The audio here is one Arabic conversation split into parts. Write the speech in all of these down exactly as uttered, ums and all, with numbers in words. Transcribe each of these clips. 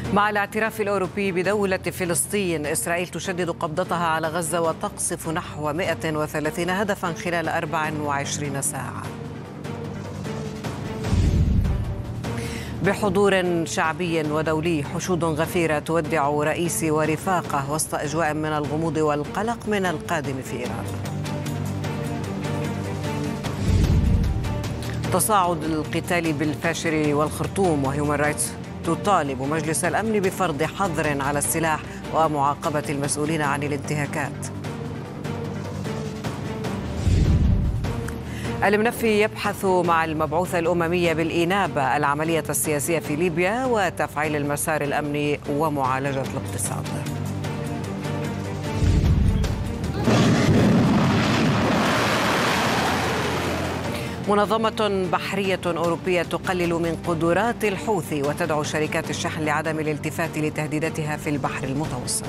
مع الاعتراف الأوروبي بدولة فلسطين، إسرائيل تشدد قبضتها على غزة وتقصف نحو مئة وثلاثين هدفا خلال أربع وعشرين ساعة. بحضور شعبي ودولي، حشود غفيرة تودع رئيسي ورفاقه وسط أجواء من الغموض والقلق من القادم في إيران. تصاعد القتال بالفاشر والخرطوم، وهيومن رايتس تطالب مجلس الأمن بفرض حظر على السلاح ومعاقبة المسؤولين عن الانتهاكات. المنفي يبحث مع المبعوثة الأممية بالإنابة العملية السياسية في ليبيا وتفعيل المسار الأمني ومعالجة الاقتصاد. منظمة بحرية أوروبية تقلل من قدرات الحوثي وتدعو شركات الشحن لعدم الالتفات لتهديداتها في البحر المتوسط.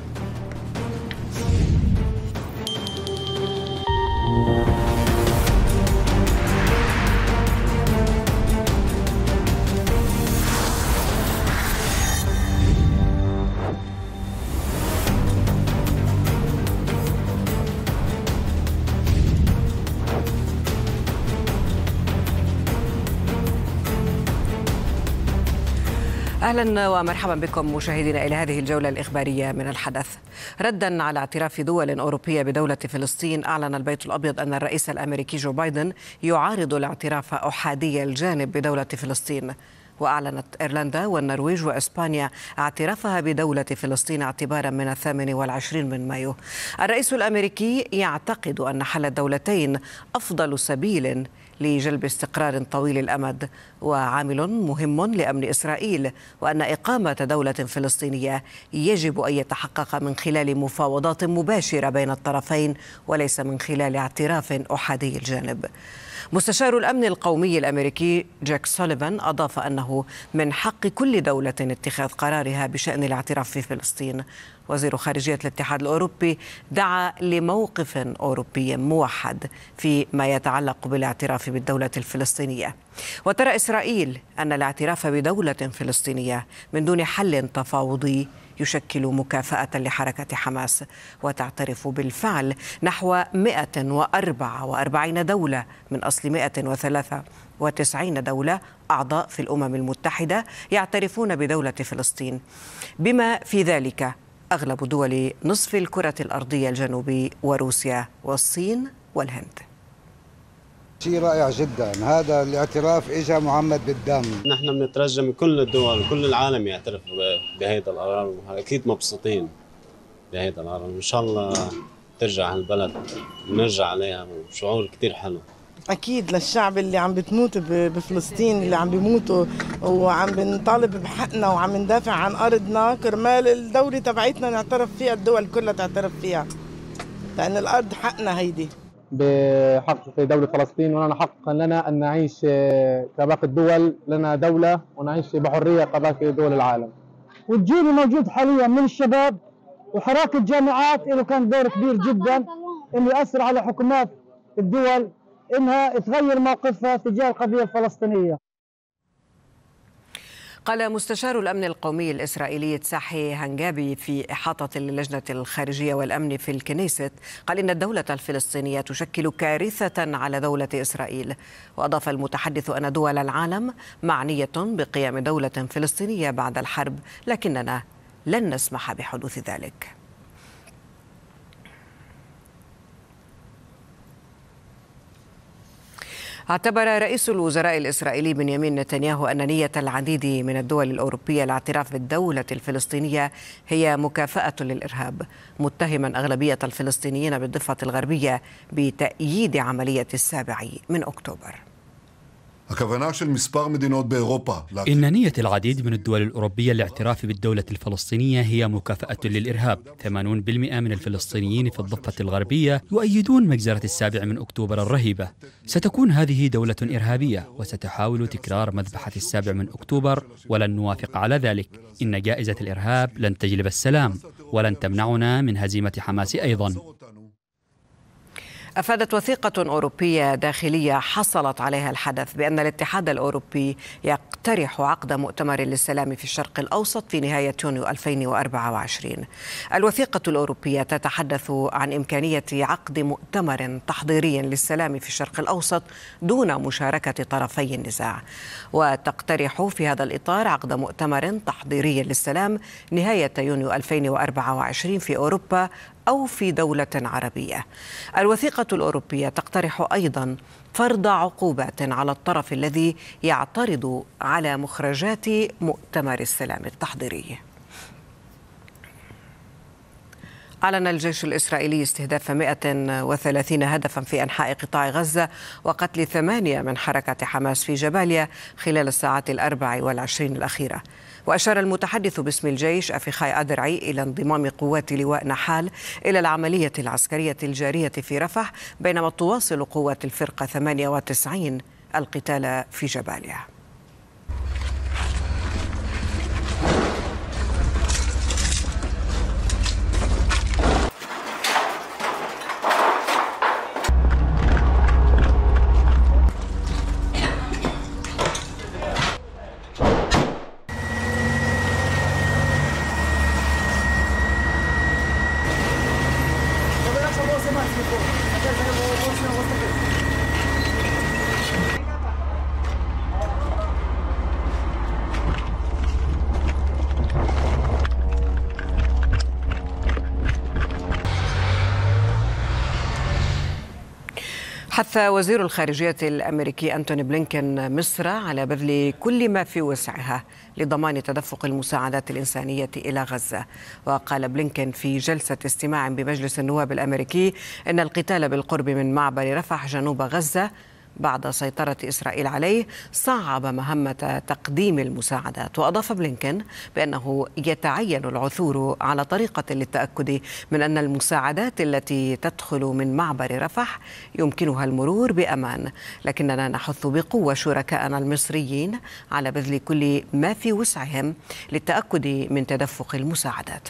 أهلا ومرحبا بكم مشاهدينا إلى هذه الجولة الإخبارية من الحدث. ردا على اعتراف دول أوروبية بدولة فلسطين، أعلن البيت الأبيض أن الرئيس الأمريكي جو بايدن يعارض الاعتراف أحادي الجانب بدولة فلسطين. وأعلنت إيرلندا والنرويج وإسبانيا اعترافها بدولة فلسطين اعتبارا من الثامن والعشرين من مايو. الرئيس الأمريكي يعتقد أن حل الدولتين أفضل سبيل لجلب استقرار طويل الأمد وعامل مهم لأمن إسرائيل، وأن إقامة دولة فلسطينية يجب أن يتحقق من خلال مفاوضات مباشرة بين الطرفين وليس من خلال اعتراف أحادي الجانب. مستشار الأمن القومي الأمريكي جاك سوليفان أضاف أنه من حق كل دولة اتخاذ قرارها بشأن الاعتراف في فلسطين. وزير خارجية الاتحاد الأوروبي دعا لموقف أوروبي موحد فيما يتعلق بالاعتراف بالدولة الفلسطينية. وترى إسرائيل أن الاعتراف بدولة فلسطينية من دون حل تفاوضي يشكل مكافأة لحركة حماس، وتعترف بالفعل نحو مئة وأربعة وأربعين دولة من أصل مئة وثلاثة وتسعين دولة أعضاء في الأمم المتحدة يعترفون بدولة فلسطين، بما في ذلك أغلب دول نصف الكرة الأرضية الجنوبي وروسيا والصين والهند. شيء رائع جدا، هذا الاعتراف اجى معمد بالدم. نحن بنترجى من كل الدول وكل العالم يعترف بهذا القرار، واكيد مبسوطين بهذا القرار، وان شاء الله ترجع هالبلد ونرجع عليها، وشعور كثير حلو. اكيد للشعب اللي عم بتموت بفلسطين، اللي عم بيموتوا وعم بنطالب بحقنا وعم ندافع عن ارضنا، كرمال الدوله تبعتنا نعترف فيها، الدول كلها تعترف فيها، لان الارض حقنا هيدي. بحق في دولة فلسطين، ولنا حق لنا أن نعيش كباقي الدول، لنا دولة ونعيش بحرية كباقي دول العالم. والجيل الموجود حاليا من الشباب وحراك الجامعات له كان دور كبير جدا انه يأثر على حكومات الدول انها تغير موقفها تجاه القضية الفلسطينية. قال مستشار الأمن القومي الإسرائيلي تساحي هنجابي في إحاطة اللجنة الخارجية والأمن في الكنيست، قال إن الدولة الفلسطينية تشكل كارثة على دولة إسرائيل. وأضاف المتحدث أن دول العالم معنية بقيام دولة فلسطينية بعد الحرب، لكننا لن نسمح بحدوث ذلك. اعتبر رئيس الوزراء الإسرائيلي بنيامين نتنياهو أن نية العديد من الدول الأوروبية الاعتراف بالدولة الفلسطينية هي مكافأة للإرهاب، متهما أغلبية الفلسطينيين بالضفة الغربية بتأييد عملية السابع من أكتوبر. إن نية العديد من الدول الأوروبية الاعتراف بالدولة الفلسطينية هي مكافأة للإرهاب. ثمانين بالمئة من الفلسطينيين في الضفة الغربية يؤيدون مجزرة السابع من أكتوبر الرهيبة. ستكون هذه دولة إرهابية وستحاول تكرار مذبحة السابع من أكتوبر، ولن نوافق على ذلك. إن جائزة الإرهاب لن تجلب السلام ولن تمنعنا من هزيمة حماس أيضا. أفادت وثيقة أوروبية داخلية حصلت عليها الحدث بأن الاتحاد الأوروبي يقترح عقد مؤتمر للسلام في الشرق الأوسط في نهاية يونيو ألفين وأربعة وعشرين. الوثيقة الأوروبية تتحدث عن إمكانية عقد مؤتمر تحضيري للسلام في الشرق الأوسط دون مشاركة طرفي النزاع، وتقترح في هذا الإطار عقد مؤتمر تحضيري للسلام نهاية يونيو ألفين وأربعة وعشرين في أوروبا أو في دولة عربية. الوثيقة الأوروبية تقترح أيضا فرض عقوبات على الطرف الذي يعترض على مخرجات مؤتمر السلام التحضيري. أعلن الجيش الإسرائيلي استهداف مئة وثلاثين هدفا في أنحاء قطاع غزة وقتل ثمانية من حركة حماس في جباليا خلال الساعات الأربع والعشرين الأخيرة. وأشار المتحدث باسم الجيش أفيخاي أدرعي إلى انضمام قوات لواء نحال إلى العملية العسكرية الجارية في رفح، بينما تواصل قوات الفرقة ثمانية وتسعين القتال في جباليا. حث وزير الخارجية الأمريكي أنتوني بلينكن مصر على بذل كل ما في وسعها لضمان تدفق المساعدات الإنسانية إلى غزة. وقال بلينكن في جلسة استماع بمجلس النواب الأمريكي إن القتال بالقرب من معبر رفح جنوب غزة بعد سيطرة إسرائيل عليه صعب مهمة تقديم المساعدات. وأضاف بلينكن بأنه يتعين العثور على طريقة للتأكد من أن المساعدات التي تدخل من معبر رفح يمكنها المرور بأمان، لكننا نحث بقوة شركائنا المصريين على بذل كل ما في وسعهم للتأكد من تدفق المساعدات.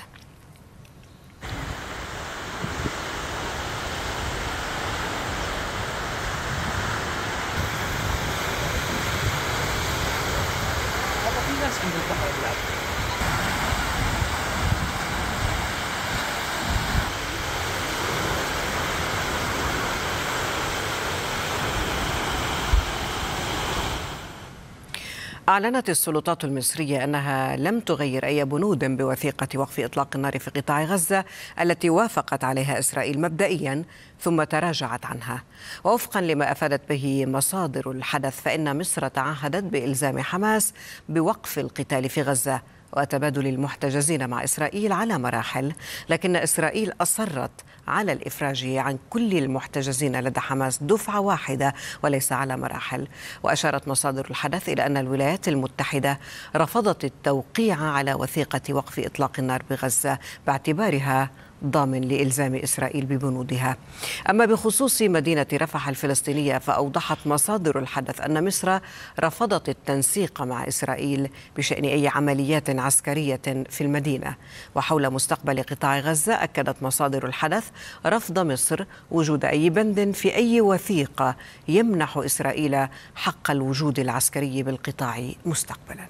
أعلنت السلطات المصرية أنها لم تغير أي بنود بوثيقة وقف إطلاق النار في قطاع غزة التي وافقت عليها إسرائيل مبدئيا ثم تراجعت عنها. ووفقا لما أفادت به مصادر الحدث فإن مصر تعهدت بإلزام حماس بوقف القتال في غزة وتبادل المحتجزين مع إسرائيل على مراحل، لكن إسرائيل أصرت على الإفراج عن كل المحتجزين لدى حماس دفعة واحدة وليس على مراحل. وأشارت مصادر الحدث إلى أن الولايات المتحدة رفضت التوقيع على وثيقة وقف إطلاق النار بغزة باعتبارها ضامن لإلزام إسرائيل ببنودها. أما بخصوص مدينة رفح الفلسطينية فأوضحت مصادر الحدث أن مصر رفضت التنسيق مع إسرائيل بشأن أي عمليات عسكرية في المدينة. وحول مستقبل قطاع غزة أكدت مصادر الحدث رفض مصر وجود أي بند في أي وثيقة يمنح إسرائيل حق الوجود العسكري بالقطاع مستقبلا.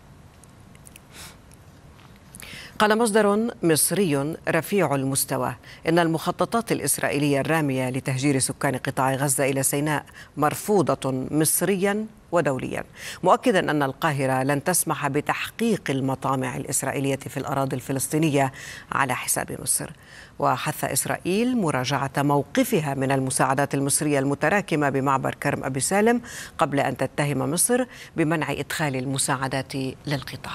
قال مصدر مصري رفيع المستوى إن المخططات الإسرائيلية الرامية لتهجير سكان قطاع غزة إلى سيناء مرفوضة مصريا ودوليا، مؤكدا أن القاهرة لن تسمح بتحقيق المطامع الإسرائيلية في الأراضي الفلسطينية على حساب مصر. وحث إسرائيل مراجعة موقفها من المساعدات المصرية المتراكمة بمعبر كرم أبي سالم قبل أن تتهم مصر بمنع إدخال المساعدات للقطاع.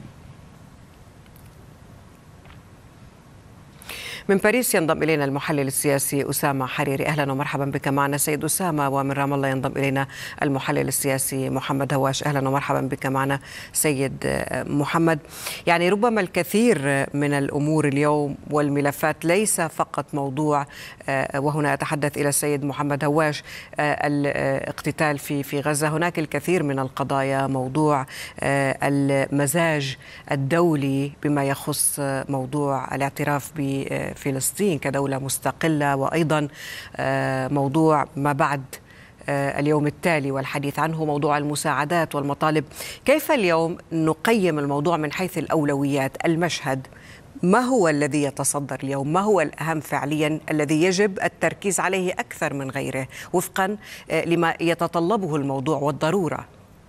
من باريس ينضم إلينا المحلل السياسي أسامة حريري. أهلا ومرحبا بك معنا سيد أسامة. ومن رام الله ينضم إلينا المحلل السياسي محمد هواش. أهلا ومرحبا بك معنا سيد محمد. يعني ربما الكثير من الأمور اليوم والملفات ليس فقط موضوع، وهنا أتحدث إلى السيد محمد هواش، الاقتتال في في غزة. هناك الكثير من القضايا، موضوع المزاج الدولي بما يخص موضوع الاعتراف ب فلسطين كدولة مستقلة، وأيضا موضوع ما بعد اليوم التالي والحديث عنه، موضوع المساعدات والمطالب. كيف اليوم نقيم الموضوع من حيث الأولويات؟ المشهد ما هو الذي يتصدر اليوم؟ ما هو الأهم فعليا الذي يجب التركيز عليه أكثر من غيره وفقا لما يتطلبه الموضوع والضرورة؟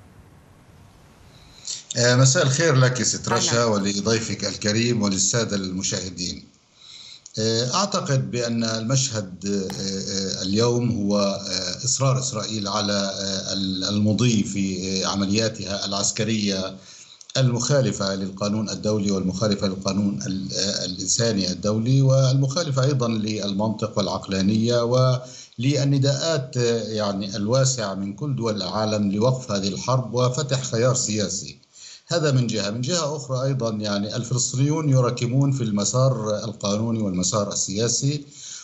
مساء الخير لك ست رشا ولضيفك الكريم وللسادة المشاهدين. أعتقد بأن المشهد اليوم هو إصرار إسرائيل على المضي في عملياتها العسكرية المخالفة للقانون الدولي والمخالفة للقانون الإنساني الدولي والمخالفة أيضا للمنطق والعقلانية وللنداءات يعني الواسعة من كل دول العالم لوقف هذه الحرب وفتح خيار سياسي. هذا من جهة. من جهة أخرى أيضا يعني الفلسطينيون يراكمون في المسار القانوني والمسار السياسي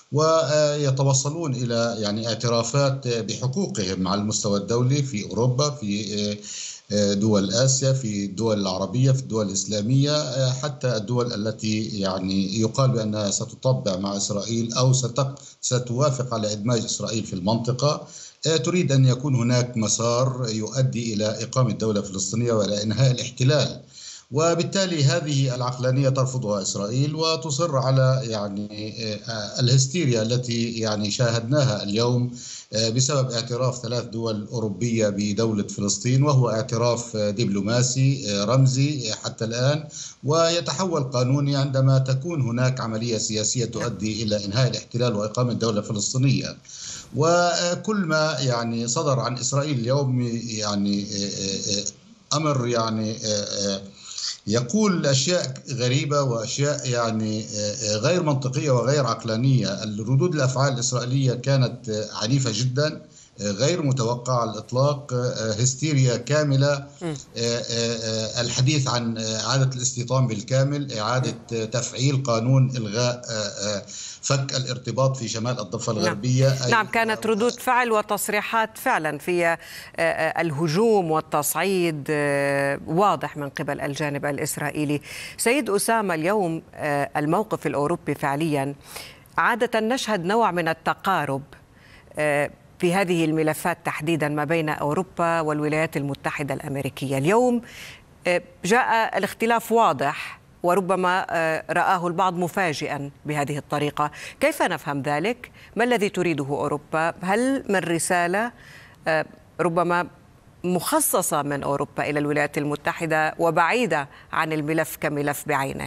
ويتوصلون إلى يعني اعترافات بحقوقهم على المستوى الدولي في أوروبا، في دول آسيا، في الدول العربية، في الدول الإسلامية، حتى الدول التي يعني يقال بأنها ستطبع مع إسرائيل أو ستوافق على إدماج إسرائيل في المنطقة، تريد أن يكون هناك مسار يؤدي إلى إقامة دولة فلسطينية وإلى إنهاء الاحتلال. وبالتالي هذه العقلانية ترفضها إسرائيل وتصر على يعني الهستيريا التي يعني شاهدناها اليوم بسبب اعتراف ثلاث دول أوروبية بدولة فلسطين، وهو اعتراف دبلوماسي رمزي حتى الآن، ويتحول قانوني عندما تكون هناك عملية سياسية تؤدي إلى إنهاء الاحتلال وإقامة دولة فلسطينية. وكل ما يعني صدر عن إسرائيل اليوم يعني أمر يعني يقول أشياء غريبة وأشياء يعني غير منطقية وغير عقلانية. الردود الأفعال الإسرائيلية كانت عنيفة جدا، غير متوقعة على الإطلاق، هستيريا كاملة، الحديث عن إعادة الاستيطان بالكامل، إعادة تفعيل قانون إلغاء فك الارتباط في شمال الضفة الغربية. نعم, نعم كانت ردود فعل وتصريحات فعلا في الهجوم والتصعيد واضح من قبل الجانب الإسرائيلي. سيد أسامة، اليوم الموقف الأوروبي فعليا عادة نشهد نوع من التقارب في هذه الملفات تحديدا ما بين أوروبا والولايات المتحدة الأمريكية. اليوم جاء الاختلاف واضح وربما رآه البعض مفاجئا بهذه الطريقة. كيف نفهم ذلك؟ ما الذي تريده أوروبا؟ هل من رسالة ربما مخصصة من أوروبا إلى الولايات المتحدة وبعيدة عن الملف كملف بعينه؟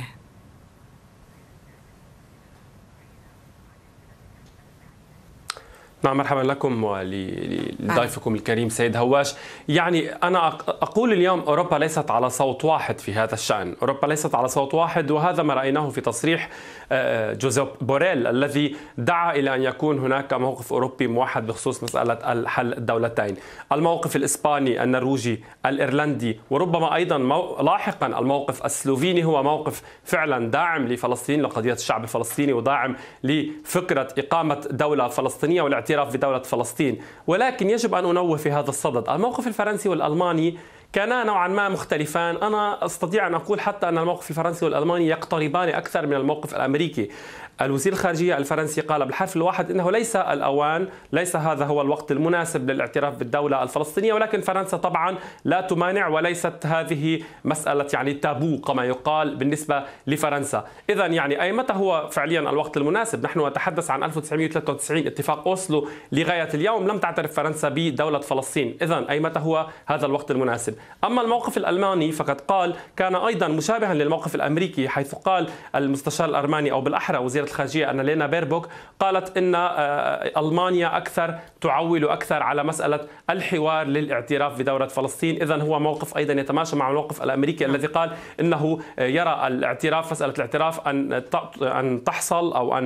نعم، مرحبا لكم ولضيفكم الكريم سيد هواش. يعني أنا أقول اليوم أوروبا ليست على صوت واحد في هذا الشأن، أوروبا ليست على صوت واحد، وهذا ما رأيناه في تصريح جوزيف بوريل الذي دعا إلى أن يكون هناك موقف أوروبي موحد بخصوص مسألة الحل الدولتين. الموقف الإسباني، النرويجي، الإيرلندي، وربما أيضا لاحقا الموقف السلوفيني هو موقف فعلا داعم لفلسطين، لقضية الشعب الفلسطيني، وداعم لفكرة إقامة دولة فلسطينية والاعتراف بدولة فلسطين. ولكن يجب أن أنوه في هذا الصدد، الموقف الفرنسي والألماني كانا نوعا ما مختلفان. أنا أستطيع أن أقول حتى أن الموقف الفرنسي والألماني يقتربان أكثر من الموقف الأمريكي. الوزير الخارجية الفرنسي قال بالحرف الواحد إنه ليس الأوان، ليس هذا هو الوقت المناسب للاعتراف بالدولة الفلسطينية، ولكن فرنسا طبعا لا تمانع، وليست هذه مسألة يعني تابو كما يقال بالنسبة لفرنسا. إذا يعني أي متى هو فعليا الوقت المناسب؟ نحن نتحدث عن ألف وتسعمئة وثلاثة وتسعين، اتفاق أوسلو لغاية اليوم لم تعترف فرنسا بدولة فلسطين. إذا أي متى هو هذا الوقت المناسب؟ أما الموقف الألماني فقد قال كان أيضا مشابها للموقف الأمريكي، حيث قال المستشار الألماني أو بالأحرى وزيرة الخارجية أنالينا بيربوك قالت إن ألمانيا أكثر تعول أكثر على مسألة الحوار للاعتراف بدولة فلسطين. إذا هو موقف أيضا يتماشى مع الموقف الأمريكي الذي قال إنه يرى الاعتراف، مسألة الاعتراف أن أن تحصل أو أن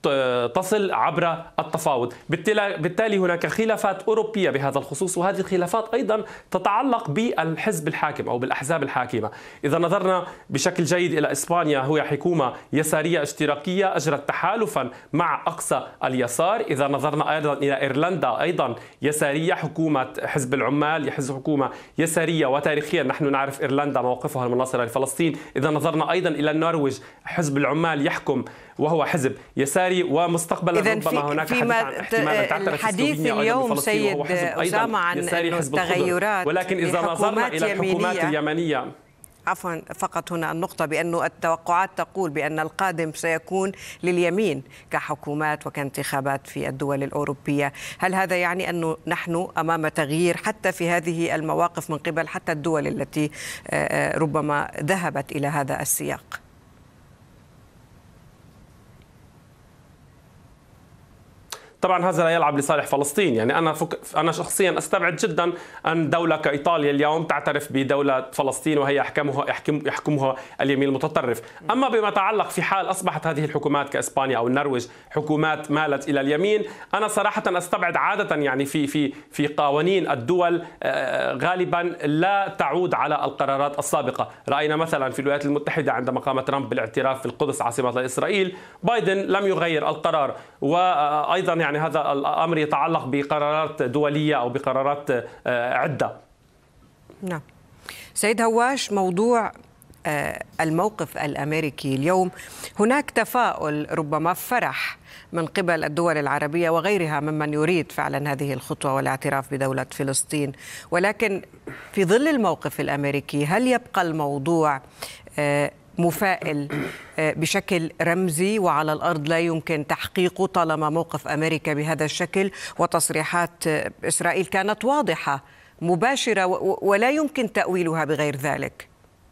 تصل عبر التفاوض. بالتالي هناك خلافات أوروبية بهذا الخصوص، وهذه الخلافات أيضا تتعلق بالحزب الحاكم أو بالأحزاب الحاكمة. إذا نظرنا بشكل جيد إلى إسبانيا، هي حكومة يسارية اشتراكية أجرت تحالفا مع أقصى اليسار. إذا نظرنا أيضا إلى إيرلندا أيضا يسارية، حكومة حزب العمال، حكومة يسارية، وتاريخيا نحن نعرف إيرلندا موقفها المناصرة لفلسطين. إذا نظرنا أيضا إلى النرويج، حزب العمال يحكم وهو حزب يساري، ومستقبلا ربما هناك احتمال تعترف الحديث اليوم سيد أسامة عن التغيرات، ولكن إذا نظرنا إلى الحكومات اليمنية، عفوا فقط هنا النقطة بأن التوقعات تقول بأن القادم سيكون لليمين كحكومات وكانتخابات في الدول الأوروبية. هل هذا يعني أنه نحن أمام تغيير حتى في هذه المواقف من قبل حتى الدول التي ربما ذهبت إلى هذا السياق؟ طبعا هذا لا يلعب لصالح فلسطين. يعني انا فك... انا شخصيا استبعد جدا ان دوله كايطاليا اليوم تعترف بدوله فلسطين وهي يحكمها يحكم... يحكمها اليمين المتطرف. اما بما يتعلق في حال اصبحت هذه الحكومات كاسبانيا او النرويج حكومات مالت الى اليمين، انا صراحه استبعد عاده يعني في في في قوانين الدول غالبا لا تعود على القرارات السابقه. راينا مثلا في الولايات المتحده عندما قام ترامب بالاعتراف في القدس عاصمه لاسرائيل، بايدن لم يغير القرار. وايضا يعني هذا الأمر يتعلق بقرارات دولية أو بقرارات عدة. نعم. سيد هواش، موضوع الموقف الأمريكي اليوم، هناك تفاؤل ربما فرح من قبل الدول العربية وغيرها ممن يريد فعلا هذه الخطوة والاعتراف بدولة فلسطين، ولكن في ظل الموقف الأمريكي هل يبقى الموضوع مفائل بشكل رمزي وعلى الأرض لا يمكن تحقيقه طالما موقف أمريكا بهذا الشكل وتصريحات إسرائيل كانت واضحة مباشرة ولا يمكن تأويلها بغير ذلك؟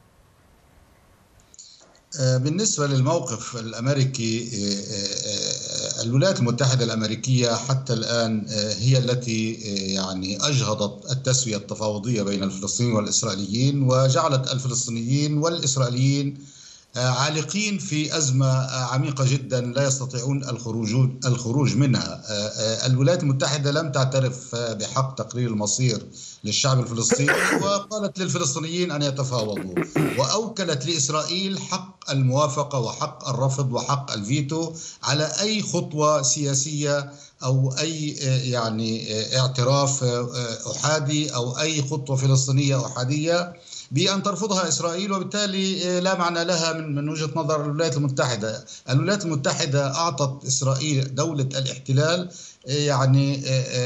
بالنسبة للموقف الأمريكي، الولايات المتحدة الأمريكية حتى الآن هي التي يعني أجهضت التسوية التفاوضية بين الفلسطينيين والإسرائيليين، وجعلت الفلسطينيين والإسرائيليين عالقين في أزمة عميقة جدا لا يستطيعون الخروج الخروج منها. الولايات المتحدة لم تعترف بحق تقرير المصير للشعب الفلسطيني، وقالت للفلسطينيين أن يتفاوضوا، وأوكلت لإسرائيل حق الموافقة وحق الرفض وحق الفيتو على أي خطوة سياسية أو أي يعني اعتراف أحادي أو أي خطوة فلسطينية أحادية بأن ترفضها إسرائيل، وبالتالي لا معنى لها من من وجهة نظر الولايات المتحدة. الولايات المتحدة أعطت إسرائيل دولة الاحتلال يعني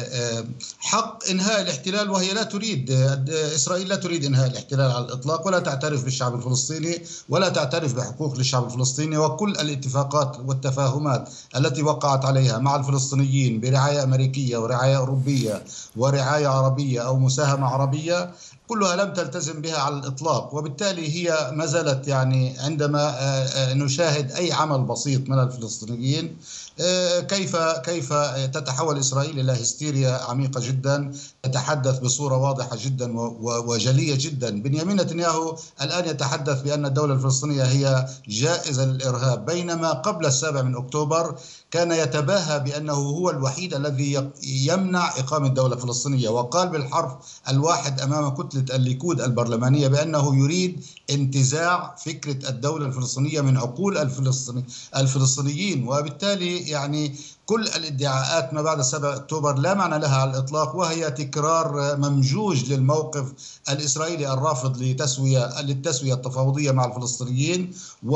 حق إنهاء الاحتلال، وهي لا تريد، إسرائيل لا تريد إنهاء الاحتلال على الإطلاق، ولا تعترف بالشعب الفلسطيني ولا تعترف بحقوق للشعب الفلسطيني. وكل الاتفاقات والتفاهمات التي وقعت عليها مع الفلسطينيين برعاية أمريكية ورعاية أوروبية ورعاية عربية أو مساهمة عربية كلها لم تلتزم بها على الإطلاق. وبالتالي هي ما زالت يعني عندما نشاهد أي عمل بسيط من الفلسطينيين كيف كيف تتحول إسرائيل إلى هستيريا عميقة جدا، تتحدث بصورة واضحة جدا وجلية جدا. بنيامين نتنياهو الآن يتحدث بأن الدولة الفلسطينية هي جائزة للإرهاب، بينما قبل السابع من أكتوبر كان يتباهى بأنه هو الوحيد الذي يمنع إقامة دولة فلسطينية، وقال بالحرف الواحد أمام كتلة الليكود البرلمانية بأنه يريد انتزاع فكرة الدولة الفلسطينية من عقول الفلسطيني الفلسطينيين. وبالتالي يعني كل الادعاءات ما بعد سبعة أكتوبر لا معنى لها على الإطلاق، وهي تكرار ممجوج للموقف الإسرائيلي الرافض لتسوية للتسوية التفاوضية مع الفلسطينيين،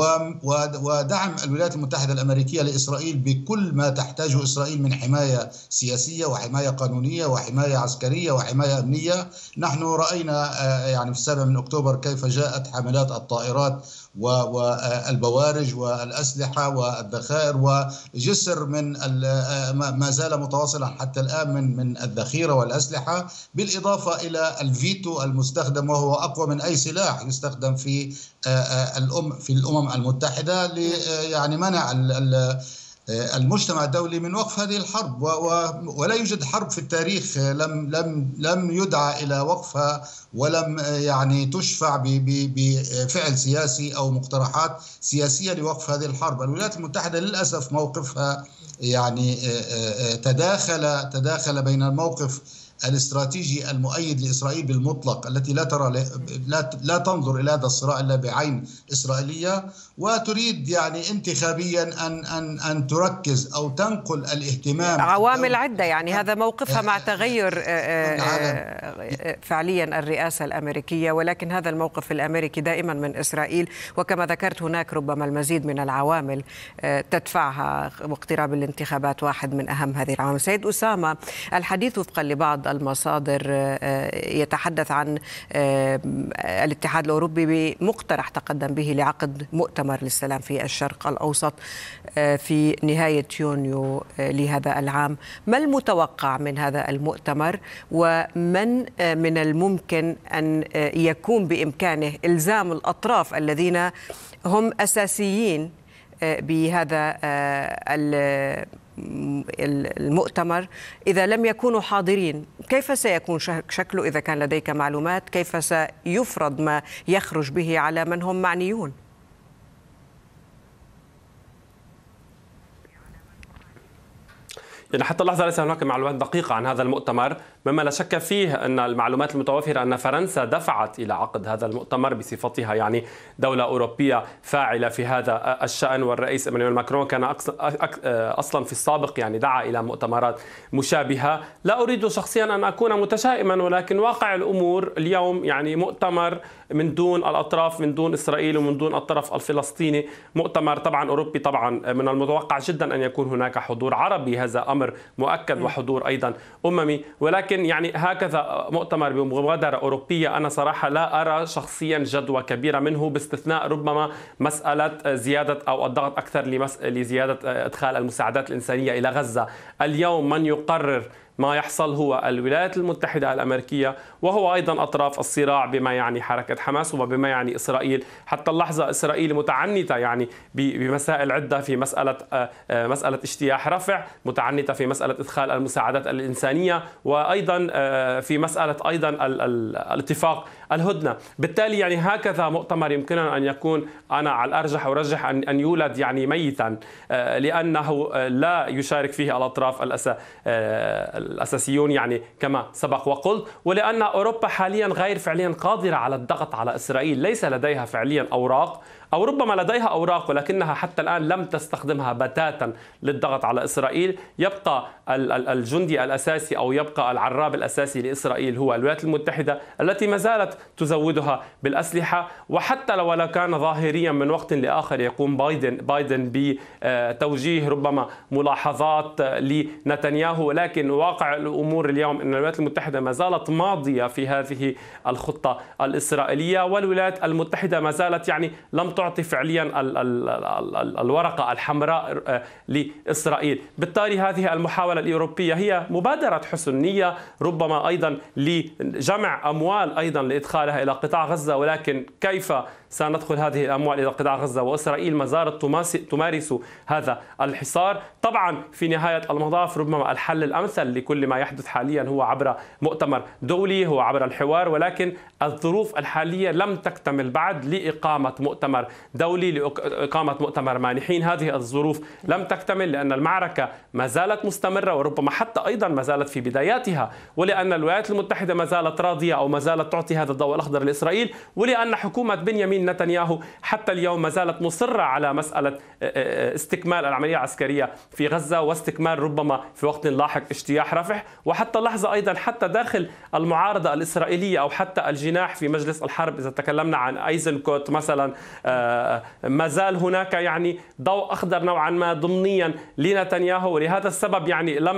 ودعم الولايات المتحدة الأمريكية لإسرائيل بكل ما تحتاجه إسرائيل من حماية سياسية وحماية قانونية وحماية عسكرية وحماية أمنية. نحن رأينا يعني في السابع من أكتوبر كيف جاءت حملات الطائرات والبوارج والأسلحة والذخائر، وجسر من ما زال متواصلا حتى الآن من من الذخيرة والأسلحة، بالإضافة إلى الفيتو المستخدم وهو أقوى من أي سلاح يستخدم في الأم في الأمم المتحدة يعني منع المجتمع الدولي من وقف هذه الحرب. ولا يوجد حرب في التاريخ لم لم لم يدعى إلى وقفها ولم يعني تشفع بفعل سياسي أو مقترحات سياسية لوقف هذه الحرب. الولايات المتحدة للأسف موقفها يعني تداخل تداخل بين الموقف الاستراتيجي المؤيد لإسرائيل بالمطلق التي لا ترى لا لا تنظر إلى هذا الصراع إلا بعين إسرائيلية، وتريد يعني انتخابيا أن أن أن تركز أو تنقل الاهتمام عوامل عدة، يعني هذا موقفها مع تغير فعليا الرئاسة الأمريكية، ولكن هذا الموقف الأمريكي دائما من إسرائيل، وكما ذكرت هناك ربما المزيد من العوامل تدفعها، واقتراب الانتخابات واحد من أهم هذه العوامل. سيد أسامة، الحديث وفقا لبعض المصادر يتحدث عن الاتحاد الأوروبي بمقترح تقدم به لعقد مؤتمر للسلام في الشرق الأوسط في نهاية يونيو لهذا العام. ما المتوقع من هذا المؤتمر، ومن من الممكن أن يكون بإمكانه إلزام الأطراف الذين هم أساسيين بهذا المؤتمر إذا لم يكونوا حاضرين؟ كيف سيكون شكله إذا كان لديك معلومات؟ كيف سيفرض ما يخرج به على من هم معنيون؟ يعني حتى اللحظة ليس هناك معلومات دقيقة عن هذا المؤتمر، مما لا شك فيه أن المعلومات المتوفرة أن فرنسا دفعت إلى عقد هذا المؤتمر بصفتها يعني دولة أوروبية فاعلة في هذا الشأن، والرئيس إيمانويل ماكرون كان أصلا في السابق يعني دعا إلى مؤتمرات مشابهة. لا أريد شخصيا أن أكون متشائما، ولكن واقع الأمور اليوم يعني مؤتمر من دون الأطراف، من دون إسرائيل ومن دون الطرف الفلسطيني، مؤتمر طبعا أوروبي. طبعا من المتوقع جدا أن يكون هناك حضور عربي، هذا أمر مؤكد، وحضور أيضا أممي، ولكن يعني هكذا مؤتمر بمبادرة أوروبية أنا صراحة لا أرى شخصيا جدوى كبيرة منه، باستثناء ربما مسألة زيادة أو الضغط أكثر لزيادة إدخال المساعدات الإنسانية إلى غزة. اليوم من يقرر ما يحصل هو الولايات المتحدة الأمريكية، وهو أيضا أطراف الصراع بما يعني حركة حماس وبما يعني إسرائيل. حتى اللحظة إسرائيل متعنتة يعني بمسائل عدة، في مسألة مسألة اجتياح رفح، متعنتة في مسألة إدخال المساعدات الإنسانية، وأيضا في مسألة أيضا الاتفاق الهدنة. بالتالي يعني هكذا مؤتمر يمكننا أن يكون، أنا على الأرجح أرجح أن يولد يعني ميتا، لأنه لا يشارك فيه الأطراف الأساسيون يعني كما سبق وقلت، ولأن أوروبا حاليا غير فعليا قادرة على الضغط على إسرائيل، ليس لديها فعليا أوراق، أو ربما لديها أوراق ولكنها حتى الآن لم تستخدمها بتاتا للضغط على إسرائيل. يبقى الجندي الأساسي أو يبقى العراب الأساسي لإسرائيل هو الولايات المتحدة التي ما زالت تزودها بالأسلحة، وحتى لو كان ظاهريا من وقت لآخر يقوم بايدن بايدن بتوجيه ربما ملاحظات لنتنياهو، ولكن واقع الأمور اليوم أن الولايات المتحدة ما زالت ماضية في هذه الخطة الإسرائيلية، والولايات المتحدة ما زالت يعني لم تعطي فعليا ال ال ال الورقة الحمراء لإسرائيل. بالتالي هذه المحاولة الأوروبية هي مبادرة حسن نية، ربما أيضا لجمع أموال أيضا لإدخالها إلى قطاع غزة، ولكن كيف سندخل هذه الأموال إلى قطاع غزة وإسرائيل ما زالت تمارس هذا الحصار؟ طبعا في نهاية المطاف ربما الحل الأمثل لكل ما يحدث حاليا هو عبر مؤتمر دولي، هو عبر الحوار، ولكن الظروف الحالية لم تكتمل بعد لإقامة مؤتمر دولي، لإقامة مؤتمر مانحين. هذه الظروف لم تكتمل لأن المعركة ما زالت مستمرة، وربما حتى أيضا ما زالت في بداياتها، ولأن الولايات المتحدة ما زالت راضية أو ما زالت تعطي هذا الضوء الأخضر لإسرائيل، ولأن حكومة بنيامين نتنياهو حتى اليوم ما زالت مصرة على مسألة استكمال العملية العسكرية في غزة، واستكمال ربما في وقت لاحق اجتياح رفح. وحتى لحظة أيضا حتى داخل المعارضة الإسرائيلية أو حتى الجناح في مجلس الحرب، إذا تكلمنا عن أيزنكوت مثلا، ما زال هناك يعني ضوء أخضر نوعا ما ضمنيا لنتنياهو، ولهذا السبب يعني لم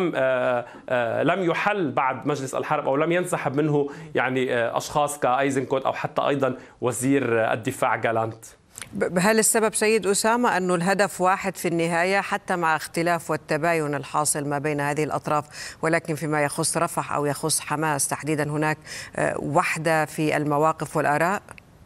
لم يحل بعد مجلس الحرب أو لم ينسحب منه يعني أشخاص كأيزنكوت أو حتى أيضا وزير الدفاع جالانت. هل السبب سيد أسامة أنه الهدف واحد في النهاية حتى مع اختلاف والتباين الحاصل ما بين هذه الأطراف، ولكن فيما يخص رفح أو يخص حماس تحديدا هناك وحدة في المواقف والآراء؟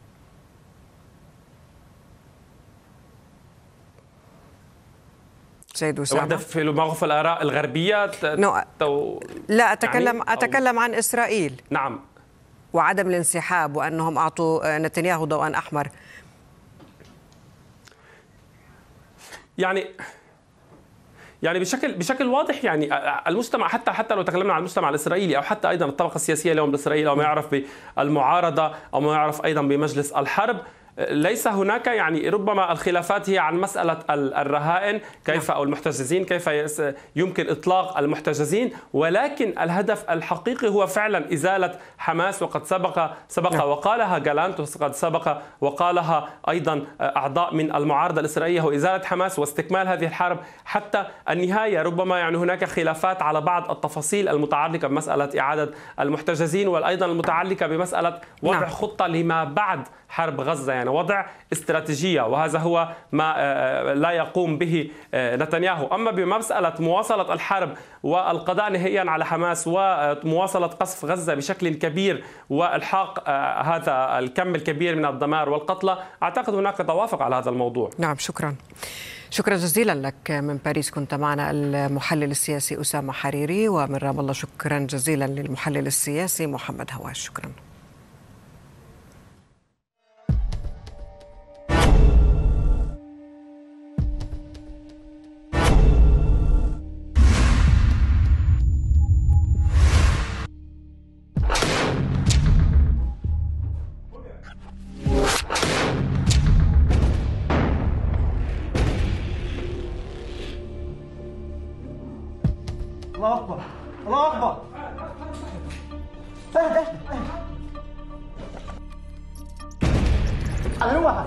سيد أسامة، وحدة في المواقف والآراء الغربية no. تو... لا أتكلم يعني أتكلم عن إسرائيل. نعم، وعدم الانسحاب وأنهم أعطوا نتنياهو ضوءا أحمر. يعني يعني بشكل بشكل واضح يعني المجتمع حتى حتى لو تكلمنا عن المجتمع الاسرائيلي او حتى ايضا الطبقه السياسيه اليوم باسرائيل او ما يعرف بالمعارضه او ما يعرف ايضا بمجلس الحرب، ليس هناك يعني ربما الخلافات هي عن مسألة الرهائن كيف أو المحتجزين كيف يمكن إطلاق المحتجزين، ولكن الهدف الحقيقي هو فعلا إزالة حماس. وقد سبق سبق وقالها جالانت وقد سبق وقالها أيضا أعضاء من المعارضة الإسرائيلية، هو إزالة حماس واستكمال هذه الحرب حتى النهاية. ربما يعني هناك خلافات على بعض التفاصيل المتعلقة بمسألة إعادة المحتجزين وأيضا المتعلقة بمسألة وضع خطة لما بعد حرب غزة، يعني وضع استراتيجية، وهذا هو ما لا يقوم به نتنياهو. أما بمسألة مواصلة الحرب والقضاء نهائيا على حماس ومواصلة قصف غزة بشكل كبير والحاق هذا الكم الكبير من الدمار والقتلى، أعتقد هناك توافق على هذا الموضوع. نعم، شكرا شكرا جزيلا لك. من باريس كنت معنا المحلل السياسي أسامة حريري، ومن رام الله شكرا جزيلا للمحلل السياسي محمد هواش. شكرا. الله أكبر، الله أكبر. اهدى اهدى على روحك.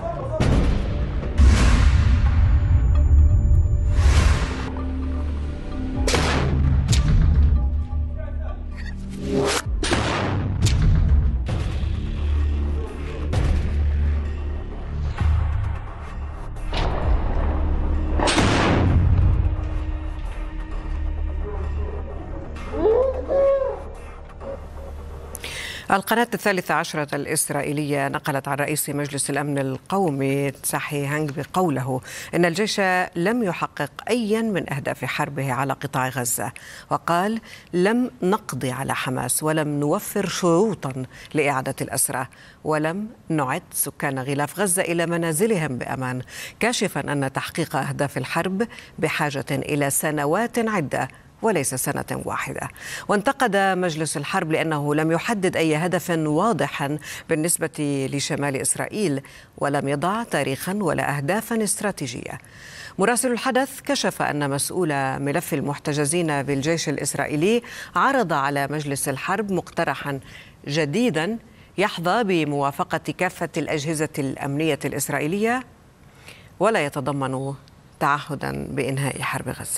القناة الثالثة عشرة الإسرائيلية نقلت عن رئيس مجلس الأمن القومي تساحي هانج بقوله إن الجيش لم يحقق أيا من أهداف حربه على قطاع غزة، وقال لم نقضي على حماس ولم نوفر شروطا لإعادة الأسرى ولم نعد سكان غلاف غزة إلى منازلهم بأمان، كاشفا أن تحقيق أهداف الحرب بحاجة إلى سنوات عدة وليس سنة واحدة. وانتقد مجلس الحرب لأنه لم يحدد أي هدف واضحا بالنسبة لشمال إسرائيل ولم يضع تاريخا ولا أهدافا استراتيجية. مراسل الحدث كشف أن مسؤول ملف المحتجزين بالجيش الإسرائيلي عرض على مجلس الحرب مقترحا جديدا يحظى بموافقة كافة الأجهزة الأمنية الإسرائيلية ولا يتضمن تعهدا بإنهاء حرب غزة.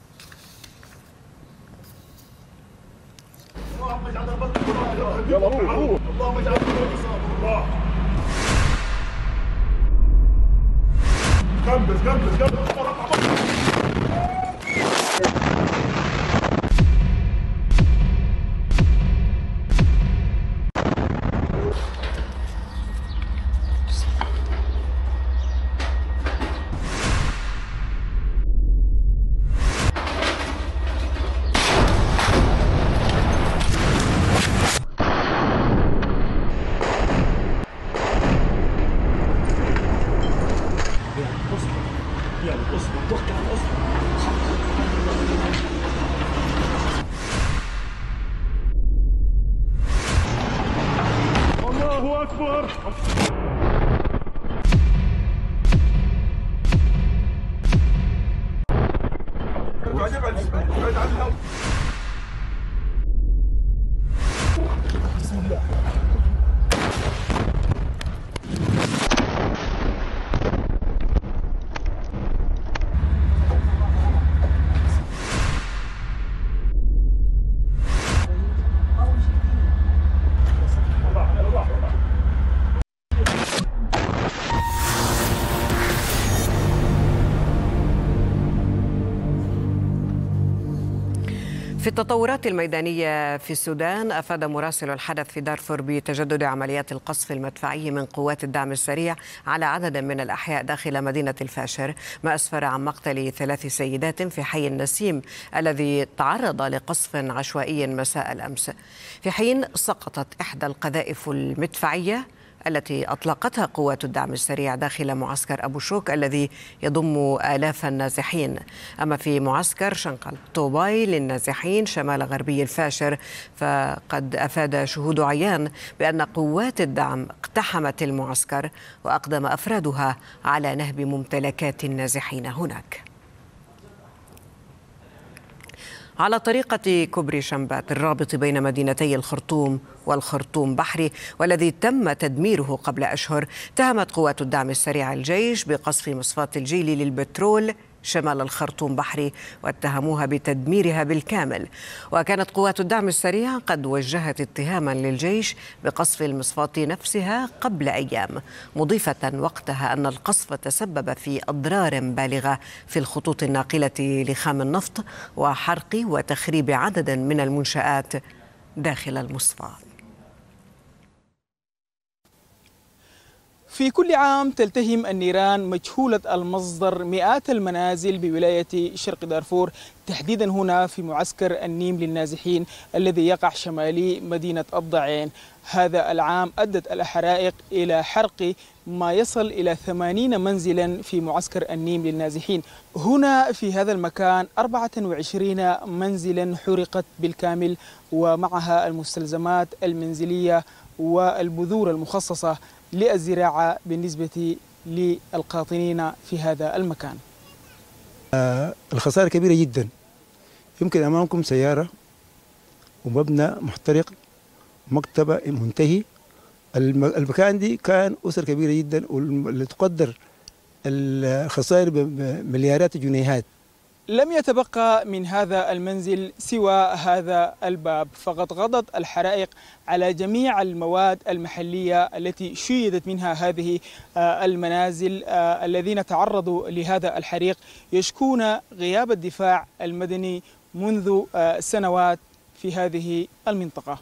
اللهم اجعل يلا روح روح اللهم اجعل الله كمل كمل كمل الله أكبر. بسم الله. في التطورات الميدانية في السودان، أفاد مراسل الحدث في دارفور بتجدد عمليات القصف المدفعي من قوات الدعم السريع على عدد من الأحياء داخل مدينة الفاشر، ما أسفر عن مقتل ثلاث سيدات في حي النسيم الذي تعرض لقصف عشوائي مساء الأمس، في حين سقطت إحدى القذائف المدفعية التي أطلقتها قوات الدعم السريع داخل معسكر أبو شوك الذي يضم آلاف النازحين. أما في معسكر شنقل طوباي للنازحين شمال غربي الفاشر فقد أفاد شهود عيان بأن قوات الدعم اقتحمت المعسكر وأقدم أفرادها على نهب ممتلكات النازحين هناك. على طريقة كوبري شمبات الرابط بين مدينتي الخرطوم والخرطوم بحري والذي تم تدميره قبل أشهر، تهمت قوات الدعم السريع الجيش بقصف مصفاة الجيلي للبترول شمال الخرطوم بحري واتهموها بتدميرها بالكامل. وكانت قوات الدعم السريع قد وجهت اتهاما للجيش بقصف المصفاة نفسها قبل أيام، مضيفة وقتها أن القصف تسبب في أضرار بالغة في الخطوط الناقلة لخام النفط وحرق وتخريب عدد من المنشآت داخل المصفاة. في كل عام تلتهم النيران مجهولة المصدر مئات المنازل بولاية شرق دارفور، تحديدا هنا في معسكر النيم للنازحين الذي يقع شمالي مدينة الضعين. هذا العام أدت الحرائق إلى حرق ما يصل إلى ثمانين منزلا في معسكر النيم للنازحين. هنا في هذا المكان أربعة وعشرين منزلا حرقت بالكامل ومعها المستلزمات المنزلية والبذور المخصصة للزراعة بالنسبة للقاطنين في هذا المكان. الخسارة كبيرة جدا، يمكن أمامكم سيارة ومبنى محترق، مكتبة منتهي. المكان دي كان أسر كبيرة جدا واللي تقدر الخسائر بمليارات الجنيهات. لم يتبقى من هذا المنزل سوى هذا الباب، فقد غضت الحرائق على جميع المواد المحلية التي شيدت منها هذه المنازل. الذين تعرضوا لهذا الحريق يشكون غياب الدفاع المدني منذ سنوات في هذه المنطقة.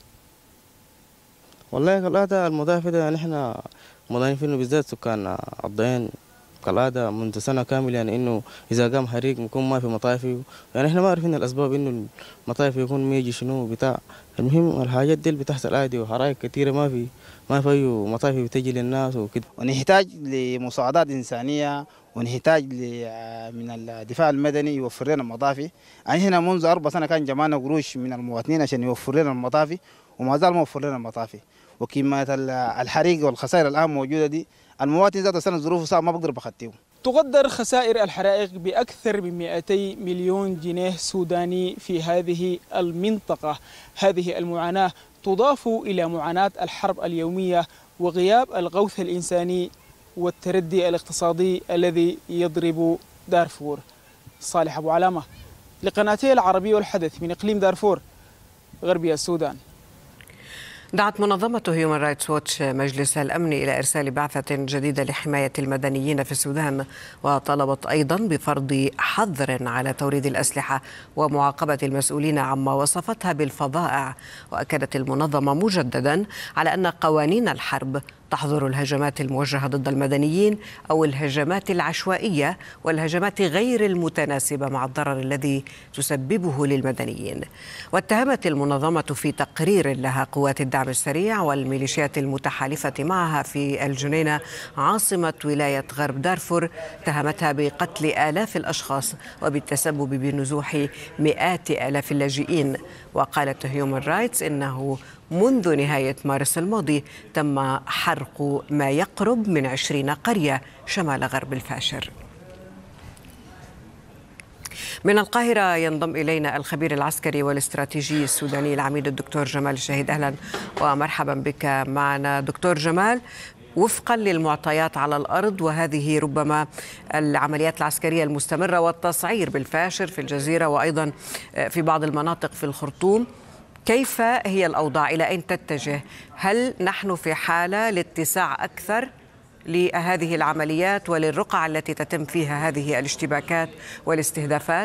والله كالعادة المضايف ده نحن مضايفين بالذات سكان الضعين كالعادة منذ سنة كاملة، يعني إنه إذا قام حريق يكون ما في مطافي، يعني إحنا ما عارفين الأسباب إنه المطافي يكون ميجي شنو بتاع. المهم الحاجات دي اللي بتحصل عادي وحرائق كثيرة ما في ما في أي مطافي بتجي للناس وكده. ونحتاج لمساعدات إنسانية ونحتاج من الدفاع المدني يوفر لنا المطافي. يعني هنا منذ أربع سنة كان جمعنا قروش من المواطنين عشان يوفر لنا المطافي وما زال موفر لنا المطافي. وكمية الحريق والخسائر الآن موجودة دي المواطن ذات سنة ظروفه صعبة ما بقدر بخطيه. تقدر خسائر الحرائق بأكثر من مئتي مليون جنيه سوداني في هذه المنطقة. هذه المعاناة تضاف إلى معاناة الحرب اليومية وغياب الغوث الإنساني والتردي الاقتصادي الذي يضرب دارفور. صالح أبو علامة لقناتي العربية والحدث من إقليم دارفور غربي السودان. دعت منظمة هيومان رايتس ووتش مجلس الأمن إلى إرسال بعثة جديدة لحماية المدنيين في السودان، وطلبت أيضا بفرض حظر على توريد الأسلحة ومعاقبة المسؤولين عما وصفتها بالفظائع. وأكدت المنظمة مجددا على أن قوانين الحرب تحظر الهجمات الموجهة ضد المدنيين أو الهجمات العشوائية والهجمات غير المتناسبة مع الضرر الذي تسببه للمدنيين. واتهمت المنظمة في تقرير لها قوات الدعم السريع والميليشيات المتحالفة معها في الجنينة عاصمة ولاية غرب دارفور، اتهمتها بقتل آلاف الأشخاص وبالتسبب بنزوح مئات آلاف اللاجئين. وقالت هيومان رايتس إنه منذ نهاية مارس الماضي تم حرق ما يقرب من عشرين قرية شمال غرب الفاشر. من القاهرة ينضم إلينا الخبير العسكري والاستراتيجي السوداني العميد الدكتور جمال الشهيد. أهلا ومرحبا بك معنا دكتور جمال. وفقا للمعطيات على الأرض وهذه ربما العمليات العسكرية المستمرة والتصعير بالفاشر في الجزيرة وأيضا في بعض المناطق في الخرطوم، كيف هي الأوضاع؟ إلى أين تتجه؟ هل نحن في حالة لاتساع أكثر لهذه العمليات وللرقعة التي تتم فيها هذه الاشتباكات والاستهدافات؟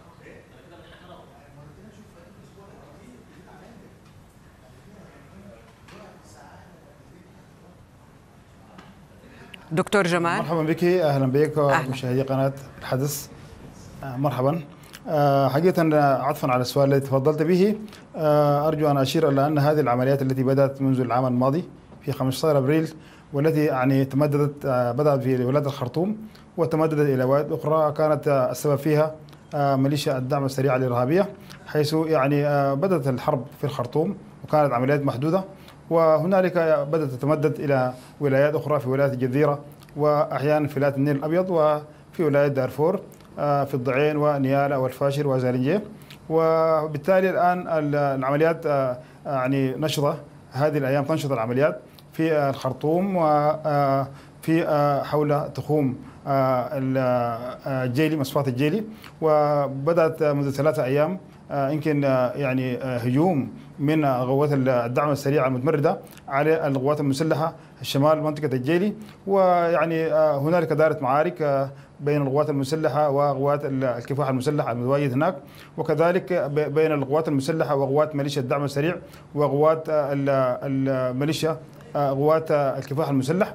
دكتور جمال مرحبا بك، اهلا بك مشاهدي قناه الحدث. مرحبا. حقيقه عطفا على السؤال الذي تفضلت به، ارجو ان اشير الى ان هذه العمليات التي بدات منذ العام الماضي في خمسة عشر ابريل والتي يعني تمددت بدأت في ولاية الخرطوم وتمددت إلى ولايات أخرى كانت السبب فيها ميليشيا الدعم السريع الإرهابية، حيث يعني بدأت الحرب في الخرطوم وكانت عمليات محدودة، وهنالك بدأت تتمدد إلى ولايات أخرى في ولاية الجزيرة وأحيانا في ولاية النيل الأبيض وفي ولاية دارفور في الضعين ونيالا والفاشر وزارنجيه. وبالتالي الآن العمليات يعني نشطة، هذه الأيام تنشط العمليات في الخرطوم وفي حول تخوم الجيلي، مصفاة الجيلي، وبدأت منذ ثلاثة أيام يمكن يعني هجوم من قوات الدعم السريع المتمردة على القوات المسلحة شمال منطقة الجيلي، ويعني هنالك دارت معارك بين القوات المسلحة وقوات الكفاح المسلح المتواجد هناك، وكذلك بين القوات المسلحة وقوات ميليشيا الدعم السريع وقوات الميليشيا قوات الكفاح المسلح،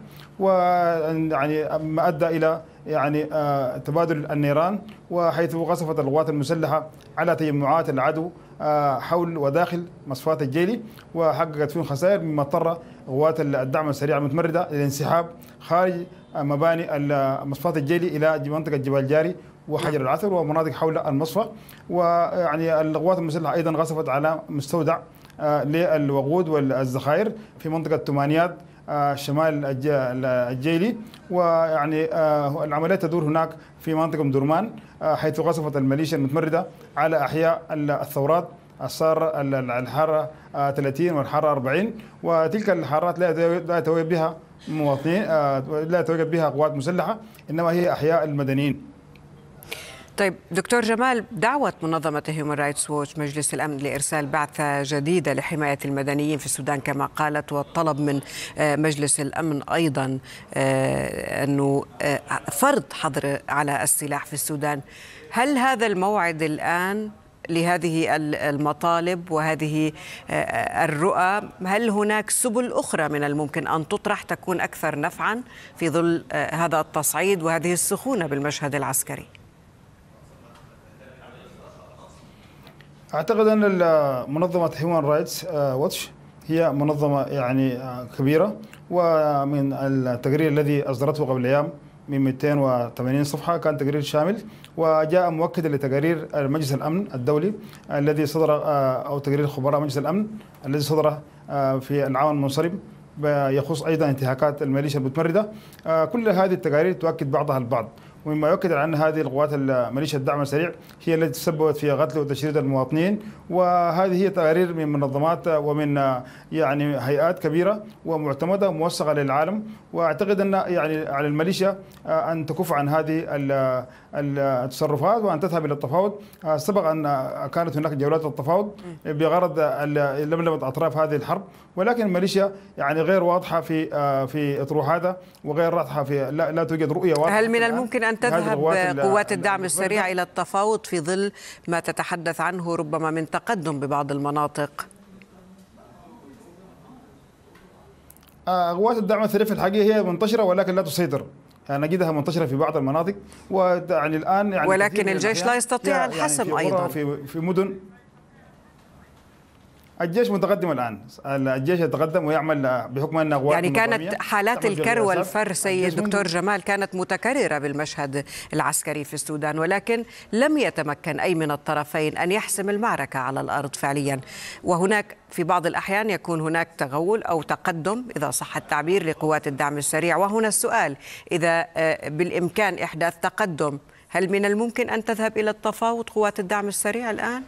ويعني ما ادى الى يعني تبادل النيران، وحيث قصفت القوات المسلحه على تجمعات العدو حول وداخل مصفاة الجيلي وحققت فيهم خسائر، مما اضطر قوات الدعم السريع المتمرده للانسحاب خارج مباني مصفاة الجيلي الى منطقه جبال جاري وحجر العثر ومناطق حول المصفى. ويعني القوات المسلحه ايضا قصفت على مستودع للوقود والذخائر في منطقة تمانيات شمال الجيلي، ويعني العمليات تدور هناك في منطقة درمان، حيث قصفت الميليشيا المتمردة على أحياء الثورات السارة الحارة ثلاثين والحارة أربعين، وتلك الحارات لا يتواجد بها مواطنين، لا يتواجد بها قوات مسلحة، إنما هي أحياء المدنيين. طيب دكتور جمال، دعوة منظمة هيومن رايتس ووتش مجلس الأمن لإرسال بعثة جديدة لحماية المدنيين في السودان كما قالت، والطلب من مجلس الأمن أيضا أنه فرض حظر على السلاح في السودان. هل هذا الموعد الآن لهذه المطالب وهذه الرؤى؟ هل هناك سبل أخرى من الممكن أن تطرح تكون أكثر نفعا في ظل هذا التصعيد وهذه السخونة بالمشهد العسكري؟ أعتقد أن منظمة هيومن رايتس ووتش هي منظمة يعني كبيرة، ومن التقرير الذي أصدرته قبل أيام من مئتين وثمانين صفحة كان تقرير شامل، وجاء مؤكدا لتقارير مجلس الأمن الدولي الذي صدر أو تقرير خبراء مجلس الأمن الذي صدر في العام المنصرم يخص أيضا انتهاكات الميليشيا المتمردة. كل هذه التقارير تؤكد بعضها البعض، ومما يؤكد على أن هذه القوات الميليشيا الدعم السريع هي التي تسببت في قتل وتشريد المواطنين، وهذه هي تقارير من منظمات ومن يعني هيئات كبيرة ومعتمدة وموثقة للعالم. وأعتقد أن يعني على الميليشيا أن تكف عن هذه التصرفات وأن تذهب إلى التفاوض. سبق أن كانت هناك جولات التفاوض بغرض لملمة أطراف هذه الحرب، ولكن الميليشيا يعني غير واضحة في في اطروحاتها وغير واضحة في لا, لا توجد رؤية واضحة. هل من الممكن أن تذهب قوات الدعم السريع إلى التفاوض في ظل ما تتحدث عنه ربما من تقدم ببعض المناطق؟ قوات الدعم السريع في الحقيقة هي منتشرة ولكن لا تسيطر، يعني نجدها منتشرة في بعض المناطق، ويعني الآن يعني ولكن الجيش لا يستطيع الحسم يعني أيضا في في مدن. الجيش متقدم الآن، الجيش يتقدم ويعمل بحكم أن قوات يعني كانت حالات الكر والفر سيد دكتور جمال كانت متكررة بالمشهد العسكري في السودان، ولكن لم يتمكن أي من الطرفين أن يحسم المعركة على الأرض فعليا، وهناك في بعض الأحيان يكون هناك تغول أو تقدم إذا صح التعبير لقوات الدعم السريع. وهنا السؤال، إذا بالإمكان إحداث تقدم، هل من الممكن أن تذهب إلى التفاوض قوات الدعم السريع الآن؟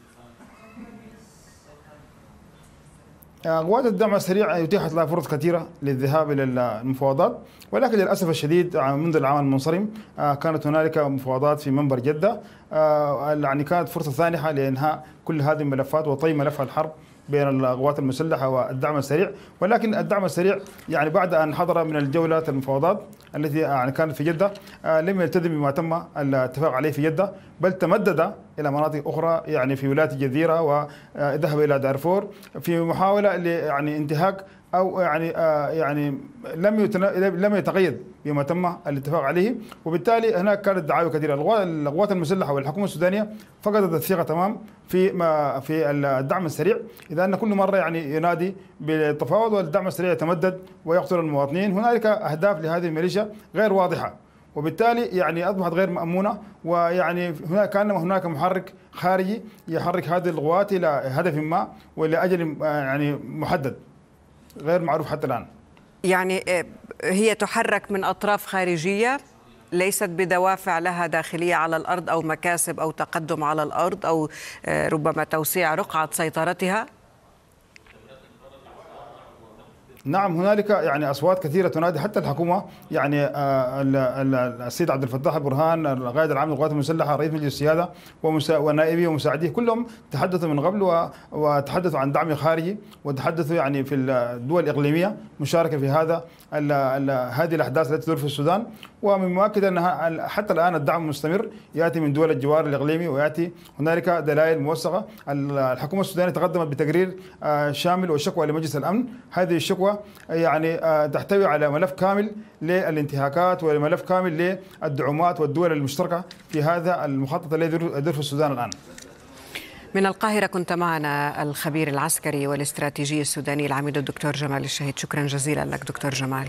قوات الدعم السريع يتيحت لها فرص كثيرة للذهاب إلى المفاوضات، ولكن للأسف الشديد منذ العام المنصرم كانت هنالك مفاوضات في منبر جدة، يعني كانت فرصة ثانية لإنهاء كل هذه الملفات وطي ملف الحرب بين القوات المسلحة والدعم السريع، ولكن الدعم السريع يعني بعد أن حضر من الجولة المفاوضات التي يعني كانت في جدة لم يلتزم بما تم الاتفاق عليه في جدة، بل تمدد إلى مناطق أخرى يعني في ولاية الجزيرة وذهب إلى دارفور في محاولة يعني انتهاك او يعني يعني لم لم يتقيد بما تم الاتفاق عليه، وبالتالي هناك كانت دعاوى كثيره. القوات المسلحه والحكومه السودانيه فقدت الثقه تمام في ما في الدعم السريع، اذا ان كل مره يعني ينادي بالتفاوض والدعم السريع يتمدد ويقتل المواطنين. هنالك اهداف لهذه الميليشيا غير واضحه، وبالتالي يعني اصبحت غير مامونه، ويعني هناك كان هناك محرك خارجي يحرك هذه القوات الى هدف ما ولاجل يعني محدد غير معروف حتى الان. يعني هي تحرك من اطراف خارجيه ليست بدوافع لها داخليه على الارض او مكاسب او تقدم على الارض او ربما توسيع رقعه سيطرتها. نعم، هنالك يعني اصوات كثيره تنادي، حتى الحكومه يعني السيد عبد الفتاح البرهان القائد العام للقوات المسلحه رئيس مجلس السياده ونائبيه ومساعديه كلهم تحدثوا من قبل وتحدثوا عن دعم خارجي، وتحدثوا يعني في الدول الاقليميه مشاركه في هذا ال ال هذه الاحداث التي تدور في السودان. ومن المؤكد ان حتى الان الدعم مستمر ياتي من دول الجوار الاقليمي، وياتي هنالك دلائل موثقه. الحكومه السودانيه تقدمت بتقرير شامل وشكوى لمجلس الامن. هذه الشكوى يعني تحتوي على ملف كامل للانتهاكات وملف كامل للدعومات والدول المشتركه في هذا المخطط الذي يدور في السودان الان. من القاهرة كنت معنا الخبير العسكري والاستراتيجي السوداني العميد الدكتور جمال الشهيد. شكرا جزيلا لك دكتور جمال.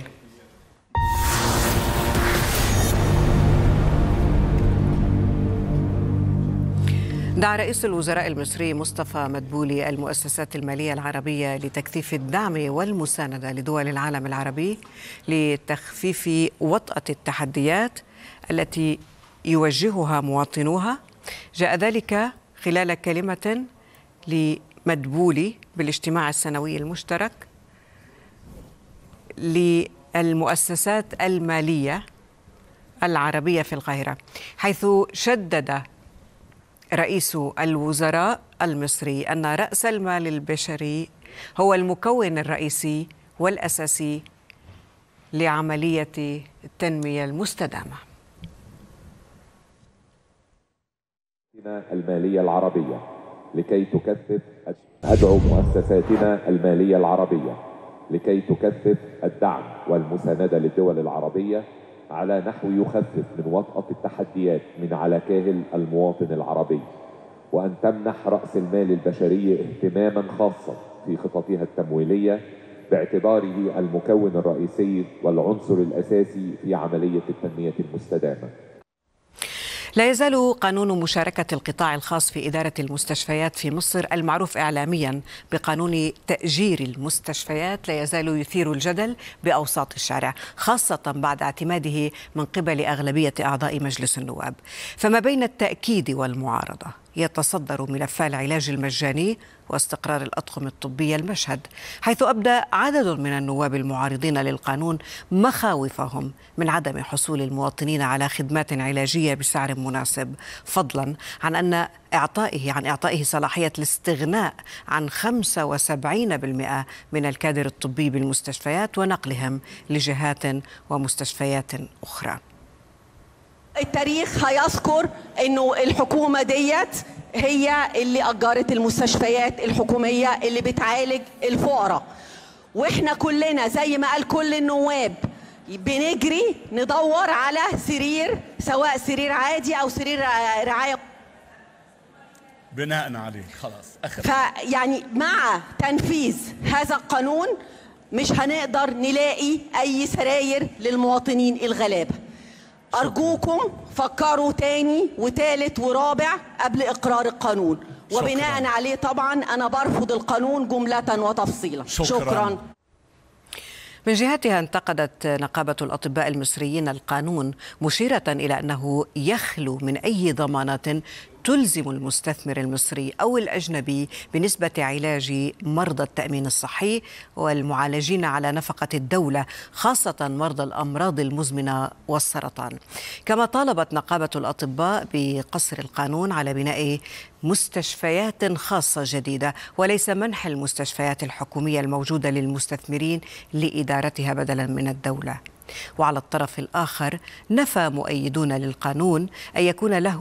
دعا رئيس الوزراء المصري مصطفى مدبولي المؤسسات المالية العربية لتكثيف الدعم والمساندة لدول العالم العربي لتخفيف وطأة التحديات التي يواجهها مواطنوها. جاء ذلك خلال كلمة لمدبولي بالاجتماع السنوي المشترك للمؤسسات المالية العربية في القاهرة، حيث شدد رئيس الوزراء المصري أن رأس المال البشري هو المكون الرئيسي والأساسي لعملية التنمية المستدامة. المالية العربية لكي تكثف أدعو مؤسساتنا المالية العربية لكي تكثف الدعم والمساندة للدول العربية على نحو يخفف من وطأة التحديات من على كاهل المواطن العربي، وأن تمنح رأس المال البشري اهتماما خاصا في خططها التمويلية باعتباره المكون الرئيسي والعنصر الأساسي في عملية التنمية المستدامة. لا يزال قانون مشاركة القطاع الخاص في إدارة المستشفيات في مصر المعروف إعلاميا بقانون تأجير المستشفيات لا يزال يثير الجدل بأوساط الشارع، خاصة بعد اعتماده من قبل أغلبية أعضاء مجلس النواب. فما بين التأكيد والمعارضة يتصدر ملف العلاج المجاني واستقرار الأطقم الطبية المشهد، حيث أبدى عدد من النواب المعارضين للقانون مخاوفهم من عدم حصول المواطنين على خدمات علاجية بسعر مناسب، فضلا عن أن إعطائه عن إعطائه صلاحية الاستغناء عن خمسة وسبعين بالمئة من الكادر الطبي بالمستشفيات ونقلهم لجهات ومستشفيات أخرى. التاريخ هيذكر انه الحكومه ديت هي اللي اجرت المستشفيات الحكوميه اللي بتعالج الفقراء، واحنا كلنا زي ما قال كل النواب بنجري ندور على سرير، سواء سرير عادي او سرير رعايه بناء عليه خلاص اخر. فيعني مع تنفيذ هذا القانون مش هنقدر نلاقي اي سراير للمواطنين الغلابه. أرجوكم فكروا تاني وتالت ورابع قبل إقرار القانون، وبناء شكرا. عليه طبعا أنا برفض القانون جملة وتفصيلا. شكرا, شكرا. من جهتها انتقدت نقابة الأطباء المصريين القانون، مشيرة إلى أنه يخلو من أي ضمانات تلزم المستثمر المصري أو الأجنبي بنسبة علاج مرضى التأمين الصحي والمعالجين على نفقة الدولة، خاصة مرضى الأمراض المزمنة والسرطان. كما طالبت نقابة الأطباء بقصر القانون على بناء مستشفيات خاصة جديدة وليس منح المستشفيات الحكومية الموجودة للمستثمرين لإدارتها بدلا من الدولة. وعلى الطرف الآخر نفى مؤيدون للقانون أن يكون له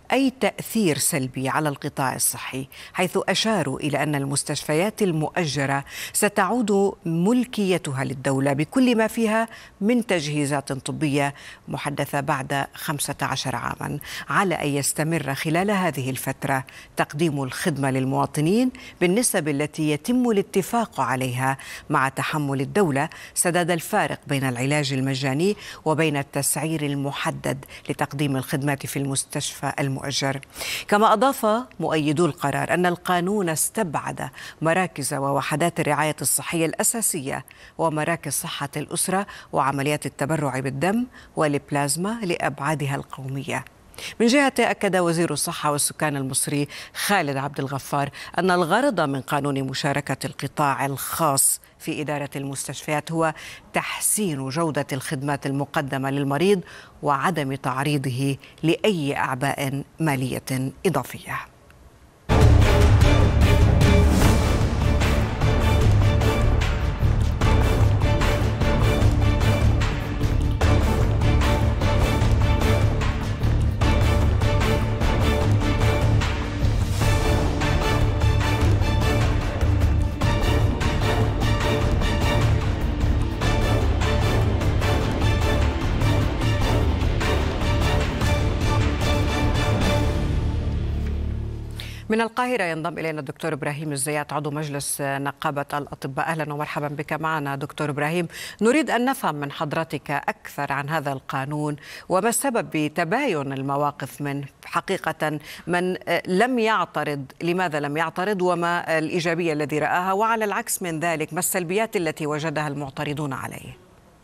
أي تأثير سلبي على القطاع الصحي، حيث أشاروا إلى أن المستشفيات المؤجرة ستعود ملكيتها للدولة بكل ما فيها من تجهيزات طبية محدثة بعد خمسة عشر عاما، على أن يستمر خلال هذه الفترة تقديم الخدمة للمواطنين بالنسب التي يتم الاتفاق عليها، مع تحمل الدولة سداد الفارق بين العلاج المجاني وبين التسعير المحدد لتقديم الخدمات في المستشفى المؤجر. كما أضاف مؤيدو القرار أن القانون استبعد مراكز ووحدات الرعاية الصحية الأساسية ومراكز صحة الأسرة وعمليات التبرع بالدم والبلازما لأبعادها القومية. من جهته أكد وزير الصحة والسكان المصري خالد عبد الغفار أن الغرض من قانون مشاركة القطاع الخاص في إدارة المستشفيات هو تحسين جودة الخدمات المقدمة للمريض وعدم تعريضه لأي أعباء مالية إضافية. من القاهرة ينضم إلينا الدكتور إبراهيم الزيات عضو مجلس نقابة الأطباء. أهلا ومرحبا بك معنا دكتور إبراهيم. نريد أن نفهم من حضرتك أكثر عن هذا القانون وما السبب بتباين المواقف منه، حقيقة من لم يعترض لماذا لم يعترض وما الإيجابية الذي رآها، وعلى العكس من ذلك ما السلبيات التي وجدها المعترضون عليه.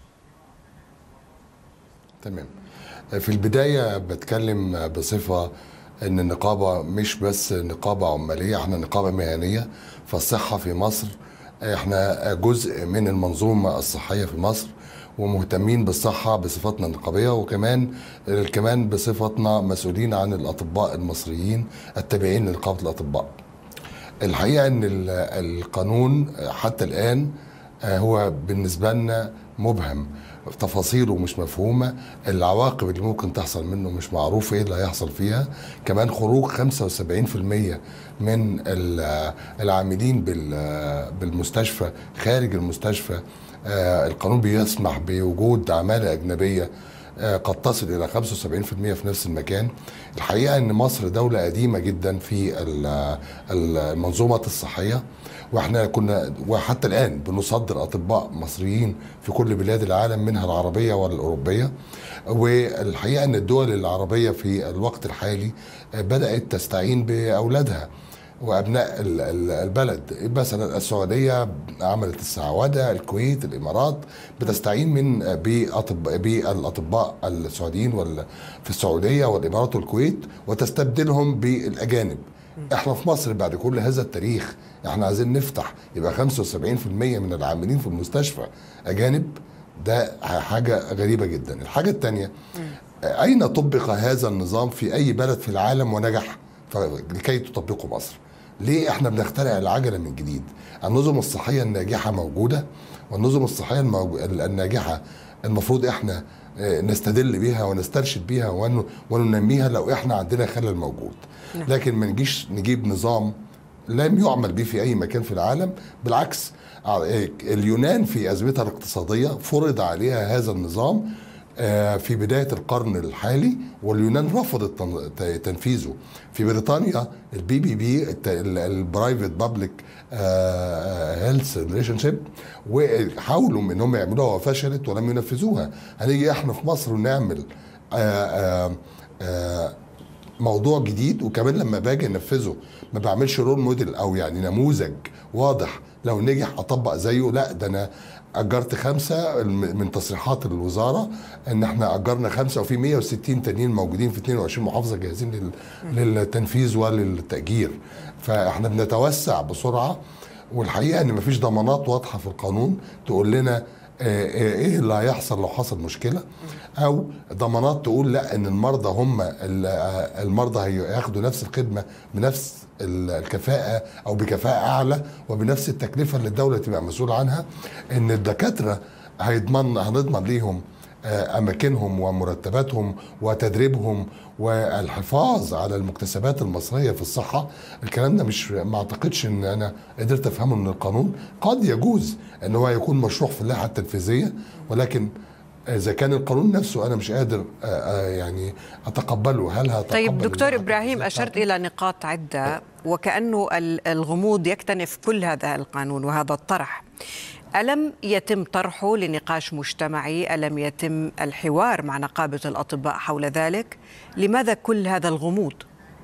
تمام. في البداية بتكلم بصفة ان النقابه مش بس نقابه عماليه، احنا نقابه مهنيه. فالصحه في مصر احنا جزء من المنظومه الصحيه في مصر، ومهتمين بالصحه بصفتنا النقابيه، وكمان كمان بصفتنا مسؤولين عن الاطباء المصريين التابعين لنقابه الاطباء. الحقيقه ان القانون حتى الان هو بالنسبه لنا مبهم، تفاصيله مش مفهومة، العواقب اللي ممكن تحصل منه مش معروف ايه اللي هيحصل فيها. كمان خروج خمسة وسبعين بالمئة من العاملين بالمستشفى خارج المستشفى. القانون بيسمح بوجود عمالة أجنبية قد تصل إلى خمسة وسبعين بالمئة في نفس المكان. الحقيقة أن مصر دولة قديمة جدا في المنظومة الصحية، واحنا كنا وحتى الآن بنصدر أطباء مصريين في كل بلاد العالم منها العربية والأوروبية. والحقيقة أن الدول العربية في الوقت الحالي بدأت تستعين بأولادها وأبناء البلد. مثلا السعودية عملت السعودة، الكويت، الإمارات بتستعين من بالأطباء السعوديين في السعودية والإمارات والكويت وتستبدلهم بالأجانب. احنا في مصر بعد كل هذا التاريخ احنا عايزين نفتح يبقى خمسة وسبعين بالمئة من العاملين في المستشفى أجانب. ده حاجة غريبة جدا. الحاجة الثانية، أين طبق هذا النظام في أي بلد في العالم ونجح لكي تطبقه مصر؟ ليه احنا بنخترع العجلة من جديد؟ النظم الصحية الناجحة موجودة، والنظم الصحية الناجحة المفروض احنا نستدل بيها ونسترشد بيها وننميها لو احنا عندنا خلل موجود. لكن ما نجيش نجيب نظام لم يعمل به في اي مكان في العالم. بالعكس، اليونان في ازمتها الاقتصادية فرض عليها هذا النظام في بداية القرن الحالي، واليونان رفضت تنفيذه. في بريطانيا البي بي بي البرايفت بابليك هيلث ريليشن شيب، وحاولوا انهم يعملوها وفشلت ولم ينفذوها. هنيجي احنا في مصر ونعمل آآ آآ موضوع جديد، وكمان لما باجي انفذه ما بعملش رول موديل او يعني نموذج واضح لو نجح اطبق زيه. لا، ده انا اجرت خمسه من تصريحات الوزاره ان احنا اجرنا خمسه وفي مئة وستين تانيين موجودين في اثنين وعشرين محافظه جاهزين للتنفيذ وللتاجير. فاحنا بنتوسع بسرعه، والحقيقه ان مفيش ضمانات واضحه في القانون تقول لنا ايه اللي هيحصل لو حصل مشكله، او ضمانات تقول لا ان المرضى هم المرضى هياخدوا نفس الخدمه بنفس الكفاءه او بكفاءه اعلى وبنفس التكلفه اللي الدوله تبقى مسؤوله عنها. ان الدكاتره هيضمن هنضمن ليهم أماكنهم ومرتباتهم وتدريبهم والحفاظ على المكتسبات المصرية في الصحة. الكلام ده مش ما أعتقدش أن أنا قدرت أفهمه من القانون. قد يجوز أن هو يكون مشروع في اللائحة التنفيذية، ولكن إذا كان القانون نفسه أنا مش قادر يعني أتقبله، هل هتقبل؟ طيب دكتور إبراهيم، أشرت إلى نقاط عدة وكأنه الغموض يكتنف كل هذا القانون وهذا الطرح. ألم يتم طرحه لنقاش مجتمعي؟ ألم يتم الحوار مع نقابة الأطباء حول ذلك؟ لماذا كل هذا الغموض؟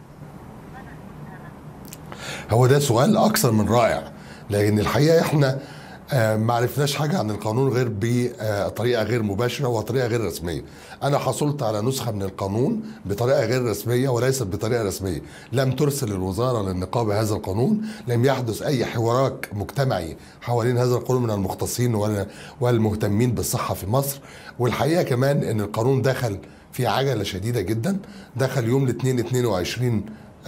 هو ده سؤال أكثر من رائع، لأن الحقيقة إحنا ما عرفناش حاجة عن القانون غير بطريقة غير مباشرة وطريقة غير رسمية. أنا حصلت على نسخة من القانون بطريقة غير رسمية وليست بطريقة رسمية. لم ترسل الوزارة للنقابة هذا القانون، لم يحدث أي حوارات مجتمعي حوالين هذا القانون من المختصين والمهتمين بالصحة في مصر. والحقيقة كمان أن القانون دخل في عجلة شديدة جدا. دخل يوم الاثنين اثنين وعشرين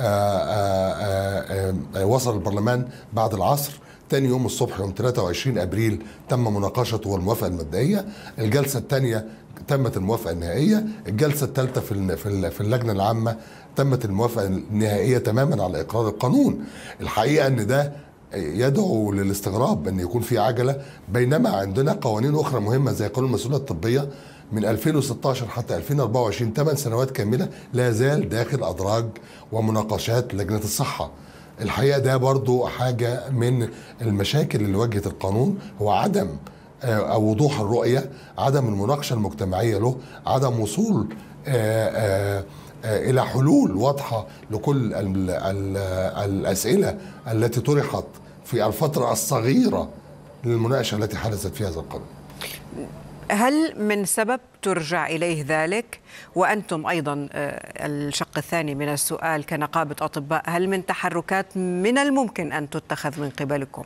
وصل البرلمان بعد العصر. تاني يوم الصبح يوم ثلاثة وعشرين أبريل تم مناقشته والموافقة المبدئية. الجلسة الثانية تمت الموافقة النهائية. الجلسة الثالثة في في اللجنة العامة تمت الموافقة النهائية تماما على إقرار القانون. الحقيقة أن ده يدعو للاستغراب أن يكون في عجلة، بينما عندنا قوانين أخرى مهمة زي قانون المسؤولية الطبية من ألفين وستة عشر حتى ألفين وأربعة وعشرين ثمان سنوات كاملة لا زال داخل أدراج ومناقشات لجنة الصحة. الحقيقة ده برضو حاجة من المشاكل اللي واجهت القانون، هو عدم أو وضوح الرؤية، عدم المناقشة المجتمعية له، عدم وصول آآ آآ إلى حلول واضحة لكل ال ال الأسئلة التي طرحت في الفترة الصغيرة للمناقشة التي حدثت في هذا القانون. هل من سبب ترجع إليه ذلك؟ وأنتم أيضا الشق الثاني من السؤال كنقابة أطباء، هل من تحركات من الممكن أن تتخذ من قبلكم؟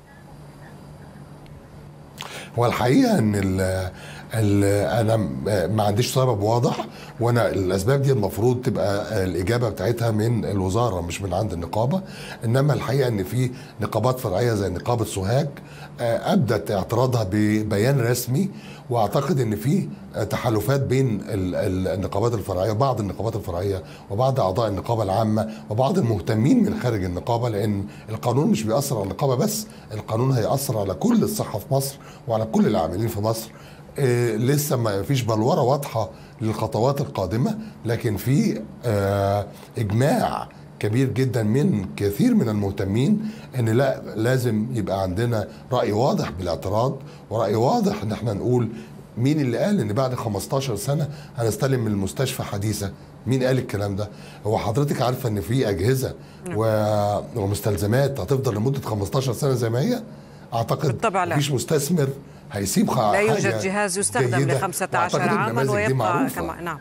هو الحقيقة أن ال ال أنا ما عنديش سبب واضح، وأنا الأسباب دي المفروض تبقى الإجابة بتاعتها من الوزارة مش من عند النقابة. إنما الحقيقة أن في نقابات فرعية زي نقابة سوهاج أبدت اعتراضها ببيان رسمي، واعتقد ان في تحالفات بين النقابات الفرعيه وبعض النقابات الفرعيه وبعض اعضاء النقابه العامه وبعض المهتمين من خارج النقابه، لان القانون مش بيأثر على النقابه بس، القانون هيأثر على كل الصحه في مصر وعلى كل العاملين في مصر. إيه لسه ما فيش بلوره واضحه للخطوات القادمه، لكن في آه اجماع كبير جدا من كثير من المهتمين ان لا لازم يبقى عندنا رأي واضح بالاعتراض، ورأي واضح ان احنا نقول مين اللي قال ان بعد خمستاشر سنة هنستلم من المستشفى حديثة. مين قال الكلام ده؟ هو حضرتك عارفة ان في اجهزة ومستلزمات هتفضل لمدة خمستاشر سنة زي ما هي؟ اعتقد مفيش مستثمر هيسيب حاجة لا يوجد جهاز يستخدم ل خمسة عشر عاما ويبقى كما نعم.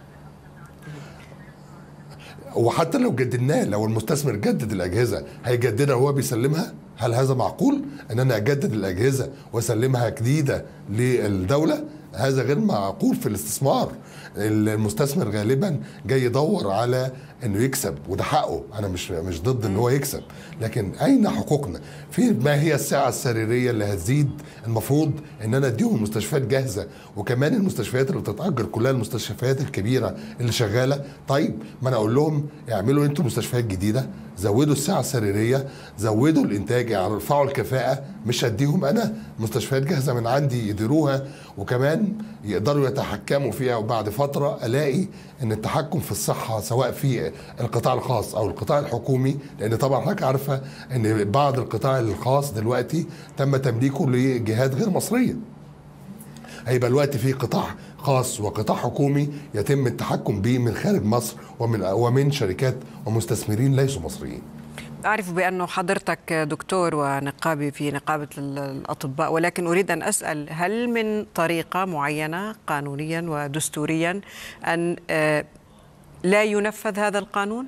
وحتى لو جددناه، لو المستثمر جدد الأجهزة هيجددها وهو بيسلمها؟ هل هذا معقول ان انا اجدد الأجهزة واسلمها جديدة للدولة؟ هذا غير معقول في الاستثمار. المستثمر غالبا جاي يدور على انه يكسب، وده حقه، انا مش مش ضد ان هو يكسب، لكن اين حقوقنا؟ في ما هي السعه السريريه اللي هتزيد؟ المفروض ان انا اديهم المستشفيات جاهزه، وكمان المستشفيات اللي بتتاجر كلها المستشفيات الكبيره اللي شغاله. طيب ما انا اقول لهم اعملوا انتوا مستشفيات جديده، زودوا السعه السريريه، زودوا الانتاج، يعني ارفعوا الكفاءه، مش اديهم انا مستشفيات جاهزه من عندي يديروها وكمان يقدروا يتحكموا فيها، وبعد فتره الاقي ان التحكم في الصحه سواء في القطاع الخاص او القطاع الحكومي، لان طبعا حضرتك عارفه ان بعض القطاع الخاص دلوقتي تم تمليكه لجهات غير مصريه. هيبقى الوقت في قطاع خاص وقطاع حكومي يتم التحكم به من خارج مصر ومن ومن شركات ومستثمرين ليسوا مصريين. أعرف بأنه حضرتك دكتور ونقابي في نقابة الأطباء، ولكن أريد أن أسأل هل من طريقة معينة قانونيا ودستوريا أن لا ينفذ هذا القانون؟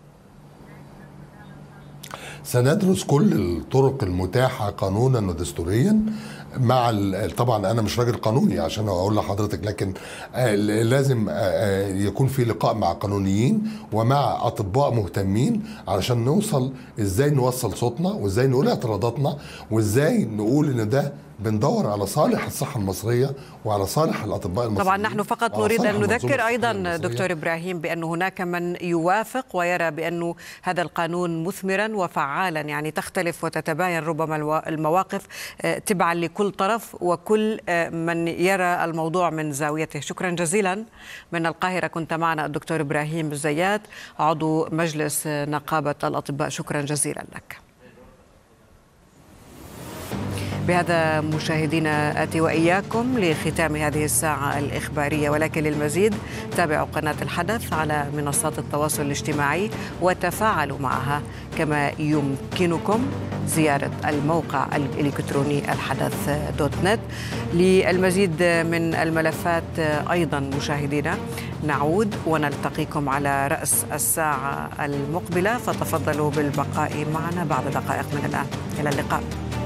سندرس كل الطرق المتاحة قانونا ودستوريا، مع طبعا انا مش راجل قانوني عشان اقول لحضرتك، لكن لازم يكون في لقاء مع قانونيين ومع اطباء مهتمين علشان نوصل ازاي نوصل صوتنا، وازاي نقول اعتراضاتنا، وازاي نقول ان ده بندور على صالح الصحة المصرية وعلى صالح الأطباء المصريين. طبعا نحن فقط نريد أن نذكر أيضا دكتور إبراهيم بأن هناك من يوافق ويرى بأن هذا القانون مثمرا وفعالا، يعني تختلف وتتباين ربما المواقف تبعا لكل طرف وكل من يرى الموضوع من زاويته. شكرا جزيلا من القاهرة كنت معنا الدكتور إبراهيم الزيات عضو مجلس نقابة الأطباء، شكرا جزيلا لك. بهذا مشاهدينا آتي وإياكم لختام هذه الساعة الإخبارية، ولكن للمزيد تابعوا قناة الحدث على منصات التواصل الاجتماعي وتفاعلوا معها، كما يمكنكم زيارة الموقع الإلكتروني الحدث دوت نت للمزيد من الملفات. أيضا مشاهدينا نعود ونلتقيكم على رأس الساعة المقبلة، فتفضلوا بالبقاء معنا بعد دقائق من الآن. إلى اللقاء.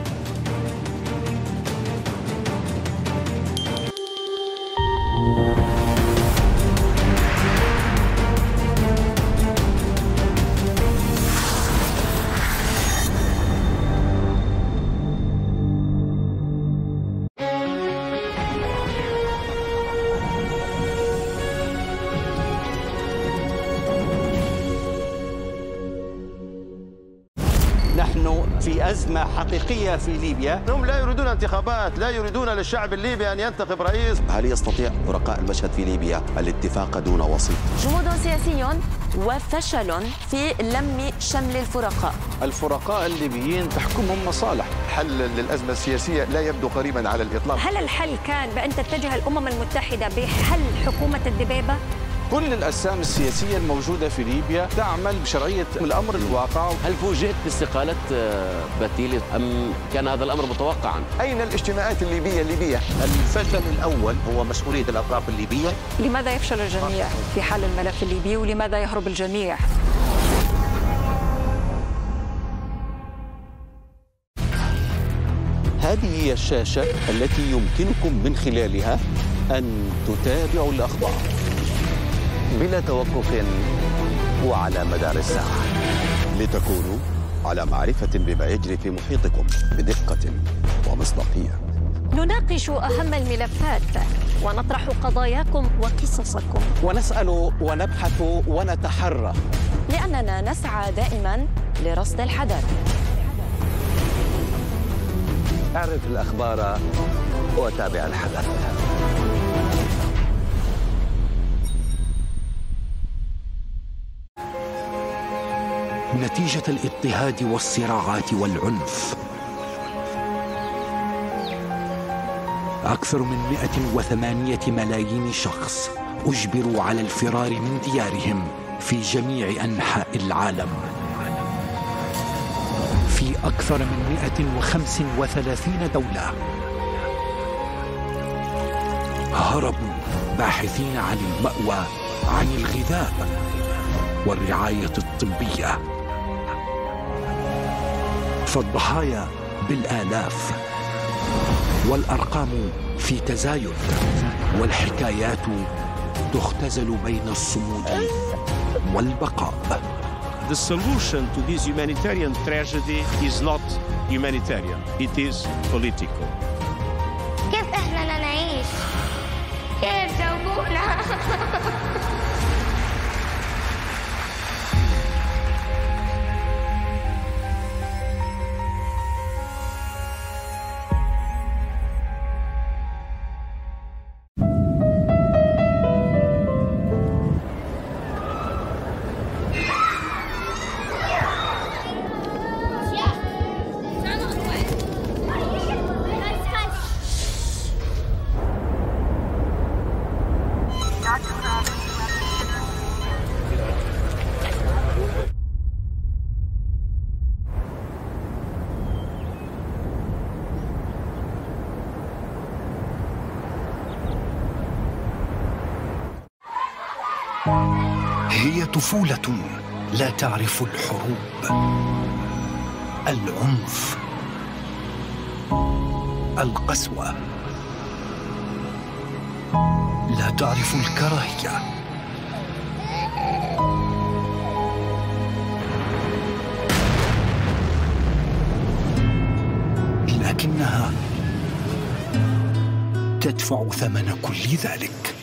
نحن في أزمة حقيقية في ليبيا. هم لا يريدون انتخابات، لا يريدون للشعب الليبي أن ينتخب رئيس. هل يستطيع فرقاء المشهد في ليبيا الاتفاق دون وسيط؟ جمود سياسي وفشل في لم شمل الفرقاء. الفرقاء الليبيين تحكمهم مصالح. حل للأزمة السياسية لا يبدو قريبا على الإطلاق. هل الحل كان بأن تتجه الأمم المتحدة بحل حكومة الدبابة؟ كل الأجسام السياسية الموجودة في ليبيا تعمل بشرعية الأمر الواقع. هل فوجئت باستقالة باتيلي أم كان هذا الأمر متوقعا؟ أين الاجتماعات الليبية الليبية؟ الفشل الأول هو مسؤولية الأطراف الليبية. لماذا يفشل الجميع في حل الملف الليبي ولماذا يهرب الجميع؟ هذه هي الشاشة التي يمكنكم من خلالها أن تتابعوا الأخبار بلا توقف وعلى مدار الساعة، لتكونوا على معرفة بما يجري في محيطكم بدقة ومصداقية. نناقش أهم الملفات ونطرح قضاياكم وقصصكم، ونسأل ونبحث ونتحرى، لأننا نسعى دائما لرصد الحدث. اعرف الأخبار وتابع الحدث. نتيجة الاضطهاد والصراعات والعنف، أكثر من مئة وثمانية ملايين شخص أجبروا على الفرار من ديارهم في جميع أنحاء العالم. في أكثر من مئة وخمسة وثلاثين دولة هربوا باحثين عن المأوى، عن الغذاء والرعاية الطبية. فالضحايا بالآلاف والأرقام في تزايد، والحكايات تختزل بين الصمود والبقاء. The solution to this humanitarian tragedy is not humanitarian, it is political. كيف احنا نعيش؟ كيف جاوبونا؟ هي طفولة لا تعرف الحروب، العنف، القسوة، لا تعرف الكراهية. لكنها ستدفع ثمن كل ذلك.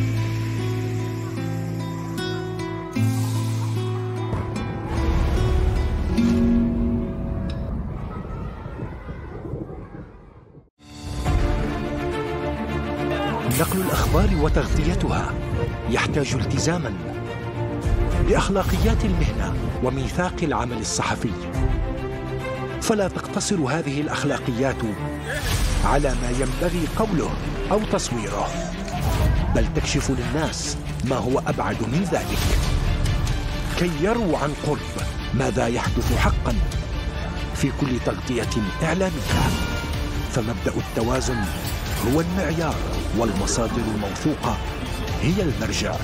نقل الأخبار وتغطيتها يحتاج التزاما بأخلاقيات المهنة وميثاق العمل الصحفي، فلا تقتصر هذه الأخلاقيات على ما ينبغي قوله أو تصويره، بل تكشف للناس ما هو أبعد من ذلك كي يروا عن قرب ماذا يحدث حقا في كل تغطية إعلامية. فمبدأ التوازن هو المعيار، والمصادر الموثوقة هي المرجع.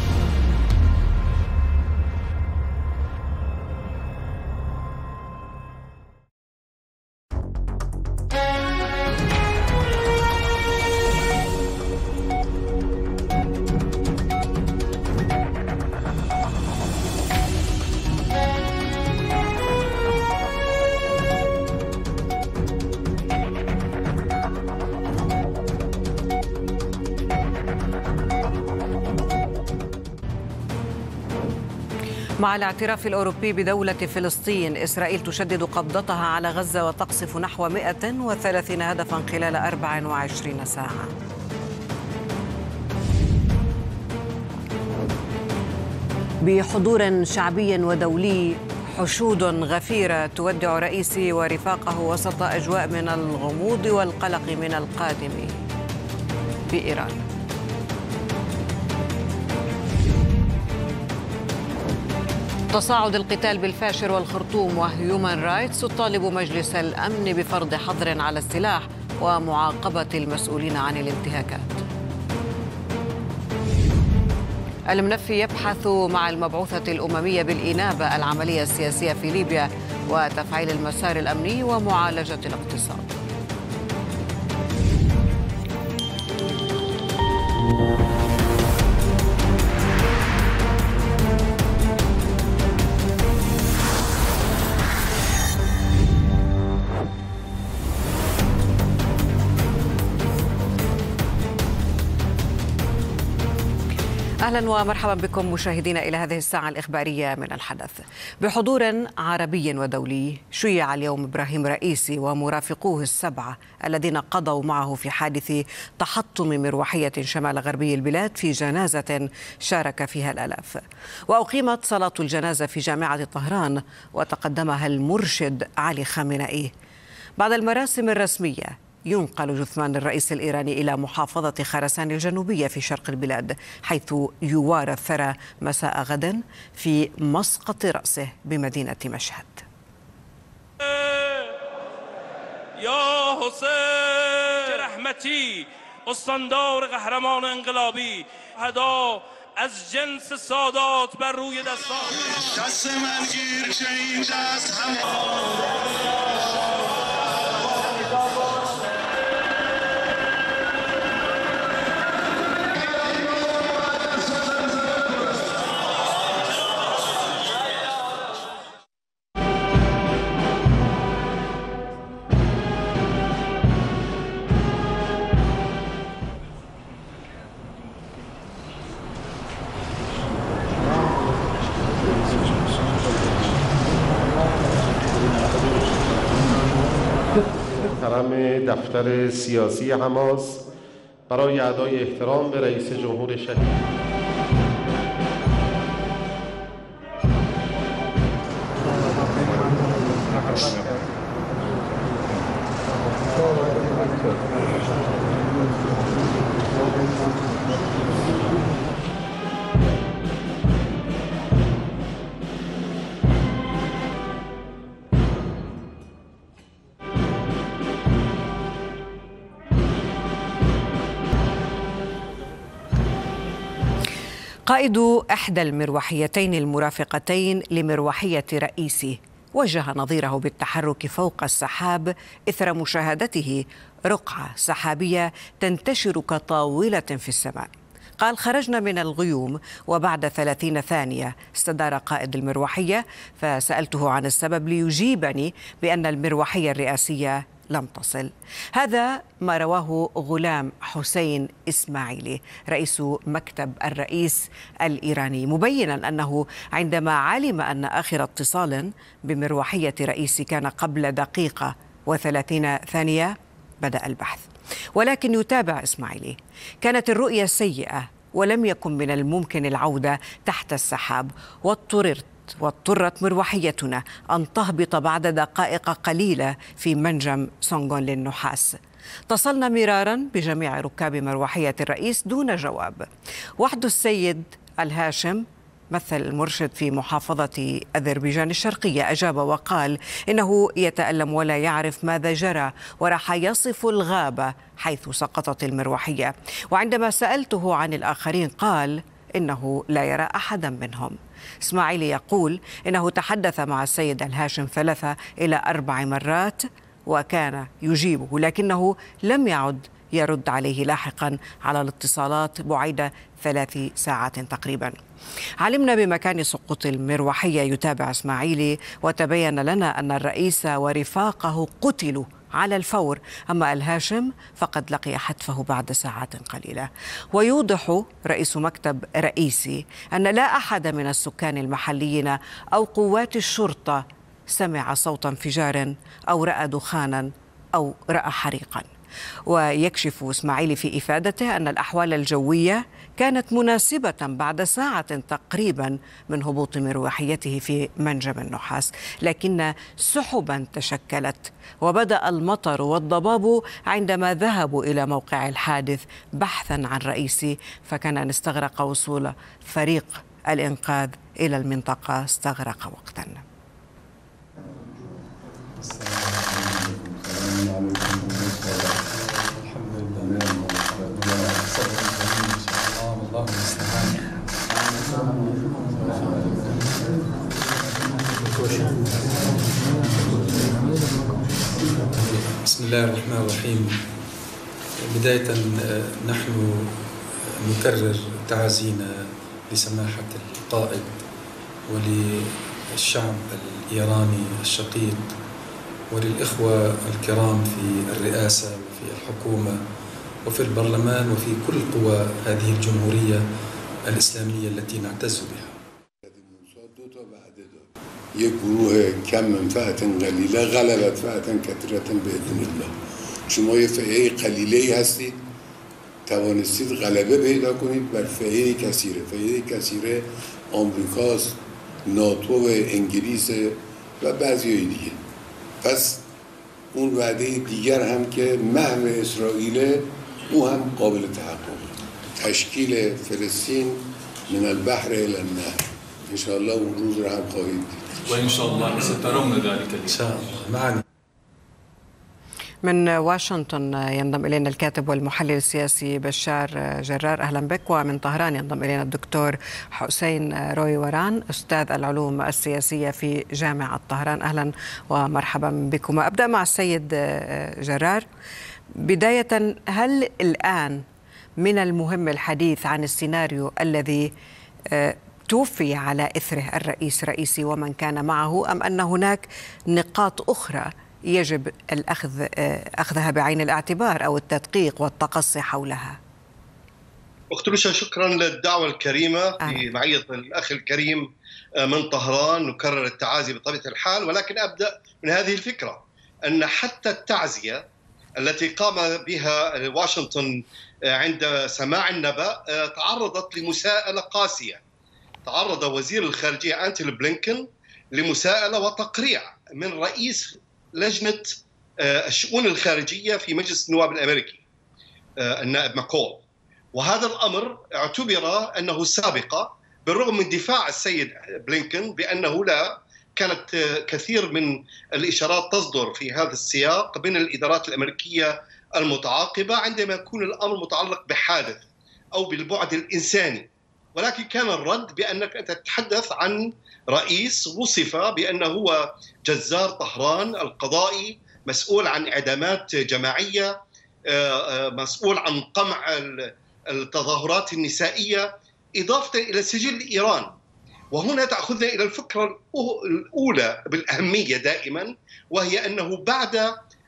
مع الاعتراف الأوروبي بدولة فلسطين، إسرائيل تشدد قبضتها على غزة وتقصف نحو مئة وثلاثين هدفا خلال أربع وعشرين ساعة. بحضور شعبي ودولي، حشود غفيرة تودع رئيسي ورفاقه وسط أجواء من الغموض والقلق من القادم بإيران. تصاعد القتال بالفاشر والخرطوم، وهيومان رايتس تطالب مجلس الأمن بفرض حظر على السلاح ومعاقبة المسؤولين عن الانتهاكات. المنفي يبحث مع المبعوثة الأممية بالإنابة العملية السياسية في ليبيا وتفعيل المسار الأمني ومعالجة الاقتصاد. أهلا ومرحبا بكم مشاهدينا إلى هذه الساعة الإخبارية من الحدث. بحضور عربي ودولي، شيع اليوم إبراهيم رئيسي ومرافقوه السبعة الذين قضوا معه في حادث تحطم مروحية شمال غربي البلاد في جنازة شارك فيها الآلاف. وأقيمت صلاة الجنازة في جامعة طهران وتقدمها المرشد علي خامنئي. بعد المراسم الرسمية ينقل جثمان الرئيس الإيراني إلى محافظة خراسان الجنوبية في شرق البلاد، حيث يوارى الثرى مساء غد في مسقط رأسه بمدينة مشهد. يا حسین رحمتی استاندار قهرمان انقلابی هدا از جنس سادات بر روی دستان دست من گیر که این دست هم محترم دفتر سیاسی حماس برای ادای احترام به رئیس جمهور شهید. قائد إحدى المروحيتين المرافقتين لمروحية رئيسي وجه نظيره بالتحرك فوق السحاب إثر مشاهدته رقعة سحابية تنتشر كطاولة في السماء. قال: خرجنا من الغيوم وبعد ثلاثين ثانية استدار قائد المروحية، فسألته عن السبب ليجيبني بأن المروحية الرئاسية لم تصل. هذا ما رواه غلام حسين إسماعيلي رئيس مكتب الرئيس الإيراني، مبينا أنه عندما علم أن آخر اتصال بمروحية رئيسي كان قبل دقيقة وثلاثين ثانية بدأ البحث. ولكن يتابع إسماعيلي: كانت الرؤية سيئة ولم يكن من الممكن العودة تحت السحاب، واضطررت واضطرت مروحيتنا أن تهبط بعد دقائق قليلة في منجم سونغون للنحاس. اتصلنا مرارا بجميع ركاب مروحية الرئيس دون جواب. وحد السيد الهاشم مثل المرشد في محافظة أذربيجان الشرقية أجاب وقال إنه يتألم ولا يعرف ماذا جرى، وراح يصف الغابة حيث سقطت المروحية. وعندما سألته عن الآخرين قال إنه لا يرى أحدا منهم. إسماعيلي يقول إنه تحدث مع السيد الهاشم ثلاثة إلى أربع مرات وكان يجيبه، لكنه لم يعد يرد عليه لاحقا على الاتصالات بعد ثلاث ساعات تقريبا. علمنا بمكان سقوط المروحية، يتابع إسماعيلي، وتبين لنا أن الرئيس ورفاقه قتلوا على الفور، أما الهاشم فقد لقي حتفه بعد ساعات قليلة. ويوضح رئيس مكتب رئيسي أن لا أحد من السكان المحليين أو قوات الشرطة سمع صوت انفجار أو رأى دخانا أو رأى حريقا. ويكشف إسماعيلي في إفادته أن الأحوال الجوية كانت مناسبة بعد ساعة تقريبا من هبوط مروحيته في منجم النحاس، لكن سحبا تشكلت وبدأ المطر والضباب عندما ذهبوا إلى موقع الحادث بحثا عن رئيسي، فكان أن استغرق وصول فريق الإنقاذ إلى المنطقة استغرق وقتا. بسم الله الرحمن الرحيم. بداية نحن نكرر تعازينا لسماحة القائد وللشعب الإيراني الشقيق وللإخوة الكرام في الرئاسة وفي الحكومة وفي البرلمان وفي كل قوى هذه الجمهورية الإسلامية التي نعتز بها. یک گروه کم منفعت قلیله غلبت فئة کثیرة بإذن الله. شما یه فئه قلیله هستید، توانستید غلبه پیدا کنید بر فئه کثیره. فئه کثیره آمریکاست، ناتو، انگلیس و بعضی دیگه. پس اون وعده دیگر هم که محو اسرائیل، او هم قابل تحقق. تشکیل فلسطین من البحر الى النهر، ان شاء الله اون روز را هم خواهید دید. وإن شاء الله سترون ذلك إن شاء الله معنا. من واشنطن ينضم إلينا الكاتب والمحلل السياسي بشار جرار، أهلا بك. ومن طهران ينضم إلينا الدكتور حسين روي وران، أستاذ العلوم السياسية في جامعة طهران، أهلا ومرحبا بكما. أبدأ مع السيد جرار. بداية، هل الآن من المهم الحديث عن السيناريو الذي توفي على إثره الرئيس رئيسي ومن كان معه، أم أن هناك نقاط أخرى يجب الأخذ أخذها بعين الاعتبار أو التدقيق والتقصي حولها؟ أخت لوشا، شكرا للدعوة الكريمة في معية الأخ الكريم من طهران. نكرر التعازي بطبيعة الحال، ولكن أبدأ من هذه الفكرة أن حتى التعزية التي قام بها واشنطن عند سماع النبأ تعرضت لمساءلة قاسية. تعرض وزير الخارجية أنتوني بلينكن لمساءلة وتقريع من رئيس لجنة الشؤون الخارجية في مجلس النواب الأمريكي النائب ماكول، وهذا الأمر اعتبر أنه سابقة، بالرغم من دفاع السيد بلينكن بأنه لا، كانت كثير من الإشارات تصدر في هذا السياق من الإدارات الأمريكية المتعاقبة عندما يكون الأمر متعلق بحادث أو بالبعد الإنساني. ولكن كان الرد بأنك تتحدث عن رئيس وصف بأنه هو جزار طهران القضائي، مسؤول عن إعدامات جماعية، مسؤول عن قمع التظاهرات النسائية، إضافة إلى سجل إيران. وهنا تأخذنا إلى الفكرة الأولى بالأهمية دائما، وهي أنه بعد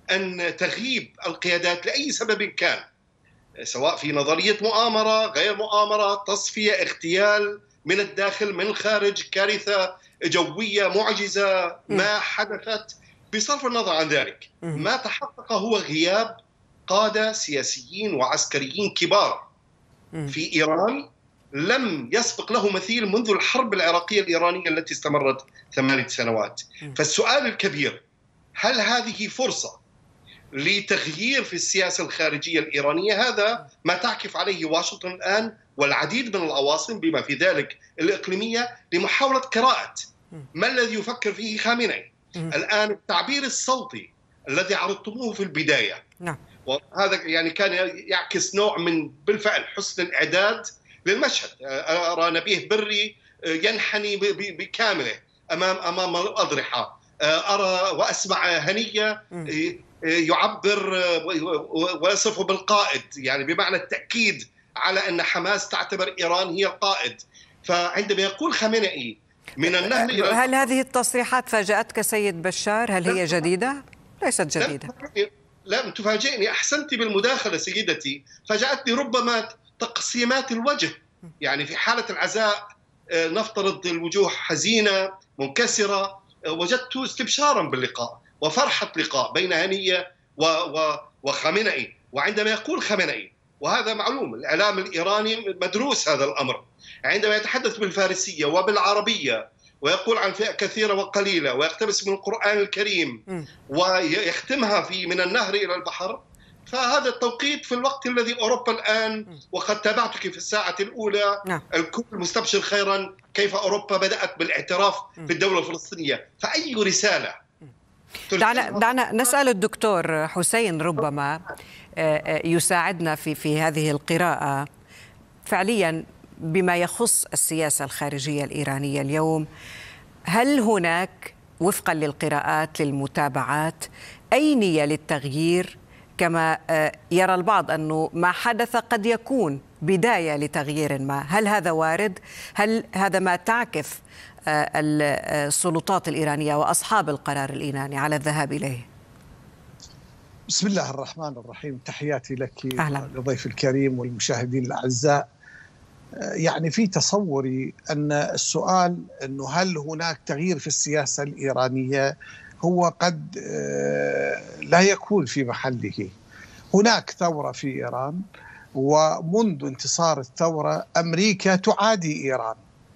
أن تغيب القيادات لأي سبب كان، سواء في نظرية مؤامرة غير مؤامرة، تصفية، اغتيال من الداخل من الخارج، كارثة جوية، معجزة ما حدثت. بصرف النظر عن ذلك ما تحقق هو غياب قادة سياسيين وعسكريين كبار في إيران لم يسبق له مثيل منذ الحرب العراقية الإيرانية التي استمرت ثمانية سنوات. فالسؤال الكبير، هل هذه فرصة لتغيير في السياسة الخارجية الإيرانية؟ هذا ما تعكف عليه واشنطن الآن والعديد من العواصم بما في ذلك الإقليمية لمحاولة قراءة ما الذي يفكر فيه خامنئي. الآن التعبير الصوتي الذي عرضتموه في البداية نعم. وهذا يعني كان يعكس نوع من بالفعل حسن الإعداد للمشهد. أرى نبيه بري ينحني بكامله أمام أمام الأضرحة، أرى وأسمع هنية يعبر ويصفه بالقائد، يعني بمعنى التأكيد على أن حماس تعتبر إيران هي القائد. فعندما يقول خامنئي من النهر إلى هل هذه التصريحات فاجأتك سيد بشار؟ هل هي جديدة؟ ليست جديدة. لم تفاجئني، أحسنتي بالمداخلة سيدتي. فاجأتني ربما تقسيمات الوجه، يعني في حالة العزاء نفترض الوجوه حزينة منكسرة، وجدت استبشارا باللقاء وفرحة لقاء بين هنية وخامنئي. وعندما يقول خامنئي، وهذا معلوم الإعلام الإيراني مدروس هذا الأمر، عندما يتحدث بالفارسية وبالعربية ويقول عن فئة كثيرة وقليلة ويقتبس من القرآن الكريم ويختمها في من النهر إلى البحر، فهذا التوقيت في الوقت الذي أوروبا الآن، وقد تابعتك في الساعة الأولى الكل مستبشر خيرا كيف أوروبا بدأت بالاعتراف بالدولة الفلسطينية. فأي رسالة؟ دعنا, دعنا نسأل الدكتور حسين ربما يساعدنا في, في هذه القراءة فعليا بما يخص السياسة الخارجية الإيرانية اليوم. هل هناك وفقا للقراءات للمتابعات أي نية للتغيير؟ كما يرى البعض أنه ما حدث قد يكون بداية لتغيير ما. هل هذا وارد؟ هل هذا ما تعكف السلطات الإيرانية وأصحاب القرار الإيراني على الذهاب إليه؟ بسم الله الرحمن الرحيم. تحياتي لك أهلا. لضيف الكريم والمشاهدين الأعزاء. يعني في تصوري أن السؤال أنه هل هناك تغيير في السياسة الإيرانية هو قد لا يكون في محله. هناك ثورة في إيران، ومنذ انتصار الثورة أمريكا تعادي إيران.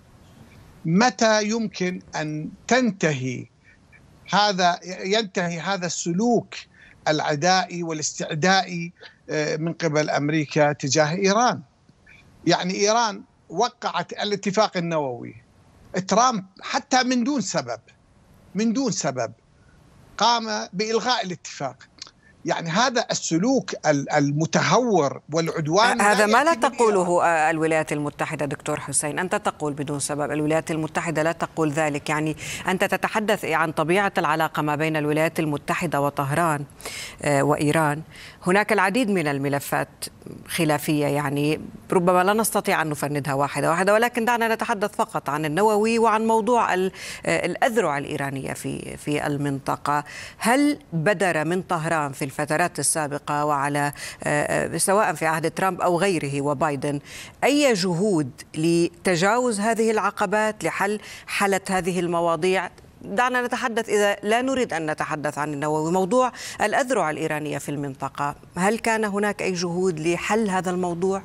متى يمكن أن تنتهي هذا ينتهي هذا السلوك العدائي والاستعدائي من قبل أمريكا تجاه إيران؟ يعني إيران وقعت الاتفاق النووي، ترامب حتى من دون سبب من دون سبب قام بإلغاء الاتفاق. يعني هذا السلوك المتهور والعدوان هذا ما لا تقوله الولايات المتحدة دكتور حسين. أنت تقول بدون سبب، الولايات المتحدة لا تقول ذلك. يعني أنت تتحدث عن طبيعة العلاقة ما بين الولايات المتحدة وطهران وإيران. هناك العديد من الملفات خلافية، يعني ربما لا نستطيع أن نفندها واحدة واحدة، ولكن دعنا نتحدث فقط عن النووي وعن موضوع الأذرع الإيرانية في في المنطقة. هل بدر من طهران في الفترات السابقة وعلى سواء في عهد ترامب أو غيره وبايدن أي جهود لتجاوز هذه العقبات لحل حالة هذه المواضيع؟ دعنا نتحدث إذا لا نريد أن نتحدث عن النووي، موضوع الأذرع الإيرانية في المنطقة، هل كان هناك أي جهود لحل هذا الموضوع؟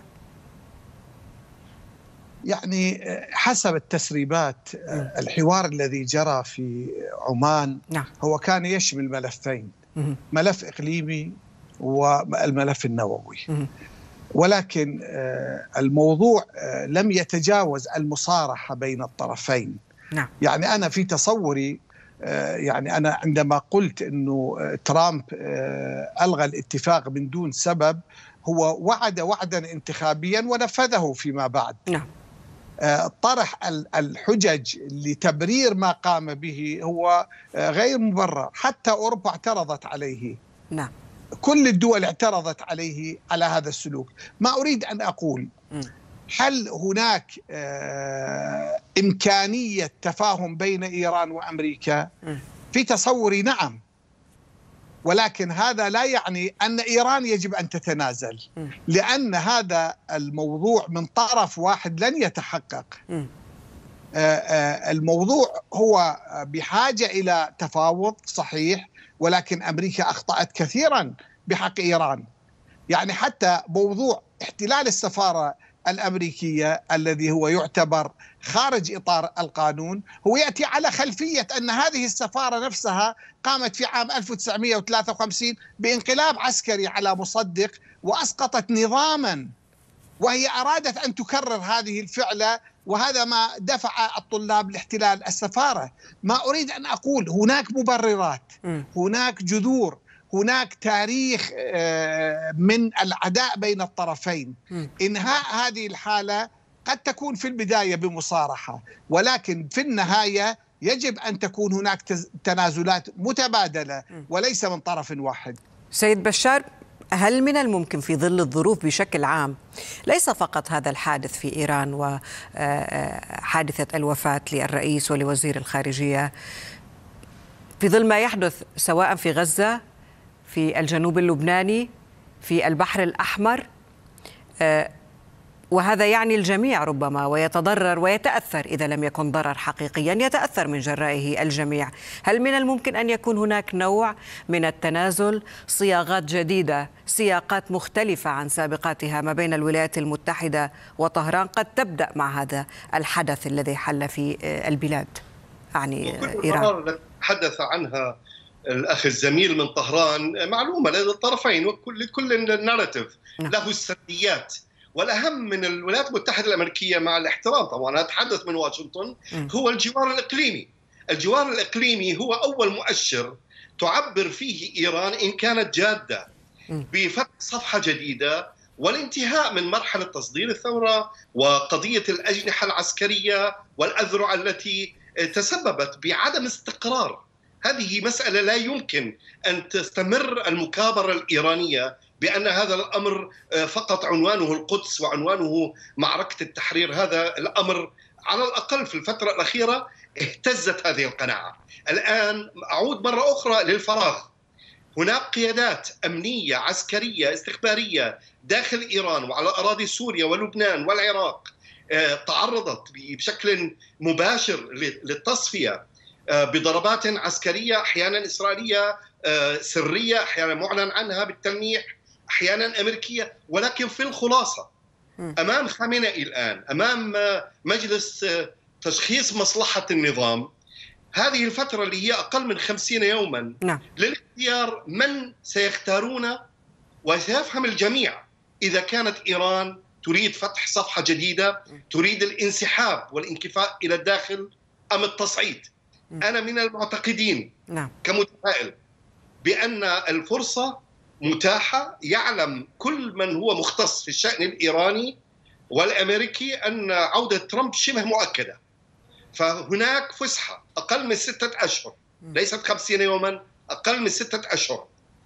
يعني حسب التسريبات الحوار الذي جرى في عمان نعم. هو كان يشمل ملفين، ملف إقليمي والملف النووي، ولكن الموضوع لم يتجاوز المصارحة بين الطرفين. نعم. يعني أنا في تصوري، يعني أنا عندما قلت أنه ترامب ألغى الاتفاق من دون سبب، هو وعد وعدا انتخابيا ونفذه فيما بعد. نعم. طرح الحجج لتبرير ما قام به هو غير مبرر، حتى أوروبا اعترضت عليه. نعم. كل الدول اعترضت عليه على هذا السلوك. ما أريد أن أقول م. هل هناك إمكانية تفاهم بين إيران وأمريكا؟ في تصوري نعم، ولكن هذا لا يعني أن إيران يجب أن تتنازل، لأن هذا الموضوع من طرف واحد لن يتحقق. الموضوع هو بحاجة إلى تفاوض صحيح، ولكن أمريكا أخطأت كثيرا بحق إيران. يعني حتى موضوع احتلال السفارة الأمريكية الذي هو يعتبر خارج إطار القانون هو يأتي على خلفية أن هذه السفارة نفسها قامت في عام ألف وتسعمئة وثلاثة وخمسين بانقلاب عسكري على مصدق وأسقطت نظاما، وهي أرادت أن تكرر هذه الفعلة، وهذا ما دفع الطلاب لاحتلال السفارة. ما أريد أن أقول هناك مبررات، هناك جذور، هناك تاريخ من العداء بين الطرفين. إنهاء هذه الحالة قد تكون في البداية بمصارحة، ولكن في النهاية يجب أن تكون هناك تنازلات متبادلة وليس من طرف واحد. سيد بشار، هل من الممكن في ظل الظروف بشكل عام، ليس فقط هذا الحادث في إيران وحادثة الوفاة للرئيس ولوزير الخارجية، في ظل ما يحدث سواء في غزة، في الجنوب اللبناني، في البحر الأحمر، وهذا يعني الجميع ربما، ويتضرر ويتأثر إذا لم يكن ضرر حقيقيا يتأثر من جرائه الجميع، هل من الممكن أن يكون هناك نوع من التنازل، صياغات جديدة، سياقات مختلفة عن سابقاتها ما بين الولايات المتحدة وطهران قد تبدأ مع هذا الحدث الذي حل في البلاد يعني إيران؟ تحدث عنها الأخ الزميل من طهران معلومة لدى الطرفين، وكل كل الناراتيف له السرديات، والأهم من الولايات المتحدة الأمريكية مع الاحترام طبعا أتحدث من واشنطن هو الجوار الإقليمي. الجوار الإقليمي هو أول مؤشر تعبر فيه إيران إن كانت جادة بفتح صفحة جديدة والانتهاء من مرحلة تصدير الثورة وقضية الأجنحة العسكرية والأذرع التي تسببت بعدم استقرار. هذه مسألة لا يمكن أن تستمر المكابرة الإيرانية بأن هذا الأمر فقط عنوانه القدس وعنوانه معركة التحرير. هذا الأمر على الأقل في الفترة الأخيرة اهتزت هذه القناعة. الآن أعود مرة أخرى للفراغ. هناك قيادات أمنية عسكرية استخبارية داخل إيران وعلى أراضي سوريا ولبنان والعراق تعرضت بشكل مباشر للتصفية بضربات عسكرية أحيانا إسرائيلية سرية، أحيانا معلن عنها بالتلميح، أحيانا أمريكية. ولكن في الخلاصة أمام خامنئي الآن، أمام مجلس تشخيص مصلحة النظام، هذه الفترة اللي هي أقل من خمسين يوما نعم. للاختيار من سيختارون، وسيفهم الجميع إذا كانت إيران تريد فتح صفحة جديدة، تريد الانسحاب والانكفاء إلى الداخل أم التصعيد. أنا من المعتقدين نعم. كمتفائل بأن الفرصة متاحة. يعلم كل من هو مختص في الشأن الإيراني والأمريكي أن عودة ترامب شبه مؤكدة، فهناك فسحة أقل من ستة أشهر، ليست خمسين يوما، أقل من ستة أشهر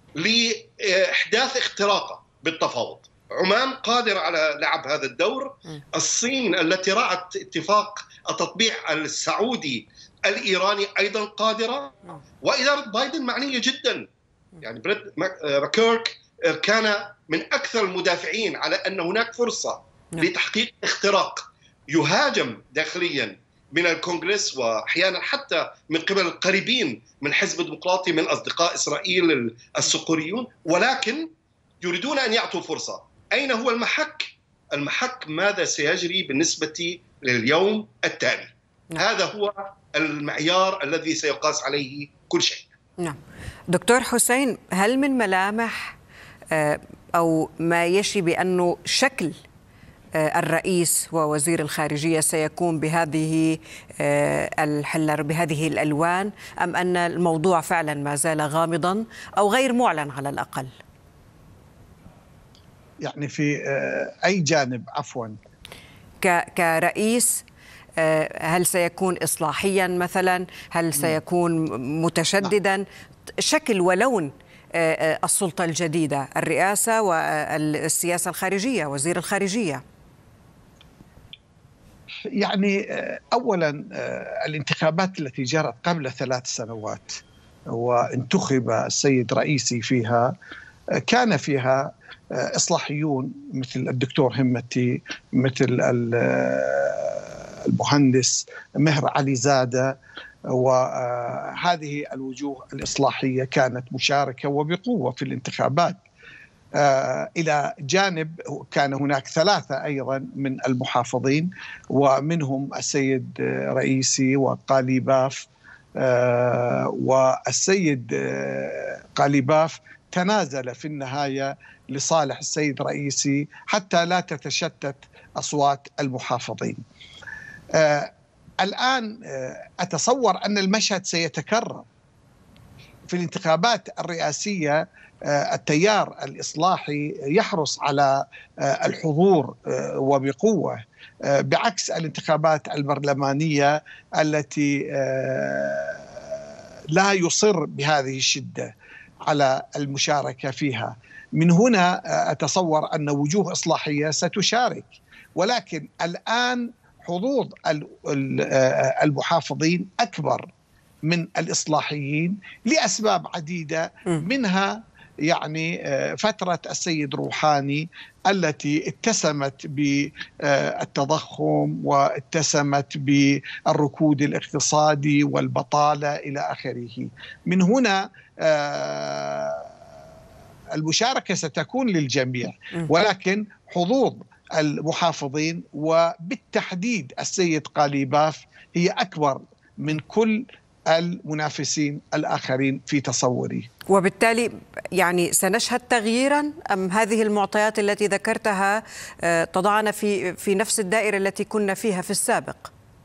لإحداث اختراقة بالتفاوض. عمان قادر على لعب هذا الدور. الصين التي رأت اتفاق التطبيع السعودي الإيراني أيضا قادرة، وإدارة بايدن معنية جدا. يعني بريت ماكيرك كان من أكثر المدافعين على أن هناك فرصة لتحقيق اختراق. يهاجم داخليا من الكونغرس وأحيانا حتى من قبل القريبين من حزب الديمقراطي من أصدقاء إسرائيل السقوريون، ولكن يريدون أن يعطوا فرصة. أين هو المحك؟ المحك ماذا سيجري بالنسبة لليوم التالي. هذا هو المعيار الذي سيقاس عليه كل شيء. نعم. دكتور حسين، هل من ملامح أو ما يشي بأنه شكل الرئيس ووزير الخارجية سيكون بهذه الحلة بهذه الألوان، أم أن الموضوع فعلا ما زال غامضا أو غير معلن على الأقل؟ يعني في أي جانب عفوا؟ كرئيس هل سيكون إصلاحيا مثلا؟ هل سيكون متشددا؟ شكل ولون السلطة الجديدة، الرئاسة والسياسة الخارجية، وزير الخارجية. يعني أولا الانتخابات التي جرت قبل ثلاث سنوات وانتخب السيد رئيسي فيها كان فيها إصلاحيون مثل الدكتور همتي، مثل المهندس مهر علي زادة، وهذه الوجوه الإصلاحية كانت مشاركة وبقوة في الانتخابات. إلى جانب كان هناك ثلاثة أيضا من المحافظين، ومنهم السيد رئيسي وقاليباف، والسيد قاليباف تنازل في النهاية لصالح السيد رئيسي حتى لا تتشتت أصوات المحافظين. الآن أتصور أن المشهد سيتكرر في الانتخابات الرئاسية. التيار الإصلاحي يحرص على الحضور وبقوة، بعكس الانتخابات البرلمانية التي لا يصر بهذه الشدة على المشاركة فيها. من هنا أتصور أن وجوه إصلاحية ستشارك، ولكن الآن حظوظ المحافظين أكبر من الإصلاحيين لأسباب عديدة، منها يعني فترة السيد روحاني التي اتسمت بالتضخم واتسمت بالركود الاقتصادي والبطالة إلى آخره. من هنا المشاركة ستكون للجميع، ولكن حظوظ المحافظين وبالتحديد السيد قاليباف هي أكبر من كل المنافسين الآخرين في تصوري. وبالتالي يعني سنشهد تغييرا، أم هذه المعطيات التي ذكرتها تضعنا في في نفس الدائرة التي كنا فيها في السابق؟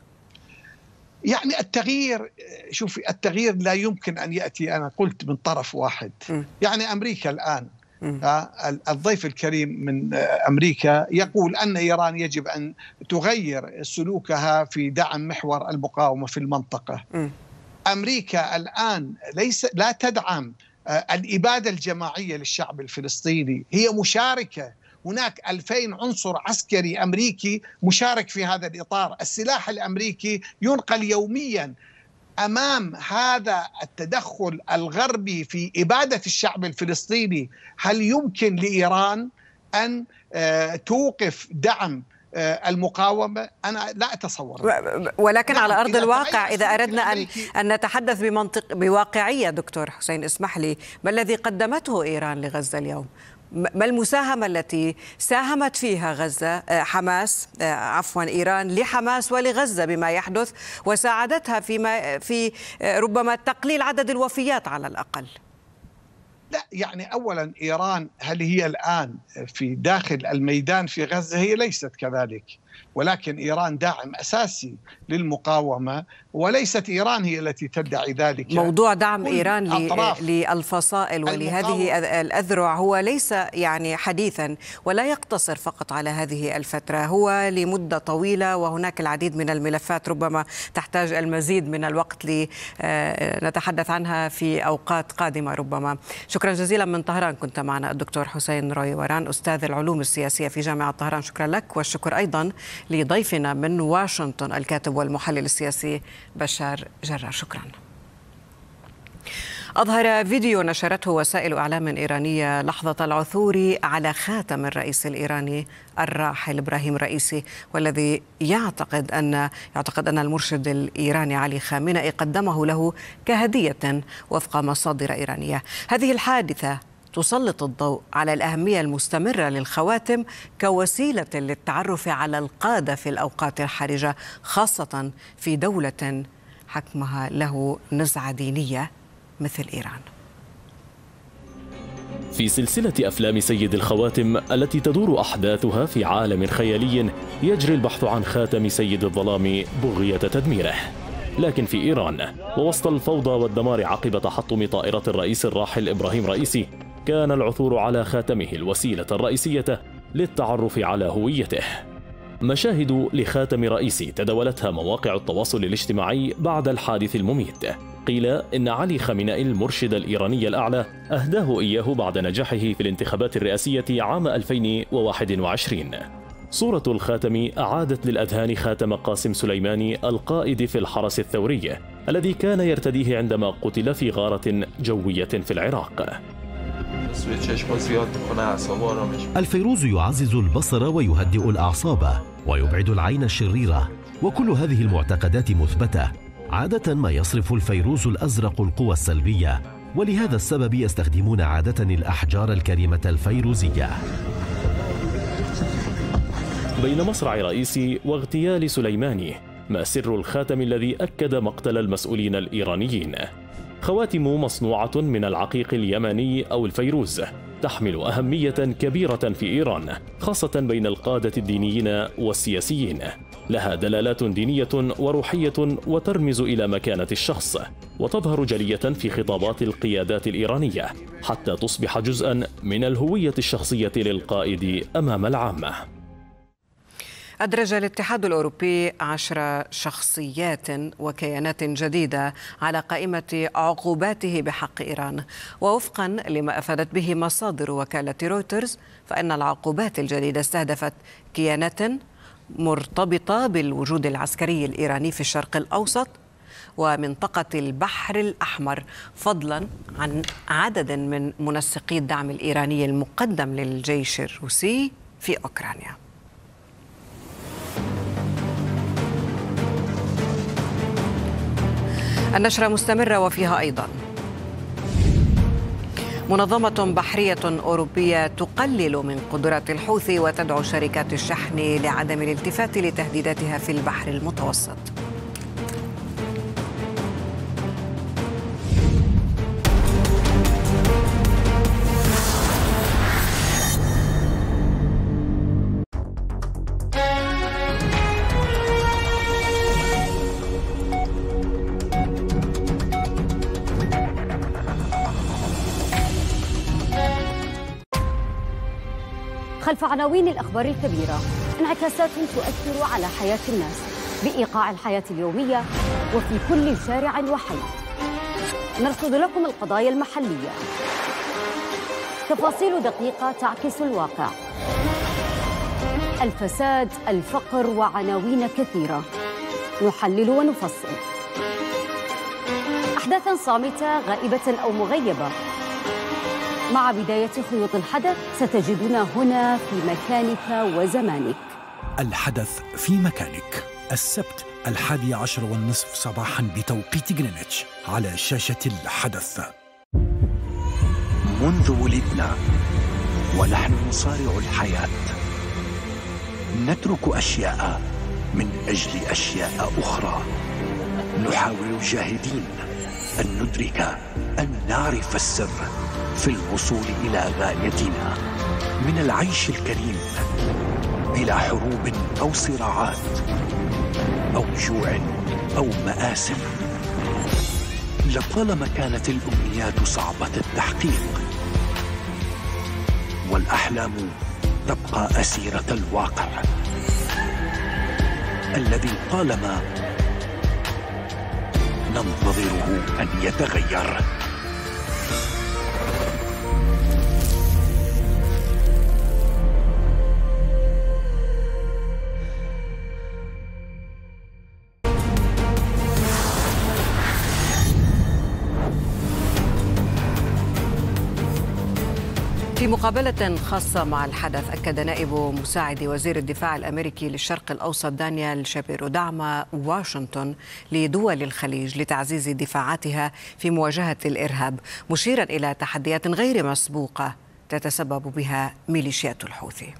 يعني التغيير، شوفي، التغيير لا يمكن أن يأتي أنا قلت من طرف واحد. م. يعني أمريكا الآن، الضيف الكريم من أمريكا يقول أن إيران يجب أن تغير سلوكها في دعم محور المقاومة في المنطقة. م. أمريكا الآن ليس لا تدعم الإبادة الجماعية للشعب الفلسطيني، هي مشاركة. هناك ألفين عنصر عسكري أمريكي مشارك في هذا الإطار. السلاح الأمريكي ينقل يوميا. أمام هذا التدخل الغربي في إبادة الشعب الفلسطيني، هل يمكن لإيران أن توقف دعم المقاومة؟ أنا لا أتصور. ولكن على أرض الواقع إذا أردنا أن أن نتحدث بمنطق بواقعية دكتور حسين، اسمح لي، ما الذي قدمته إيران لغزة اليوم؟ ما المساهمة التي ساهمت فيها غزة حماس عفوا إيران لحماس ولغزة بما يحدث، وساعدتها فيما في ربما تقليل عدد الوفيات على الأقل؟ لا، يعني أولا إيران هل هي الآن في داخل الميدان في غزة؟ هي ليست كذلك، ولكن إيران داعم أساسي للمقاومة، وليست إيران هي التي تدعي ذلك. موضوع دعم إيران للفصائل ولهذه الأذرع هو ليس يعني حديثا، ولا يقتصر فقط على هذه الفترة، هو لمدة طويلة، وهناك العديد من الملفات ربما تحتاج المزيد من الوقت لنتحدث عنها في أوقات قادمة ربما. شكرا جزيلا من طهران، كنت معنا الدكتور حسين رويوران أستاذ العلوم السياسية في جامعة طهران، شكرا لك. والشكر أيضا لضيفنا من واشنطن الكاتب والمحلل السياسي بشار جرار، شكرا. أظهر فيديو نشرته وسائل إعلام إيرانية لحظة العثور على خاتم الرئيس الإيراني الراحل إبراهيم رئيسي، والذي يعتقد أن يعتقد أن المرشد الإيراني علي خامنئي قدمه له كهدية وفق مصادر إيرانية. هذه الحادثة تسلط الضوء على الأهمية المستمرة للخواتم كوسيلة للتعرف على القادة في الأوقات الحرجة، خاصة في دولة حكمها له نزعة دينية مثل إيران. في سلسلة أفلام سيد الخواتم التي تدور أحداثها في عالم خيالي، يجري البحث عن خاتم سيد الظلام بغية تدميره. لكن في إيران ووسط الفوضى والدمار عقب تحطم طائرة الرئيس الراحل إبراهيم رئيسي، كان العثور على خاتمه الوسيلة الرئيسية للتعرف على هويته. مشاهد لخاتم رئيسي تداولتها مواقع التواصل الاجتماعي بعد الحادث المميت. قيل إن علي خامنئي المرشد الإيراني الأعلى أهداه إياه بعد نجاحه في الانتخابات الرئاسية عام ألفين وواحد وعشرين. صورة الخاتم أعادت للأذهان خاتم قاسم سليماني القائد في الحرس الثوري الذي كان يرتديه عندما قتل في غارة جوية في العراق. الفيروز يعزز البصر ويهدئ الأعصاب ويبعد العين الشريرة، وكل هذه المعتقدات مثبتة. عادة ما يصرف الفيروز الأزرق القوى السلبية، ولهذا السبب يستخدمون عادة الأحجار الكريمة الفيروزية. بين مصرع رئيسي واغتيال سليماني، ما سر الخاتم الذي أكد مقتل المسؤولين الإيرانيين؟ خواتم مصنوعة من العقيق اليماني أو الفيروز تحمل أهمية كبيرة في إيران، خاصة بين القادة الدينيين والسياسيين. لها دلالات دينية وروحية وترمز إلى مكانة الشخص، وتظهر جلية في خطابات القيادات الإيرانية حتى تصبح جزءا من الهوية الشخصية للقائد أمام العامة. أدرج الاتحاد الأوروبي عشر شخصيات وكيانات جديدة على قائمة عقوباته بحق إيران، ووفقا لما أفادت به مصادر وكالة رويترز فإن العقوبات الجديدة استهدفت كيانات مرتبطة بالوجود العسكري الإيراني في الشرق الأوسط ومنطقة البحر الأحمر، فضلا عن عدد من منسقي الدعم الإيراني المقدم للجيش الروسي في أوكرانيا. النشرة مستمرة وفيها أيضا: منظمة بحرية أوروبية تقلل من قدرات الحوثي وتدعو شركات الشحن لعدم الالتفات لتهديداتها في البحر المتوسط. خلف عناوين الأخبار الكبيرة انعكاسات تؤثر على حياة الناس بإيقاع الحياة اليومية وفي كل شارع وحي. نرصد لكم القضايا المحلية، تفاصيل دقيقة تعكس الواقع، الفساد، الفقر وعناوين كثيرة. نحلل ونفصل أحداثا صامتة غائبة أو مغيبة. مع بداية خيوط الحدث ستجدنا هنا في مكانك وزمانك. الحدث في مكانك، السبت الحادي عشر والنصف صباحا بتوقيت غرينتش على شاشة الحدث. منذ ولدنا ونحن نصارع الحياة، نترك أشياء من أجل أشياء أخرى. نحاول جاهدين أن ندرك، أن نعرف السر في الوصول إلى غايتنا من العيش الكريم بلا حروب أو صراعات أو جوع أو مآسف. لطالما كانت الأمنيات صعبة التحقيق والأحلام تبقى أسيرة الواقع الذي طالما ننتظره أن يتغير. في مقابلة خاصة مع الحدث، أكد نائب مساعد وزير الدفاع الأمريكي للشرق الأوسط دانيال شابيرو دعم واشنطن لدول الخليج لتعزيز دفاعاتها في مواجهة الإرهاب، مشيرا إلى تحديات غير مسبوقة تتسبب بها ميليشيات الحوثي.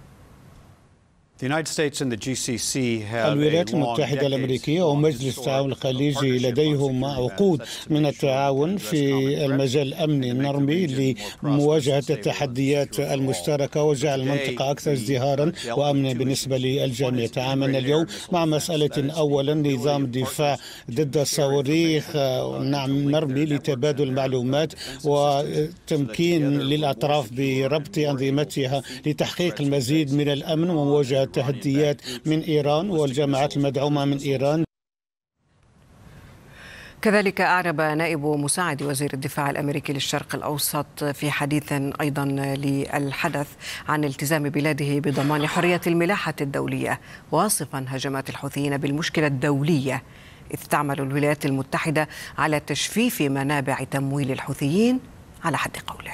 الولايات المتحدة الأمريكية ومجلس التعاون الخليجي لديهم عقود من التعاون في المجال الأمني النرمي لمواجهة التحديات المشتركة وجعل المنطقة أكثر ازدهارا وأمنا بالنسبة للجميع. تعاملنا اليوم مع مسألة أولا نظام الدفاع ضد الصواريخ نعم نرمي لتبادل المعلومات وتمكين للأطراف بربط أنظمتها لتحقيق المزيد من الأمن ومواجهة تحديات من إيران والجماعات المدعومة من إيران. كذلك أعرب نائب مساعد وزير الدفاع الأمريكي للشرق الأوسط في حديث أيضا للحدث عن التزام بلاده بضمان حرية الملاحة الدولية، واصفا هجمات الحوثيين بالمشكلة الدولية، إذ تعمل الولايات المتحدة على تجفيف منابع تمويل الحوثيين على حد قوله.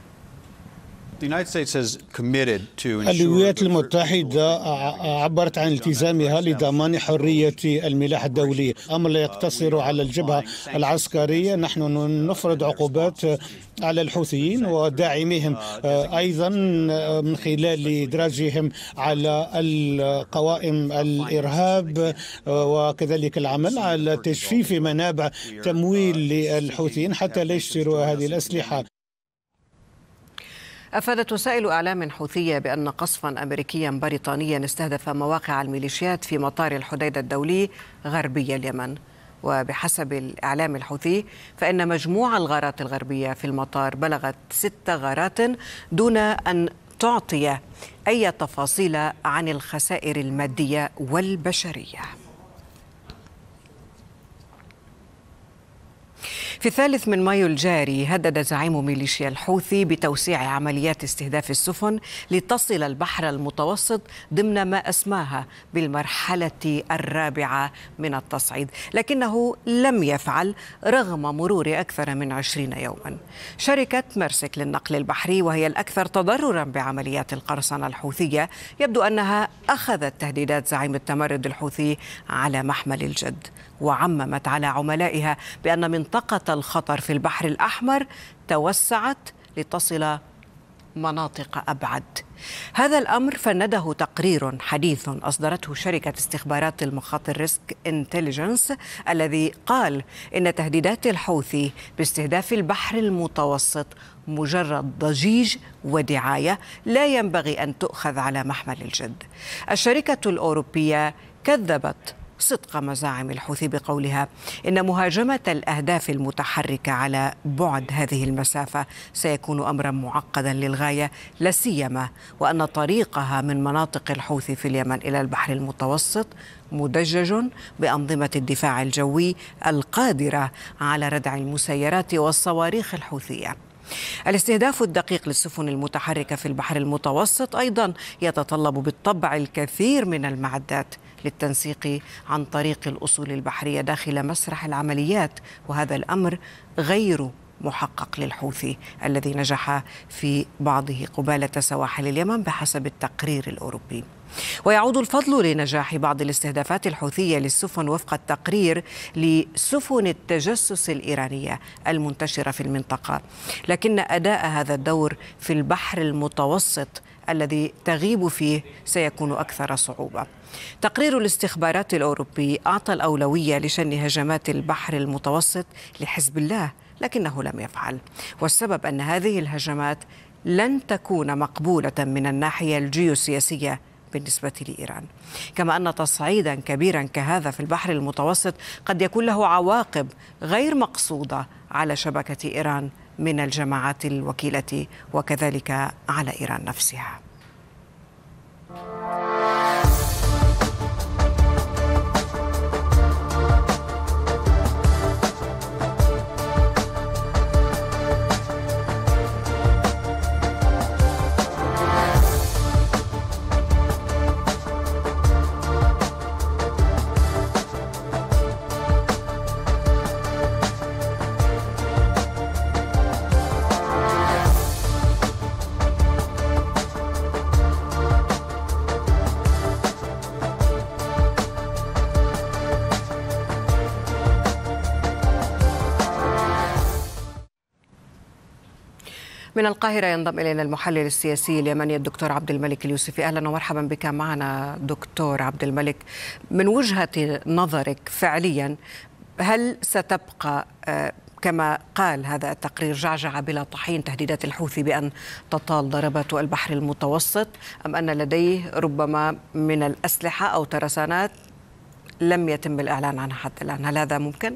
الولايات المتحدة عبرت عن التزامها لضمان حرية الملاحة الدولية، أمر لا يقتصر على الجبهة العسكرية. نحن نفرض عقوبات على الحوثيين وداعميهم أيضا من خلال إدراجهم على القوائم الإرهاب، وكذلك العمل على تجفيف منابع تمويل للحوثيين حتى لا يشتروا هذه الأسلحة. أفادت وسائل إعلام حوثية بأن قصفا أمريكيا بريطانيا استهدف مواقع الميليشيات في مطار الحديدة الدولي غربي اليمن. وبحسب الإعلام الحوثي فإن مجموع الغارات الغربية في المطار بلغت ست غارات دون أن تعطي أي تفاصيل عن الخسائر المادية والبشرية. في الثالث من مايو الجاري هدد زعيم ميليشيا الحوثي بتوسيع عمليات استهداف السفن لتصل البحر المتوسط ضمن ما أسماها بالمرحلة الرابعة من التصعيد، لكنه لم يفعل رغم مرور أكثر من عشرين يوما. شركة ميرسك للنقل البحري وهي الأكثر تضررا بعمليات القرصنة الحوثية يبدو أنها أخذت تهديدات زعيم التمرد الحوثي على محمل الجد، وعممت على عملائها بأن منطقة الخطر في البحر الأحمر توسعت لتصل مناطق أبعد. هذا الأمر فنده تقرير حديث أصدرته شركة استخبارات المخاطر ريسك انتليجنس، الذي قال إن تهديدات الحوثي باستهداف البحر المتوسط مجرد ضجيج ودعاية لا ينبغي أن تؤخذ على محمل الجد. الشركة الأوروبية كذبت صدق مزاعم الحوثي بقولها إن مهاجمة الأهداف المتحركة على بعد هذه المسافة سيكون أمرا معقدا للغاية، لا سيما وأن طريقها من مناطق الحوثي في اليمن إلى البحر المتوسط مدجج بأنظمة الدفاع الجوي القادرة على ردع المسيرات والصواريخ الحوثية. الاستهداف الدقيق للسفن المتحركة في البحر المتوسط أيضا يتطلب بالطبع الكثير من المعدات للتنسيق عن طريق الأصول البحرية داخل مسرح العمليات، وهذا الأمر غير محقق للحوثي الذي نجح في بعضه قبالة سواحل اليمن بحسب التقرير الأوروبي. ويعود الفضل لنجاح بعض الاستهدافات الحوثية للسفن وفق التقرير لسفن التجسس الإيرانية المنتشرة في المنطقة، لكن أداء هذا الدور في البحر المتوسط الذي تغيب فيه سيكون أكثر صعوبة. تقرير الاستخبارات الأوروبي أعطى الأولوية لشن هجمات البحر المتوسط لحزب الله، لكنه لم يفعل، والسبب أن هذه الهجمات لن تكون مقبولة من الناحية الجيوسياسية بالنسبة لإيران، كما أن تصعيدا كبيرا كهذا في البحر المتوسط قد يكون له عواقب غير مقصودة على شبكة إيران من الجماعات الوكيلة وكذلك على إيران نفسها. من القاهرة ينضم إلينا المحلل السياسي اليمني الدكتور عبد الملك اليوسفي. أهلا ومرحبا بك معنا دكتور عبد الملك. من وجهة نظرك فعليا هل ستبقى كما قال هذا التقرير جعجع بلا طحين تهديدات الحوثي بأن تطال ضربات البحر المتوسط، أم أن لديه ربما من الأسلحة أو ترسانات لم يتم الإعلان عنها حتى الآن؟ هل هذا ممكن؟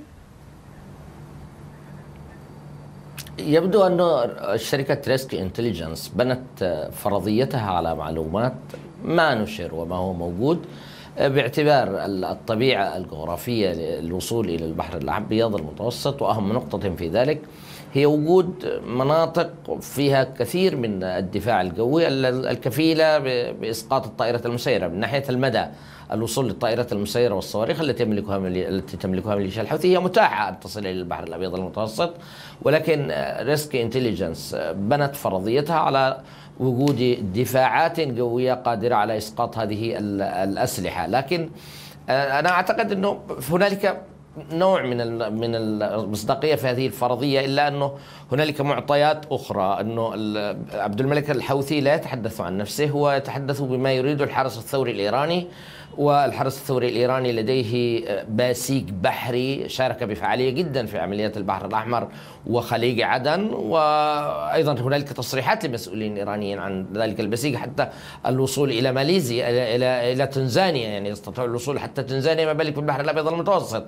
يبدو أن شركة ريسك انتليجنس بنت فرضيتها على معلومات ما نشر وما هو موجود. باعتبار الطبيعة الجغرافية للوصول إلى البحر الأبيض المتوسط، وأهم نقطة في ذلك هي وجود مناطق فيها كثير من الدفاع الجوي الكفيلة بإسقاط الطائرات المسيرة. من ناحية المدى، الوصول للطائرات المسيرة والصواريخ التي تملكها التي تملكها ميليشيا الحوثي هي متاحة أن تصل إلى البحر الأبيض المتوسط، ولكن ريسك انتليجنس بنت فرضيتها على وجود دفاعات جوية قادرة على إسقاط هذه الأسلحة. لكن أنا أعتقد أنه هنالك نوع من من المصداقية في هذه الفرضية، إلا أنه هنالك معطيات أخرى. أنه عبد الملك الحوثي لا يتحدث عن نفسه، هو يتحدث بما يريد الحرس الثوري الإيراني، والحرس الثوري الإيراني لديه باسيج بحري شارك بفعالية جدا في عمليات البحر الأحمر وخليج عدن، وأيضا هنالك تصريحات لمسؤولين إيرانيين عن ذلك الباسيج، حتى الوصول إلى ماليزيا إلى إلى إلى تنزانيا، يعني يستطيع الوصول حتى تنزانيا، ما بالك بالبحر الأبيض المتوسط.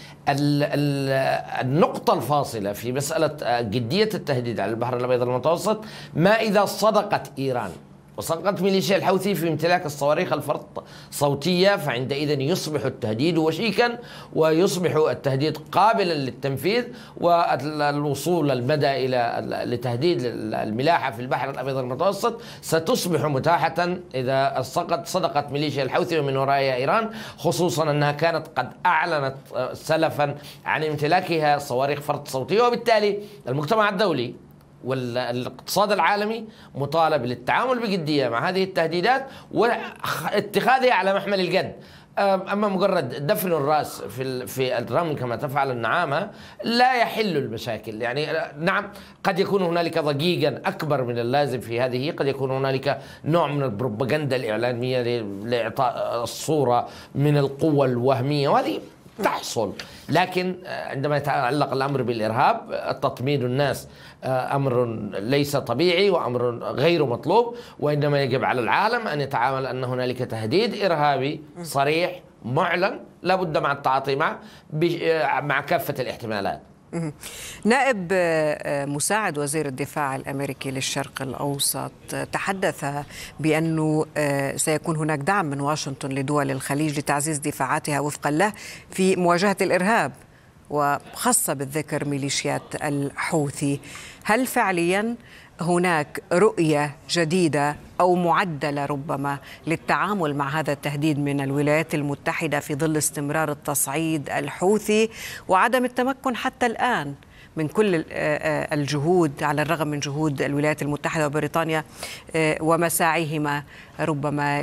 النقطة الفاصلة في مسألة جدية التهديد على البحر الأبيض المتوسط ما إذا صدقت إيران وصدقت ميليشيا الحوثي في امتلاك الصواريخ الفرط صوتية، فعندئذ يصبح التهديد وشيكا، ويصبح التهديد قابلا للتنفيذ، والوصول المدى إلى لتهديد الملاحة في البحر الأبيض المتوسط ستصبح متاحة إذا صدقت ميليشيا الحوثي ومن ورائها إيران، خصوصا أنها كانت قد أعلنت سلفا عن امتلاكها صواريخ فرط صوتية، وبالتالي المجتمع الدولي والاقتصاد العالمي مطالب للتعامل بجدية مع هذه التهديدات واتخاذها على محمل الجد. أما مجرد دفن الرأس في في الرمل كما تفعل النعامة لا يحل المشاكل. يعني نعم، قد يكون هنالك ضجيجا أكبر من اللازم في هذه، قد يكون هنالك نوع من البروباغندا الإعلامية لإعطاء الصورة من القوة الوهمية، وهذه تحصل. لكن عندما يتعلق الأمر بالإرهاب، تطمين الناس أمر ليس طبيعي وأمر غير مطلوب، وإنما يجب على العالم أن يتعامل أن هنالك تهديد إرهابي صريح معلن لا بد مع التعاطي معه مع كافة الاحتمالات. نائب مساعد وزير الدفاع الأمريكي للشرق الأوسط تحدث بأنه سيكون هناك دعم من واشنطن لدول الخليج لتعزيز دفاعاتها وفقا له في مواجهة الإرهاب، وخاصة بالذكر ميليشيات الحوثي. هل فعليا هناك رؤية جديدة أو معدلة ربما للتعامل مع هذا التهديد من الولايات المتحدة في ظل استمرار التصعيد الحوثي وعدم التمكن حتى الآن من كل الجهود، على الرغم من جهود الولايات المتحدة وبريطانيا ومساعيهما ربما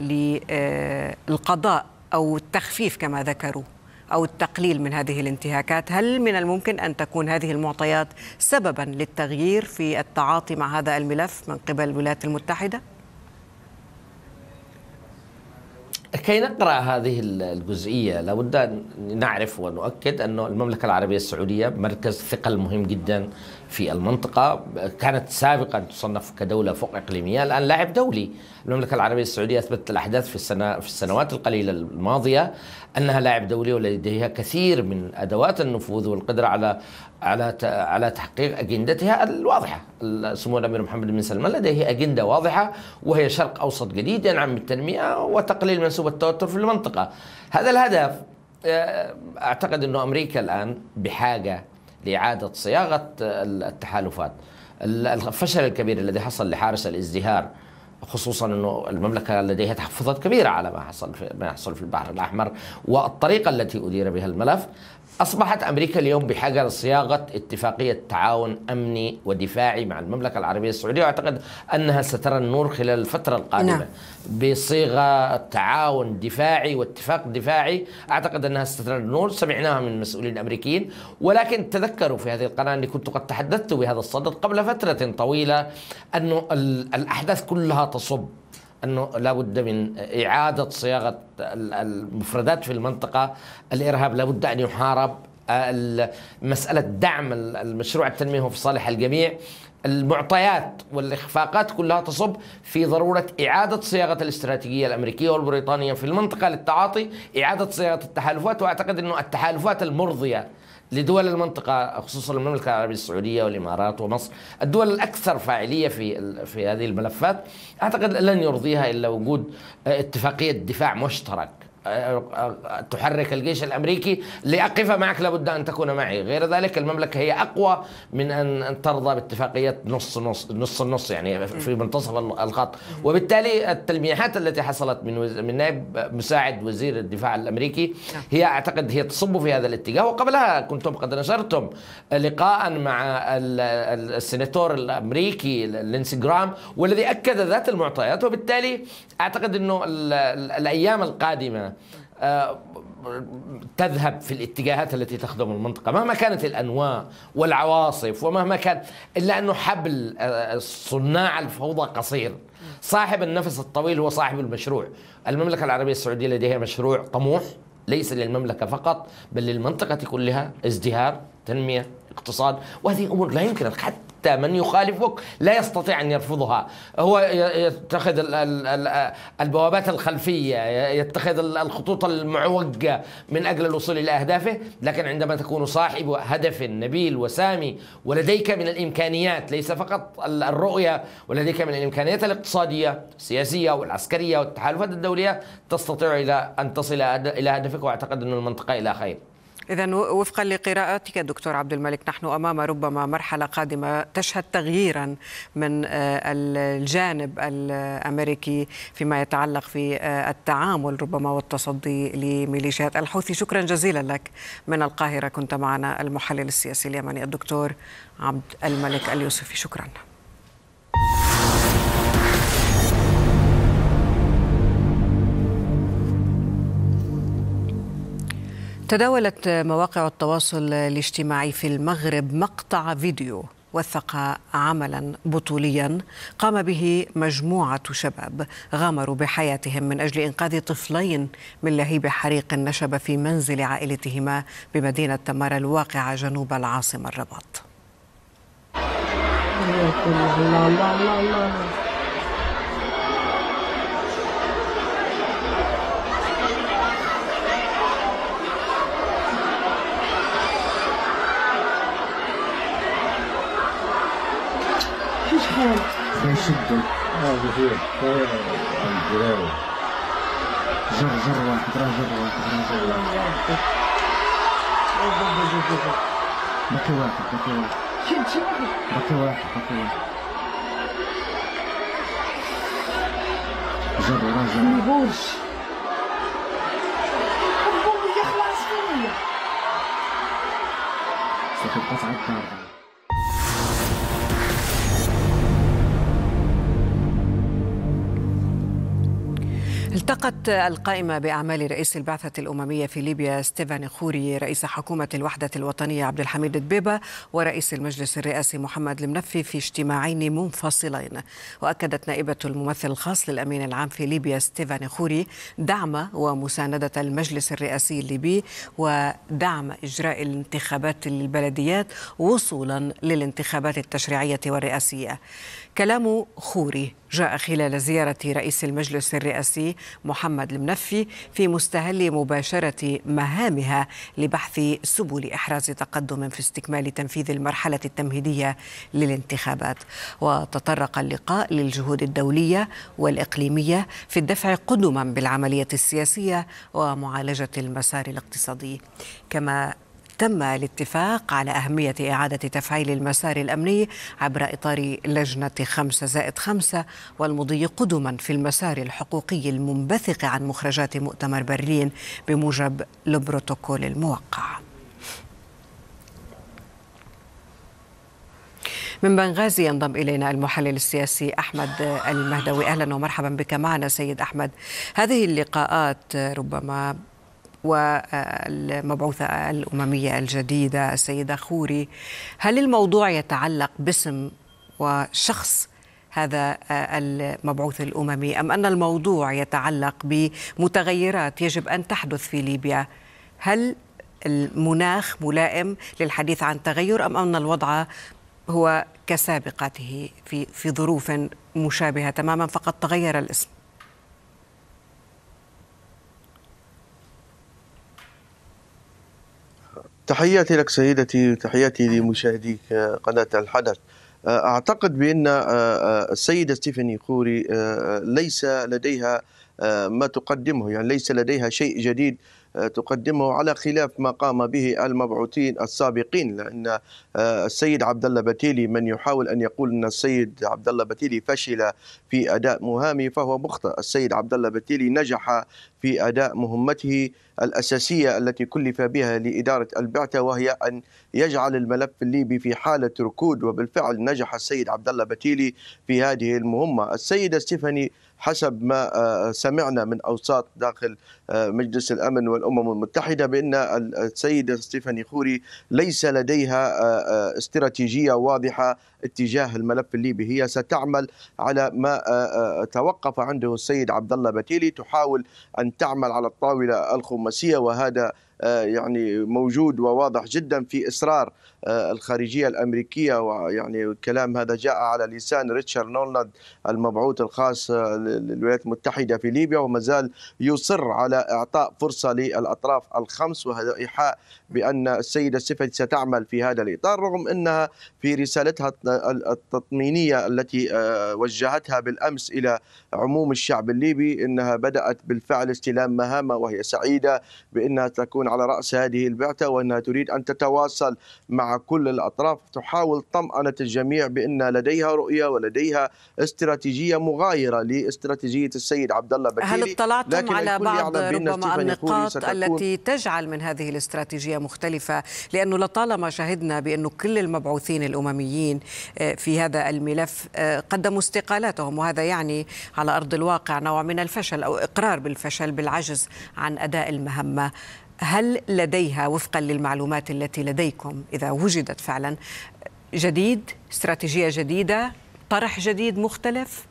للقضاء أو التخفيف كما ذكروا أو التقليل من هذه الانتهاكات؟ هل من الممكن أن تكون هذه المعطيات سببا للتغيير في التعاطي مع هذا الملف من قبل الولايات المتحدة؟ كي نقرأ هذه الجزئية لابد أن نعرف ونؤكد أن المملكة العربية السعودية مركز ثقل مهم جدا في المنطقة، كانت سابقا تصنف كدولة فوق إقليمية، الآن لاعب دولي. المملكة العربية السعودية أثبتت الأحداث في السنة في السنوات القليلة الماضية أنها لاعب دولي ولديها كثير من أدوات النفوذ والقدرة على على على تحقيق أجندتها الواضحة. سمو الأمير محمد بن سلمان لديه أجندة واضحة، وهي شرق أوسط جديد ينعم بالتنمية وتقليل منسوب التوتر في المنطقة. هذا الهدف أعتقد أنه أمريكا الآن بحاجة لإعادة صياغة التحالفات. الفشل الكبير الذي حصل لحارس الازدهار، خصوصا أنه المملكة لديها تحفظات كبيرة على ما حصل في ما يحصل في البحر الأحمر والطريقة التي أدير بها الملف، أصبحت أمريكا اليوم بحاجة لصياغة اتفاقية تعاون أمني ودفاعي مع المملكة العربية السعودية، وأعتقد أنها سترى النور خلال الفترة القادمة. نعم. بصيغة تعاون دفاعي واتفاق دفاعي أعتقد أنها سترى النور، سمعناها من مسؤولين أمريكيين. ولكن تذكروا في هذه القناة أني كنت قد تحدثت بهذا الصدد قبل فترة طويلة، أنه الأحداث كلها تصب أنه لا بد من إعادة صياغة المفردات في المنطقة. الإرهاب لا بد أن يحارب، مسألة دعم المشروع التنمية في صالح الجميع، المعطيات والإخفاقات كلها تصب في ضرورة إعادة صياغة الاستراتيجية الأمريكية والبريطانية في المنطقة للتعاطي، إعادة صياغة التحالفات. وأعتقد أنه التحالفات المرضية لدول المنطقة خصوصا المملكة العربية السعودية والإمارات ومصر، الدول الأكثر فاعلية في في هذه الملفات، أعتقد لن يرضيها إلا وجود اتفاقية دفاع مشترك تحرك الجيش الأمريكي لأقف معك لابد أن تكون معي. غير ذلك المملكة هي أقوى من أن ترضى باتفاقية نص نص نص النص يعني في منتصف الخط. وبالتالي التلميحات التي حصلت من من نائب مساعد وزير الدفاع الأمريكي هي أعتقد هي تصب في هذا الاتجاه. وقبلها كنتم قد نشرتم لقاء مع السيناتور الأمريكي لينسي جرام والذي أكد ذات المعطيات. وبالتالي أعتقد أنه الأيام القادمة تذهب في الاتجاهات التي تخدم المنطقة مهما كانت الأنواع والعواصف ومهما كان، إلا أنه حبل صناع الفوضى قصير. صاحب النفس الطويل هو صاحب المشروع. المملكة العربية السعودية لديها مشروع طموح ليس للمملكة فقط بل للمنطقة كلها، ازدهار، تنمية، اقتصاد، وهذه أمور لا يمكن حتى من يخالفك لا يستطيع أن يرفضها. هو يتخذ البوابات الخلفية، يتخذ الخطوط المعوجة من أجل الوصول إلى أهدافه، لكن عندما تكون صاحب هدف نبيل وسامي ولديك من الإمكانيات ليس فقط الرؤية، ولديك من الإمكانيات الاقتصادية السياسية والعسكرية والتحالفات الدولية، تستطيع إلى أن تصل إلى هدفك. وأعتقد أن المنطقة إلى خير. إذن وفقا لقراءتك دكتور عبد الملك نحن أمام ربما مرحلة قادمة تشهد تغييرا من الجانب الأمريكي فيما يتعلق في التعامل ربما والتصدي لميليشيات الحوثي. شكرا جزيلا لك من القاهرة، كنت معنا المحلل السياسي اليمني الدكتور عبد الملك اليوسفي. شكرا. تداولت مواقع التواصل الاجتماعي في المغرب مقطع فيديو وثق عملا بطوليا قام به مجموعة شباب غامروا بحياتهم من أجل إنقاذ طفلين من لهيب حريق نشب في منزل عائلتهما بمدينة تمارا الواقعة جنوب العاصمة الرباط. الله الله الله الله. فين شدوا؟ هذه هي الجراوي. جر جر واحد راه جر واحد راه جر واحد. بكي واحد بكي واحد. شد شد. بكي واحد بكي واحد. جر راه جر. مبوش. أبويا خلاص فيا. صافي قطعة الدار. التقت القائمة بأعمال رئيس البعثة الأممية في ليبيا ستيفاني خوري رئيس حكومة الوحدة الوطنية عبد الحميد دبيبة ورئيس المجلس الرئاسي محمد المنفي في اجتماعين منفصلين. وأكدت نائبة الممثل الخاص للأمين العام في ليبيا ستيفاني خوري دعم ومساندة المجلس الرئاسي الليبي ودعم إجراء الانتخابات للبلديات وصولا للانتخابات التشريعية والرئاسية. كلام خوري جاء خلال زيارة رئيس المجلس الرئاسي محمد المنفي في مستهل مباشرة مهامها لبحث سبل إحراز تقدم في استكمال تنفيذ المرحلة التمهيدية للانتخابات. وتطرق اللقاء للجهود الدولية والإقليمية في الدفع قدما بالعملية السياسية ومعالجة المسار الاقتصادي. كما تم الاتفاق على أهمية إعادة تفعيل المسار الأمني عبر إطار لجنة خمسة زائد خمسة والمضي قدما في المسار الحقوقي المنبثق عن مخرجات مؤتمر برلين بموجب البروتوكول الموقع. من بنغازي ينضم إلينا المحلل السياسي أحمد المهدوي. أهلا ومرحبا بك معنا سيد أحمد. هذه اللقاءات ربما والمبعوثة الأممية الجديدة السيدة خوري، هل الموضوع يتعلق باسم وشخص هذا المبعوث الأممي أم أن الموضوع يتعلق بمتغيرات يجب أن تحدث في ليبيا؟ هل المناخ ملائم للحديث عن تغير أم أن الوضع هو كسابقته في في ظروف مشابهة تماما فقط تغير الاسم؟ تحياتي لك سيدتي وتحياتي لمشاهديك قناة الحدث. أعتقد بأن السيدة ستيفاني خوري ليس لديها ما تقدمه، يعني ليس لديها شيء جديد تقدمه على خلاف ما قام به المبعوثين السابقين. لأن السيد عبد الله بتيلي من يحاول أن يقول أن السيد عبد الله بتيلي فشل في أداء مهامه فهو مخطئ. السيد عبد الله بتيلي نجح في أداء مهمته الأساسية التي كلف بها لإدارة البعثة، وهي أن يجعل الملف الليبي في حالة ركود، وبالفعل نجح السيد عبد الله بتيلي في هذه المهمة. السيدة ستيفاني حسب ما سمعنا من أوساط داخل مجلس الأمن والأمم المتحدة بأن السيدة ستيفاني خوري ليس لديها استراتيجية واضحة اتجاه الملف الليبي. هي ستعمل على ما توقف عنده السيد عبد الله بتيلي، تحاول أن تعمل على الطاولة الخماسية، وهذا يعني موجود وواضح جدا في إصرار الخارجية الأمريكية. ويعني الكلام هذا جاء على لسان ريتشارد نولند المبعوث الخاص للولايات المتحدة في ليبيا، وما زال يصر على إعطاء فرصة للأطراف الخمس، وهذا إيحاء بأن السيدة ستيفاني ستعمل في هذا الإطار، رغم أنها في رسالتها التطمينية التي وجهتها بالأمس إلى عموم الشعب الليبي أنها بدأت بالفعل استلام مهامها، وهي سعيدة بأنها تكون على رأس هذه البعثة، وأنها تريد أن تتواصل مع كل الأطراف، تحاول طمأنة الجميع بأن لديها رؤية ولديها استراتيجية مغايرة لاستراتيجية السيد عبد الله بتيلي. هل اطلعتم على بعض ربما النقاط التي تجعل من هذه الاستراتيجية مختلفة؟ لأنه لطالما شهدنا بأنه كل المبعوثين الأمميين في هذا الملف قدموا استقالاتهم، وهذا يعني على أرض الواقع نوع من الفشل أو إقرار بالفشل بالعجز عن أداء المهمة. هل لديها وفقا للمعلومات التي لديكم إذا وجدت فعلا جديد، استراتيجية جديدة، طرح جديد مختلف؟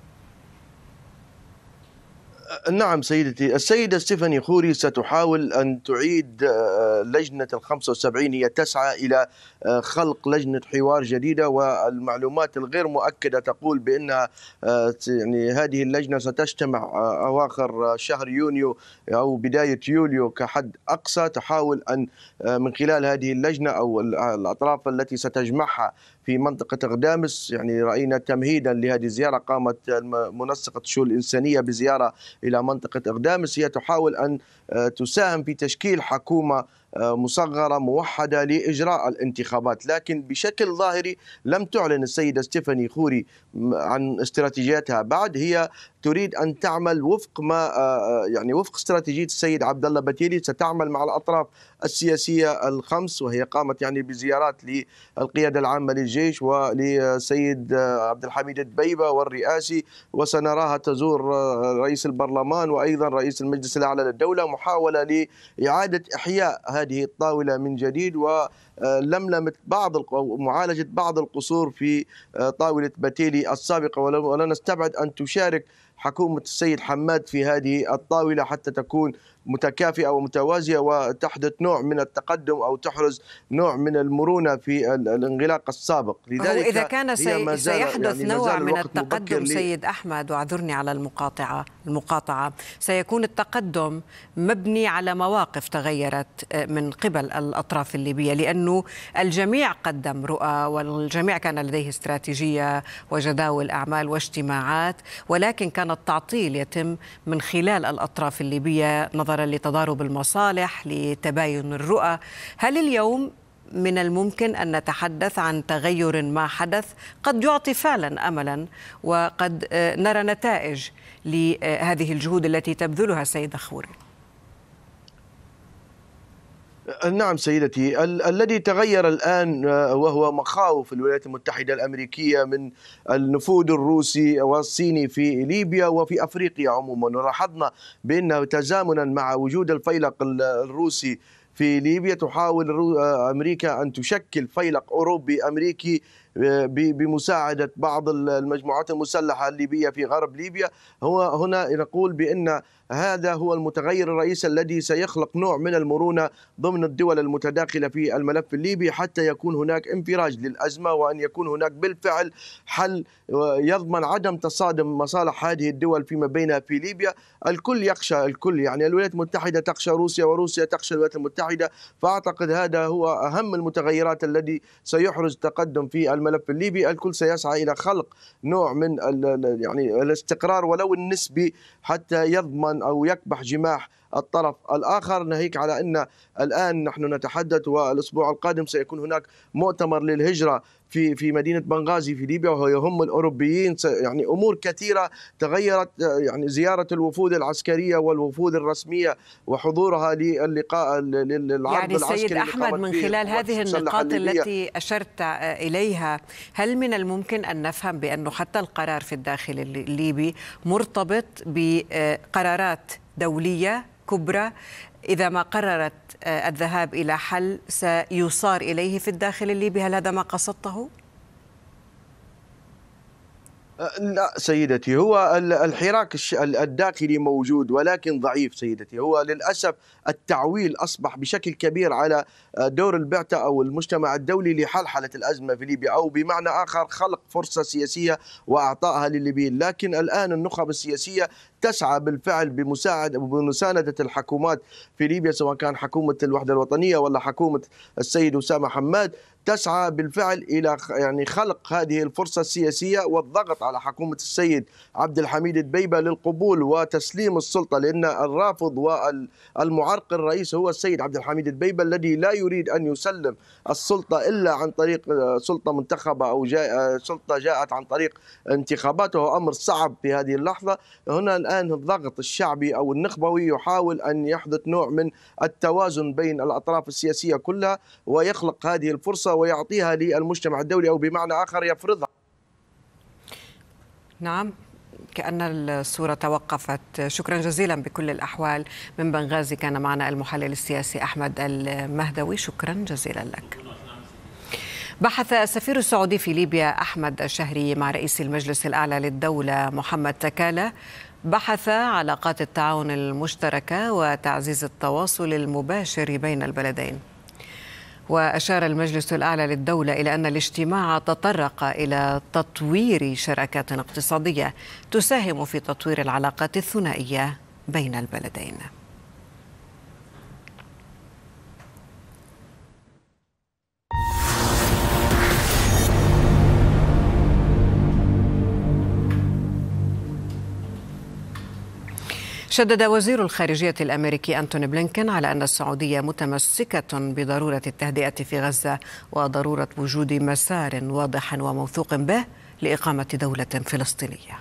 نعم سيدتي، السيدة ستيفاني خوري ستحاول أن تعيد لجنة الخمسة وسبعين. هي تسعى إلى خلق لجنة حوار جديدة، والمعلومات الغير مؤكدة تقول بأن يعني هذه اللجنة ستجتمع أواخر شهر يونيو أو بداية يوليو كحد أقصى. تحاول أن من خلال هذه اللجنة أو الأطراف التي ستجمعها في منطقة أغدامس، يعني رأينا تمهيدا لهذه الزيارة قامت منسقة الشؤون الإنسانية بزيارة إلى منطقة أغدامس، هي تحاول أن تساهم في تشكيل حكومة مصغرة موحدة لإجراء الانتخابات. لكن بشكل ظاهري لم تعلن السيدة ستيفاني خوري عن استراتيجيتها بعد. هي تريد أن تعمل وفق ما يعني وفق استراتيجية السيد عبد الله بتيلي، ستعمل مع الأطراف السياسية الخمس، وهي قامت يعني بزيارات للقيادة العامة للجيش ولسيد عبد الحميد الدبيبة والرئاسي، وسنراها تزور رئيس البرلمان وأيضا رئيس المجلس الأعلى للدولة، محاولة لإعادة إحياء هذه الطاولة من جديد ولملمة بعض ومعالجة بعض القصور في طاولة بتيلي السابقة. ولا نستبعد أن تشارك حكومة السيد حماد في هذه الطاولة حتى تكون متكافئة ومتوازية وتحدث نوع من التقدم أو تحرز نوع من المرونة في الانغلاق السابق. لذلك إذا كان سي سيحدث يعني نوع من التقدم سيد أحمد، واعذرني على المقاطعة المقاطعة سيكون التقدم مبني على مواقف تغيرت من قبل الأطراف الليبية، لأنه الجميع قدم رؤى والجميع كان لديه استراتيجية وجداول أعمال واجتماعات، ولكن كان التعطيل يتم من خلال الأطراف الليبية نظرا لتضارب المصالح، لتباين الرؤى. هل اليوم من الممكن أن نتحدث عن تغير ما حدث قد يعطي فعلا أملا وقد نرى نتائج لهذه الجهود التي تبذلها السيدة خوري؟ نعم سيدتي، ال الذي تغير الآن وهو مخاوف الولايات المتحدة الأمريكية من النفوذ الروسي والصيني في ليبيا وفي أفريقيا عموما. ولاحظنا بأنه تزامنا مع وجود الفيلق الروسي في ليبيا تحاول أمريكا أن تشكل فيلق أوروبي أمريكي بمساعدة بعض المجموعات المسلحة الليبية في غرب ليبيا. هو هنا نقول بأن هذا هو المتغير الرئيسي الذي سيخلق نوع من المرونة ضمن الدول المتداخلة في الملف الليبي حتى يكون هناك انفراج للأزمة، وأن يكون هناك بالفعل حل يضمن عدم تصادم مصالح هذه الدول فيما بينها في ليبيا. الكل يخشى الكل، يعني الولايات المتحدة تخشى روسيا وروسيا تخشى الولايات المتحدة، فأعتقد هذا هو أهم المتغيرات الذي سيحرز تقدم في الملف الليبي، الكل سيسعى إلى خلق نوع من يعني الاستقرار ولو النسبي حتى يضمن أو يكبح جماح الطرف الآخر. ناهيك على أن الآن نحن نتحدث والأسبوع القادم سيكون هناك مؤتمر للهجرة في في مدينة بنغازي في ليبيا وهو يهم الأوروبيين. يعني أمور كثيرة تغيرت، يعني زيارة الوفود العسكرية والوفود الرسمية وحضورها للقاء للعرض يعني العسكري. سيد أحمد، من خلال هذه النقاط التي أشرت إليها، هل من الممكن أن نفهم بأنه حتى القرار في الداخل الليبي مرتبط بقرارات دولية كبرى إذا ما قررت الذهاب إلى حل سيصار إليه في الداخل الليبي؟ هل هذا ما قصدته؟ لا سيدتي، هو الحراك الداخلي موجود ولكن ضعيف سيدتي. هو للأسف التعويل أصبح بشكل كبير على دور البعثة أو المجتمع الدولي لحلحلة الأزمة في ليبيا، أو بمعنى آخر خلق فرصة سياسية وأعطائها للليبيين. لكن الآن النخب السياسية تسعى بالفعل بمساعدة وبمساندة الحكومات في ليبيا، سواء كان حكومة الوحدة الوطنية ولا حكومة السيد أسامة حماد، تسعى بالفعل إلى يعني خلق هذه الفرصة السياسية والضغط على حكومة السيد عبد الحميد دبيبة للقبول وتسليم السلطة، لأن الرافض والمعرقل الرئيس هو السيد عبد الحميد دبيبة الذي لا يريد أن يسلم السلطة إلا عن طريق سلطة منتخبة أو جاء سلطة جاءت عن طريق انتخابات، وهو أمر صعب في هذه اللحظة. هنا الآن الضغط الشعبي أو النخبوي يحاول أن يحدث نوع من التوازن بين الأطراف السياسية كلها ويخلق هذه الفرصة ويعطيها للمجتمع الدولي، أو بمعنى آخر يفرضها. نعم، كأن الصورة توقفت. شكرا جزيلا بكل الأحوال. من بنغازي كان معنا المحلل السياسي أحمد المهدوي، شكرا جزيلا لك. بحث السفير السعودي في ليبيا أحمد الشهري مع رئيس المجلس الأعلى للدولة محمد تكالة بحث علاقات التعاون المشتركة وتعزيز التواصل المباشر بين البلدين. وأشار المجلس الأعلى للدولة إلى أن الاجتماع تطرق إلى تطوير شراكات اقتصادية تساهم في تطوير العلاقات الثنائية بين البلدين. شدد وزير الخارجية الأمريكي أنتوني بلينكين على أن السعودية متمسكة بضرورة التهدئة في غزة وضرورة وجود مسار واضح وموثوق به لإقامة دولة فلسطينية.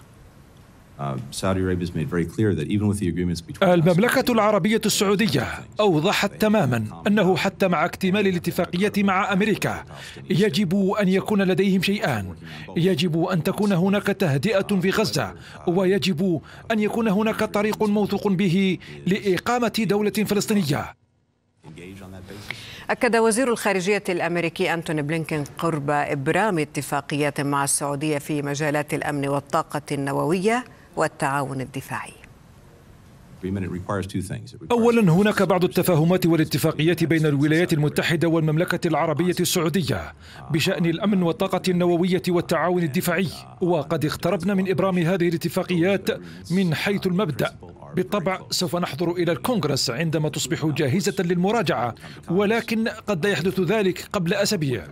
المملكة العربية السعودية أوضحت تماما أنه حتى مع اكتمال الاتفاقية مع أمريكا يجب أن يكون لديهم شيئان: يجب أن تكون هناك تهدئة في غزة، ويجب أن يكون هناك طريق موثوق به لإقامة دولة فلسطينية. أكد وزير الخارجية الأمريكي أنتوني بلينكين قرب إبرام اتفاقيات مع السعودية في مجالات الأمن والطاقة النووية والتعاون الدفاعي. أولا، هناك بعض التفاهمات والاتفاقيات بين الولايات المتحدة والمملكة العربية السعودية بشأن الأمن والطاقة النووية والتعاون الدفاعي، وقد اقتربنا من إبرام هذه الاتفاقيات من حيث المبدأ. بالطبع سوف نحضر إلى الكونغرس عندما تصبح جاهزة للمراجعة، ولكن قد لا يحدث ذلك قبل أسابيع.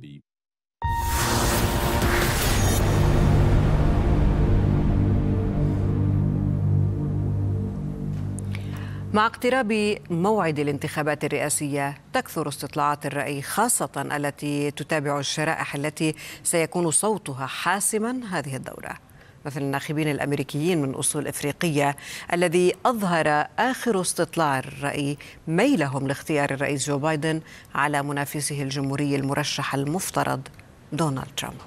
مع اقتراب موعد الانتخابات الرئاسية تكثر استطلاعات الرأي، خاصة التي تتابع الشرائح التي سيكون صوتها حاسما هذه الدورة، مثل الناخبين الأمريكيين من أصول إفريقية الذي أظهر آخر استطلاع الرأي ميلهم لاختيار الرئيس جو بايدن على منافسه الجمهوري المرشح المفترض دونالد ترامب.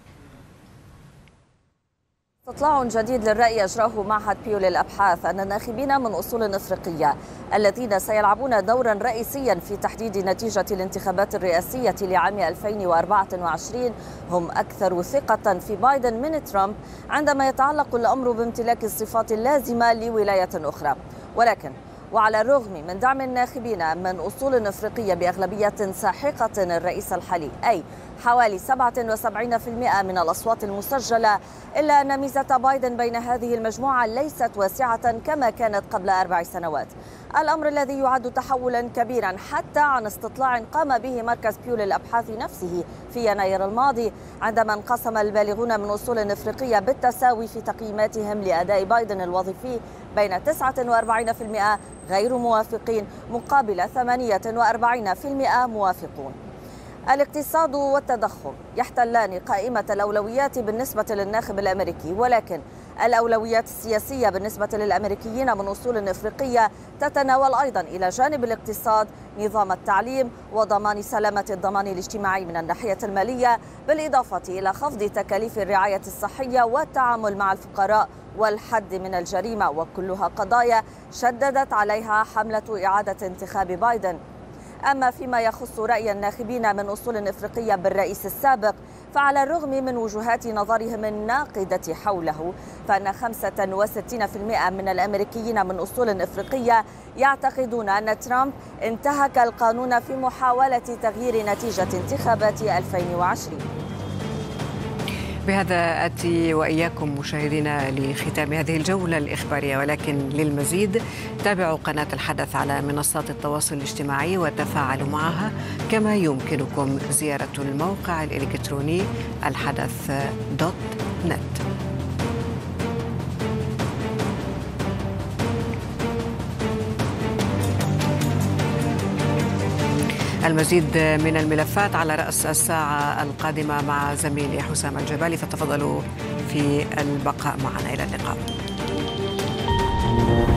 استطلاع جديد للرأي أجراه معهد بيو للأبحاث أن الناخبين من أصول إفريقية الذين سيلعبون دورا رئيسيا في تحديد نتيجة الانتخابات الرئاسية لعام ألفين وأربعة وعشرين هم أكثر ثقة في بايدن من ترامب عندما يتعلق الأمر بامتلاك الصفات اللازمة لولاية أخرى. ولكن وعلى الرغم من دعم الناخبين من أصول أفريقية بأغلبية ساحقة الرئيس الحالي، أي حوالي سبعة وسبعين بالمئة من الأصوات المسجلة، إلا أن ميزة بايدن بين هذه المجموعة ليست واسعة كما كانت قبل أربع سنوات، الأمر الذي يعد تحولا كبيرا حتى عن استطلاع قام به مركز بيو للأبحاث نفسه في يناير الماضي، عندما انقسم البالغون من أصول أفريقية بالتساوي في تقييماتهم لأداء بايدن الوظيفي بين تسعة وأربعين بالمئة غير موافقين مقابل ثمانية وأربعين بالمئة موافقون. الاقتصاد والتضخم يحتلان قائمة الأولويات بالنسبة للناخب الأمريكي، ولكن الأولويات السياسية بالنسبة للأمريكيين من أصول أفريقية تتناول أيضا إلى جانب الاقتصاد نظام التعليم وضمان سلامة الضمان الاجتماعي من الناحية المالية، بالإضافة إلى خفض تكاليف الرعاية الصحية والتعامل مع الفقراء والحد من الجريمة، وكلها قضايا شددت عليها حملة إعادة انتخاب بايدن. أما فيما يخص رأي الناخبين من أصول أفريقية بالرئيس السابق، فعلى الرغم من وجهات نظرهم الناقدة حوله، فإن خمسة وستين بالمئة من الأمريكيين من أصول أفريقية يعتقدون أن ترامب انتهك القانون في محاولة تغيير نتيجة انتخابات ألفين وعشرين. بهذا أتي وإياكم مشاهدينا لختام هذه الجولة الإخبارية، ولكن للمزيد تابعوا قناة الحدث على منصات التواصل الاجتماعي وتفاعلوا معها، كما يمكنكم زيارة الموقع الإلكتروني الحدث دوت نت. المزيد من الملفات على رأس الساعة القادمة مع زميلي حسام الجبالي، فتفضلوا في البقاء معنا. إلى اللقاء.